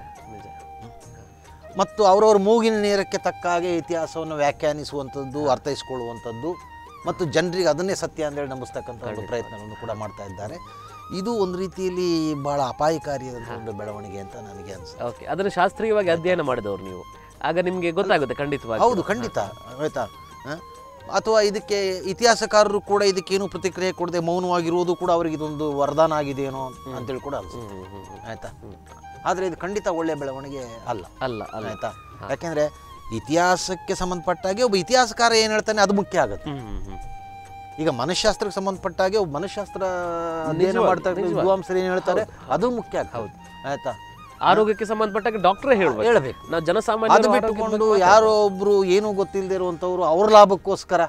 ಮತ್ತು ಅವರವ್ರ ಮೂಗಿನ ನೇರಕ್ಕೆ ತಕ್ಕ ಹಾಗೆ ಇತಿಹಾಸವನ್ನು ವ್ಯಾಖ್ಯಾನಿಸುವಂಥದ್ದು, ಅರ್ಥೈಸ್ಕೊಳ್ಳುವಂಥದ್ದು ಮತ್ತು ಜನರಿಗೆ ಅದನ್ನೇ ಸತ್ಯ ಅಂತೇಳಿ ನಂಬಿಸ್ತಕ್ಕಂಥ ಒಂದು ಪ್ರಯತ್ನಗಳನ್ನು ಕೂಡ ಮಾಡ್ತಾ ಇದ್ದಾರೆ. ಇದು ಒಂದು ರೀತಿಯಲ್ಲಿ ಭಾಳ ಅಪಾಯಕಾರಿಯಾದಂಥ ಒಂದು ಬೆಳವಣಿಗೆ ಅಂತ ನನಗೆ ಅನಿಸುತ್ತೆ. ಓಕೆ, ಅದನ್ನು ಶಾಸ್ತ್ರೀಯವಾಗಿ ಅಧ್ಯಯನ ಮಾಡಿದವರು ನೀವು, ಆಗ ನಿಮಗೆ ಗೊತ್ತಾಗುತ್ತೆ ಖಂಡಿತವಾಗಿ. ಹೌದು, ಖಂಡಿತ. ಆಯಿತಾ, ಅಥವಾ ಇದಕ್ಕೆ ಇತಿಹಾಸಕಾರರು ಕೂಡ ಇದಕ್ಕೇನು ಪ್ರತಿಕ್ರಿಯೆ ಕೊಡದೆ ಮೌನವಾಗಿರುವುದು ಕೂಡ ಅವರಿಗೆ ಇದೊಂದು ವರದಾನ ಆಗಿದೆಯೇನೋ ಅಂತೇಳಿ ಕೂಡ ಅನಿಸುತ್ತೆ. ಆಯಿತಾ, ಆದರೆ ಇದು ಖಂಡಿತ ಒಳ್ಳೆಯ ಬೆಳವಣಿಗೆ ಅಲ್ಲ. ಆಯಿತಾ, ಯಾಕೆಂದರೆ ಇತಿಹಾಸಕ್ಕೆ ಸಂಬಂಧಪಟ್ಟಾಗೆ ಒಬ್ಬ ಇತಿಹಾಸಕಾರ ಏನು ಹೇಳ್ತಾನೆ ಅದು ಮುಖ್ಯ ಆಗುತ್ತೆ. ಈಗ ಮನಃಶಾಸ್ತ್ರಕ್ಕೆ ಸಂಬಂಧಪಟ್ಟಾಗೆ ಒಬ್ಬ ಮನಃಶಾಸ್ತ್ರ ಅಧ್ಯಯನ ಮಾಡ್ತಾ ವಿದ್ವಾಂಸರು ಏನು ಹೇಳ್ತಾರೆ ಅದು ಮುಖ್ಯ ಆಗ್ತದೆ. ಆಯಿತಾ, ಆರೋಗ್ಯಕ್ಕೆ ಸಂಬಂಧಪಟ್ಟಾಗ ಡಾಕ್ಟರ್ ಹೇಳಬೇಕು, ನಾವು ಜನಸಾಮಾನ್ಯ ಅದು ಬಿಟ್ಟುಕೊಂಡು ಯಾರೋ ಒಬ್ರು ಏನೂ ಗೊತ್ತಿಲ್ಲದೆ ಇರುವಂಥವ್ರು ಅವ್ರ ಲಾಭಕ್ಕೋಸ್ಕರ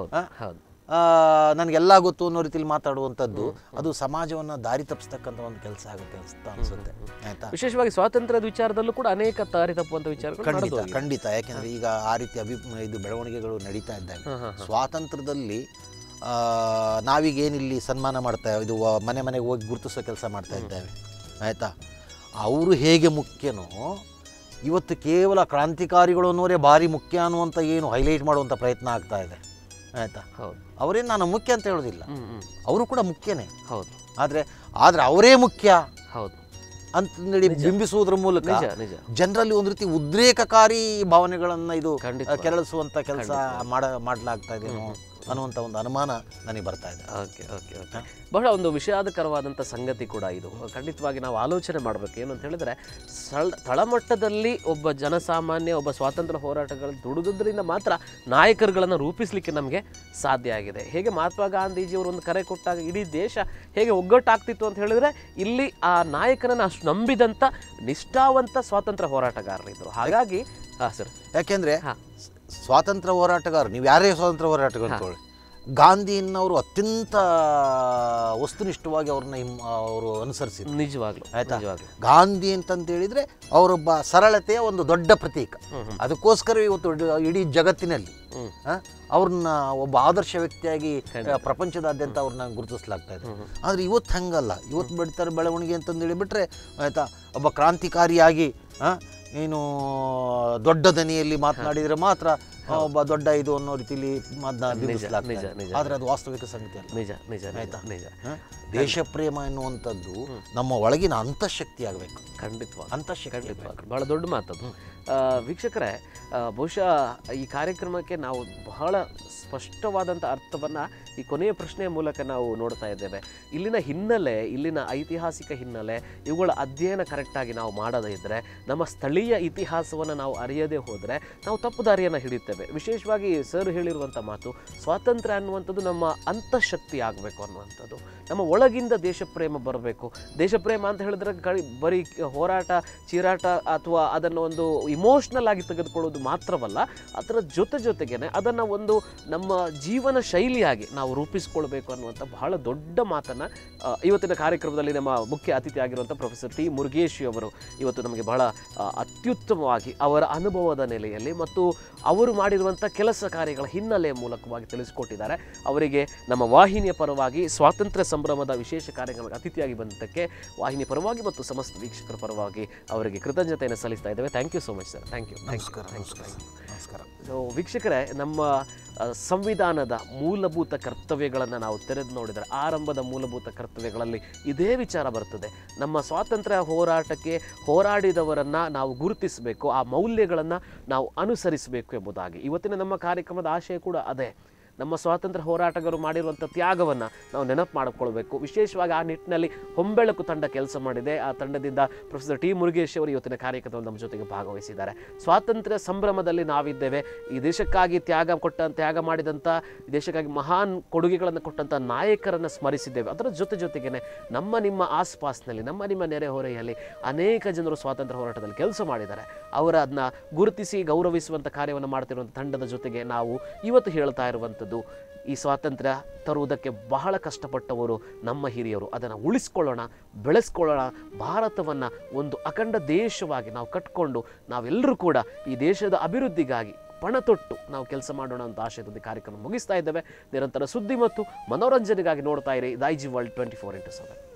ನನಗೆಲ್ಲ ಗೊತ್ತು ಅನ್ನೋ ರೀತಿಯಲ್ಲಿ ಮಾತಾಡುವಂಥದ್ದು ಅದು ಸಮಾಜವನ್ನು ದಾರಿ ತಪ್ಪಿಸ್ತಕ್ಕಂಥ ಒಂದು ಕೆಲಸ ಆಗುತ್ತೆ ಅಂತ ಅನಿಸುತ್ತೆ. ಆಯ್ತಾ, ವಿಶೇಷವಾಗಿ ಸ್ವಾತಂತ್ರ್ಯದ ವಿಚಾರದಲ್ಲೂ ಕೂಡ ಅನೇಕ ದಾರಿ ತಪ್ಪುವಂಥ ವಿಚಾರಗಳು ಖಂಡಿತ. ಯಾಕೆಂದರೆ ಈಗ ಆ ರೀತಿ ಇದು ಬೆಳವಣಿಗೆಗಳು ನಡೀತಾ ಇದ್ದಾವೆ. ಸ್ವಾತಂತ್ರ್ಯದಲ್ಲಿ ನಾವೀಗ ಏನಿಲ್ಲಿ ಸನ್ಮಾನ ಮಾಡ್ತಾ ಇದು ಮನೆ ಮನೆಗೆ ಹೋಗಿ ಗುರುತಿಸೋ ಕೆಲಸ ಮಾಡ್ತಾ ಇದ್ದೇವೆ. ಆಯಿತಾ, ಅವರು ಹೇಗೆ ಮುಖ್ಯನೋ ಇವತ್ತು ಕೇವಲ ಕ್ರಾಂತಿಕಾರಿಗಳು ಅನ್ನೋರೇ ಭಾರಿ ಮುಖ್ಯ ಅನ್ನುವಂಥ ಏನು ಹೈಲೈಟ್ ಮಾಡುವಂಥ ಪ್ರಯತ್ನ ಆಗ್ತಾ ಇದೆ. ಆಯಿತಾ, ಅವರೇನು ನಾನು ಮುಖ್ಯ ಅಂತ ಹೇಳೋದಿಲ್ಲ, ಅವರು ಕೂಡ ಮುಖ್ಯನೇ. ಹೌದು, ಆದರೆ ಅವರೇ ಮುಖ್ಯ ಅಂತಂದೇಳಿ ಬಿಂಬಿಸುವುದರ ಮೂಲಕ ಜನರಲ್ಲಿ ಒಂದು ರೀತಿ ಉದ್ರೇಕಕಾರಿ ಭಾವನೆಗಳನ್ನು ಇದು ಕೆರಳಿಸುವಂಥ ಕೆಲಸ ಮಾಡಲಾಗ್ತಾ ಇದೆಯೋ ಅನ್ನುವಂಥ ಒಂದು ಅನುಮಾನ ನನಗೆ ಬರ್ತಾ ಇದೆ. ಓಕೆ, ಬಹಳ ಒಂದು ವಿಷಾದಕರವಾದಂಥ ಸಂಗತಿ ಕೂಡ ಇದು. ಖಂಡಿತವಾಗಿ ನಾವು ಆಲೋಚನೆ ಮಾಡಬೇಕು. ಏನು ಅಂತ ಹೇಳಿದ್ರೆ, ತಳಮಟ್ಟದಲ್ಲಿ ಒಬ್ಬ ಜನಸಾಮಾನ್ಯ, ಒಬ್ಬ ಸ್ವಾತಂತ್ರ್ಯ ಹೋರಾಟಗಳು ದುಡಿದ್ರಿಂದ ಮಾತ್ರ ನಾಯಕರುಗಳನ್ನು ರೂಪಿಸಲಿಕ್ಕೆ ನಮಗೆ ಸಾಧ್ಯ ಆಗಿದೆ. ಹೇಗೆ ಮಹಾತ್ಮ ಗಾಂಧೀಜಿಯವರು ಒಂದು ಕರೆ ಕೊಟ್ಟಾಗ ಇಡೀ ದೇಶ ಹೇಗೆ ಒಗ್ಗಟ್ಟಾಗ್ತಿತ್ತು ಅಂತ ಹೇಳಿದ್ರೆ, ಇಲ್ಲಿ ಆ ನಾಯಕನನ್ನು ಅಷ್ಟು ನಂಬಿದಂಥ ನಿಷ್ಠಾವಂತ ಸ್ವಾತಂತ್ರ್ಯ ಹೋರಾಟಗಾರರಿದ್ದರು. ಹಾಗಾಗಿ ಸರ್, ಯಾಕೆಂದರೆ ಸ್ವಾತಂತ್ರ್ಯ ಹೋರಾಟಗಾರ ನೀವು ಯಾರೇ ಸ್ವಾತಂತ್ರ್ಯ ಹೋರಾಟಗಾರ ತಗೊಳ್ಳಿ, ಗಾಂಧಿಯನ್ನವರು ಅತ್ಯಂತ ವಸ್ತುನಿಷ್ಠವಾಗಿ ಅವರು ಅನುಸರಿಸಿದ್ರು. ನಿಜವಾಗ್ಲೂ. ಆಯ್ತಾ, ಗಾಂಧಿ ಅಂತಂತ ಹೇಳಿದ್ರೆ ಅವರೊಬ್ಬ ಸರಳತೆಯ ಒಂದು ದೊಡ್ಡ ಪ್ರತೀಕ. ಅದಕ್ಕೋಸ್ಕರ ಇವತ್ತು ಇಡೀ ಜಗತ್ತಿನಲ್ಲಿ ಅವ್ರನ್ನ ಒಬ್ಬ ಆದರ್ಶ ವ್ಯಕ್ತಿಯಾಗಿ ಪ್ರಪಂಚದಾದ್ಯಂತ ಅವ್ರನ್ನ ಗುರುತಿಸಲಾಗ್ತಾ ಇದೆ. ಆದರೆ ಇವತ್ತು ಹಂಗಲ್ಲ. ಇವತ್ತು ಬೆಳಿತಾರೆ ಬೆಳವಣಿಗೆ ಅಂತಂದು ಹೇಳಿಬಿಟ್ರೆ, ಆಯಿತಾ, ಒಬ್ಬ ಕ್ರಾಂತಿಕಾರಿಯಾಗಿ ಏನು ದೊಡ್ಡ ದನಿಯಲ್ಲಿ ಮಾತನಾಡಿದರೆ ಮಾತ್ರ ಒಬ್ಬ ದೊಡ್ಡ ಇದು ಅನ್ನೋ ರೀತಿಯಲ್ಲಿ ಬಿಂಬಿಸಲಾಗ್ತದೆ. ಆದರೆ ಅದು ವಾಸ್ತವಿಕ ಸಂಗತಿ ಅಲ್ಲ. ಆಯ್ತಾ, ದೇಶ ಪ್ರೇಮ ಎನ್ನುವಂಥದ್ದು ನಮ್ಮ ಒಳಗಿನ ಅಂತಃಶಕ್ತಿ ಆಗಬೇಕು. ಖಂಡಿತವಾಗಿ ಬಹಳ ದೊಡ್ಡ ಮಾತದು. ವೀಕ್ಷಕರೇ, ಬಹುಶಃ ಈ ಕಾರ್ಯಕ್ರಮಕ್ಕೆ ನಾವು ಬಹಳ ಸ್ಪಷ್ಟವಾದಂಥ ಅರ್ಥವನ್ನು ಈ ಕೊನೆಯ ಪ್ರಶ್ನೆಯ ಮೂಲಕ ನಾವು ನೋಡ್ತಾ ಇದ್ದೇವೆ. ಇಲ್ಲಿನ ಹಿನ್ನೆಲೆ, ಇಲ್ಲಿನ ಐತಿಹಾಸಿಕ ಹಿನ್ನೆಲೆ, ಇವುಗಳ ಅಧ್ಯಯನ ಕರೆಕ್ಟಾಗಿ ನಾವು ಮಾಡದೇ ಇದ್ದರೆ, ನಮ್ಮ ಸ್ಥಳೀಯ ಇತಿಹಾಸವನ್ನು ನಾವು ಅರಿಯದೇ ಹೋದರೆ ನಾವು ತಪ್ಪು ದಾರಿಯನ್ನು ಹಿಡಿತೇವೆ. ವಿಶೇಷವಾಗಿ ಸರ್ ಹೇಳಿರುವಂಥ ಮಾತು, ಸ್ವಾತಂತ್ರ್ಯ ಅನ್ನುವಂಥದ್ದು ನಮ್ಮ ಅಂತಃಶಕ್ತಿ ಆಗಬೇಕು ಅನ್ನುವಂಥದ್ದು. ನಮ್ಮ ಒಳಗಿಂದ ದೇಶಪ್ರೇಮ ಬರಬೇಕು. ದೇಶಪ್ರೇಮ ಅಂತ ಹೇಳಿದ್ರೆ ಬರೀ ಹೋರಾಟ, ಚೀರಾಟ ಅಥವಾ ಅದನ್ನು ಒಂದು ಇಮೋಷ್ನಲ್ ಆಗಿ ತೆಗೆದುಕೊಳ್ಳೋದು ಮಾತ್ರವಲ್ಲ, ಅದರ ಜೊತೆಗೇನೆ ಅದನ್ನು ಒಂದು ನಮ್ಮ ಜೀವನ ಶೈಲಿಯಾಗಿ ನಾವು ರೂಪಿಸ್ಕೊಳ್ಬೇಕು ಅನ್ನುವಂಥ ಬಹಳ ದೊಡ್ಡ ಮಾತನ್ನು ಇವತ್ತಿನ ಕಾರ್ಯಕ್ರಮದಲ್ಲಿ ನಮ್ಮ ಮುಖ್ಯ ಅತಿಥಿ ಆಗಿರುವಂಥ ಪ್ರೊಫೆಸರ್ ಟಿ ಮುರುಗೇಶಿ ಅವರು ಇವತ್ತು ನಮಗೆ ಬಹಳ ಅತ್ಯುತ್ತಮವಾಗಿ ಅವರ ಅನುಭವದ ನೆಲೆಯಲ್ಲಿ ಮತ್ತು ಅವರು ಮಾಡಿರುವಂಥ ಕೆಲಸ ಕಾರ್ಯಗಳ ಹಿನ್ನೆಲೆಯ ಮೂಲಕವಾಗಿ ತಿಳಿಸಿಕೊಟ್ಟಿದ್ದಾರೆ. ಅವರಿಗೆ ನಮ್ಮ ವಾಹಿನಿಯ ಪರವಾಗಿ ಸ್ವಾತಂತ್ರ್ಯ ಸಂಭ್ರಮದ ವಿಶೇಷ ಕಾರ್ಯಕ್ರಮಕ್ಕೆ ಅತಿಥಿಯಾಗಿ ಬಂದಕ್ಕೆ ವಾಹಿನಿ ಪರವಾಗಿ ಮತ್ತು ಸಮಸ್ತ ವೀಕ್ಷಕರ ಪರವಾಗಿ ಅವರಿಗೆ ಕೃತಜ್ಞತೆಯನ್ನು ಸಲ್ಲಿಸ್ತಾ ಇದ್ದೇವೆ. Thank you so much sir. Thank you. ನಮಸ್ಕಾರ. ನಮಸ್ಕಾರ. ಸೊ ವೀಕ್ಷಕರೇ, ನಮ್ಮ ಸಂವಿಧಾನದ ಮೂಲಭೂತ ಕರ್ತವ್ಯಗಳನ್ನು ನಾವು ತೆರೆದು ನೋಡಿದರೆ ಆರಂಭದ ಮೂಲಭೂತ ಕರ್ತವ್ಯಗಳಲ್ಲಿ ಇದೇ ವಿಚಾರ ಬರ್ತದೆ. ನಮ್ಮ ಸ್ವಾತಂತ್ರ್ಯ ಹೋರಾಟಕ್ಕೆ ಹೋರಾಡಿದವರನ್ನು ನಾವು ಗುರುತಿಸಬೇಕು, ಆ ಮೌಲ್ಯಗಳನ್ನು ನಾವು ಅನುಸರಿಸಬೇಕು ಎಂಬುದಾಗಿ ಇವತ್ತಿನ ನಮ್ಮ ಕಾರ್ಯಕ್ರಮದ ಆಶಯ ಕೂಡ ಅದೇ. ನಮ್ಮ ಸ್ವಾತಂತ್ರ್ಯ ಹೋರಾಟಗಾರರು ಮಾಡಿರುವಂಥ ತ್ಯಾಗವನ್ನು ನಾವು ನೆನಪು ಮಾಡಿಕೊಳ್ಬೇಕು. ವಿಶೇಷವಾಗಿ ಆ ನಿಟ್ಟಿನಲ್ಲಿ ಹೊಂಬೆಳಕು ತಂಡ ಕೆಲಸ ಮಾಡಿದೆ. ಆ ತಂಡದಿಂದ ಪ್ರೊಫೆಸರ್ ಟಿ ಮುರುಗೇಶ್ ಅವರು ಇವತ್ತಿನ ಕಾರ್ಯಕ್ರಮದಲ್ಲಿ ನಮ್ಮ ಜೊತೆಗೆ ಭಾಗವಹಿಸಿದ್ದಾರೆ. ಸ್ವಾತಂತ್ರ್ಯ ಸಂಭ್ರಮದಲ್ಲಿ ನಾವಿದ್ದೇವೆ. ಈ ದೇಶಕ್ಕಾಗಿ ತ್ಯಾಗ ಮಾಡಿದಂಥ, ದೇಶಕ್ಕಾಗಿ ಮಹಾನ್ ಕೊಡುಗೆಗಳನ್ನು ಕೊಟ್ಟಂಥ ನಾಯಕರನ್ನು ಸ್ಮರಿಸಿದ್ದೇವೆ. ಅದರ ಜೊತೆಗೇ ನಿಮ್ಮ ಆಸ್ಪಾಸ್ನಲ್ಲಿ, ನಿಮ್ಮ ನೆರೆಹೊರೆಯಲ್ಲಿ ಅನೇಕ ಜನರು ಸ್ವಾತಂತ್ರ್ಯ ಹೋರಾಟದಲ್ಲಿ ಕೆಲಸ ಮಾಡಿದ್ದಾರೆ. ಅವರನ್ನ ಗುರುತಿಸಿ ಗೌರವಿಸುವಂಥ ಕಾರ್ಯವನ್ನು ಮಾಡ್ತಿರುವಂಥ ತಂಡದ ಜೊತೆಗೆ ನಾವು ಇವತ್ತು ಹೇಳ್ತಾ ಇರುವಂಥದ್ದು, ಈ ಸ್ವಾತಂತ್ರ್ಯ ತರುವುದಕ್ಕೆ ಬಹಳ ಕಷ್ಟಪಟ್ಟವರು ನಮ್ಮ ಹಿರಿಯರು. ಅದನ್ನು ಉಳಿಸ್ಕೊಳ್ಳೋಣ, ಬೆಳೆಸ್ಕೊಳ್ಳೋಣ. ಭಾರತವನ್ನು ಒಂದು ಅಖಂಡ ದೇಶವಾಗಿ ನಾವು ಕಟ್ಕೊಂಡು ನಾವೆಲ್ಲರೂ ಕೂಡ ಈ ದೇಶದ ಅಭಿವೃದ್ಧಿಗಾಗಿ ಪಣ ತೊಟ್ಟು ನಾವು ಕೆಲಸ ಮಾಡೋಣ ಅಂತ ಆಶಯದೊಂದಿಗೆ ಕಾರ್ಯಕ್ರಮ ಮುಗಿಸ್ತಾ ಇದ್ದೇವೆ. ನಿರಂತರ ಸುದ್ದಿ ಮತ್ತು ಮನೋರಂಜನೆಗಾಗಿ ನೋಡ್ತಾ ಇರಿ ದೈಜಿ ವರ್ಲ್ಡ್ 24x7.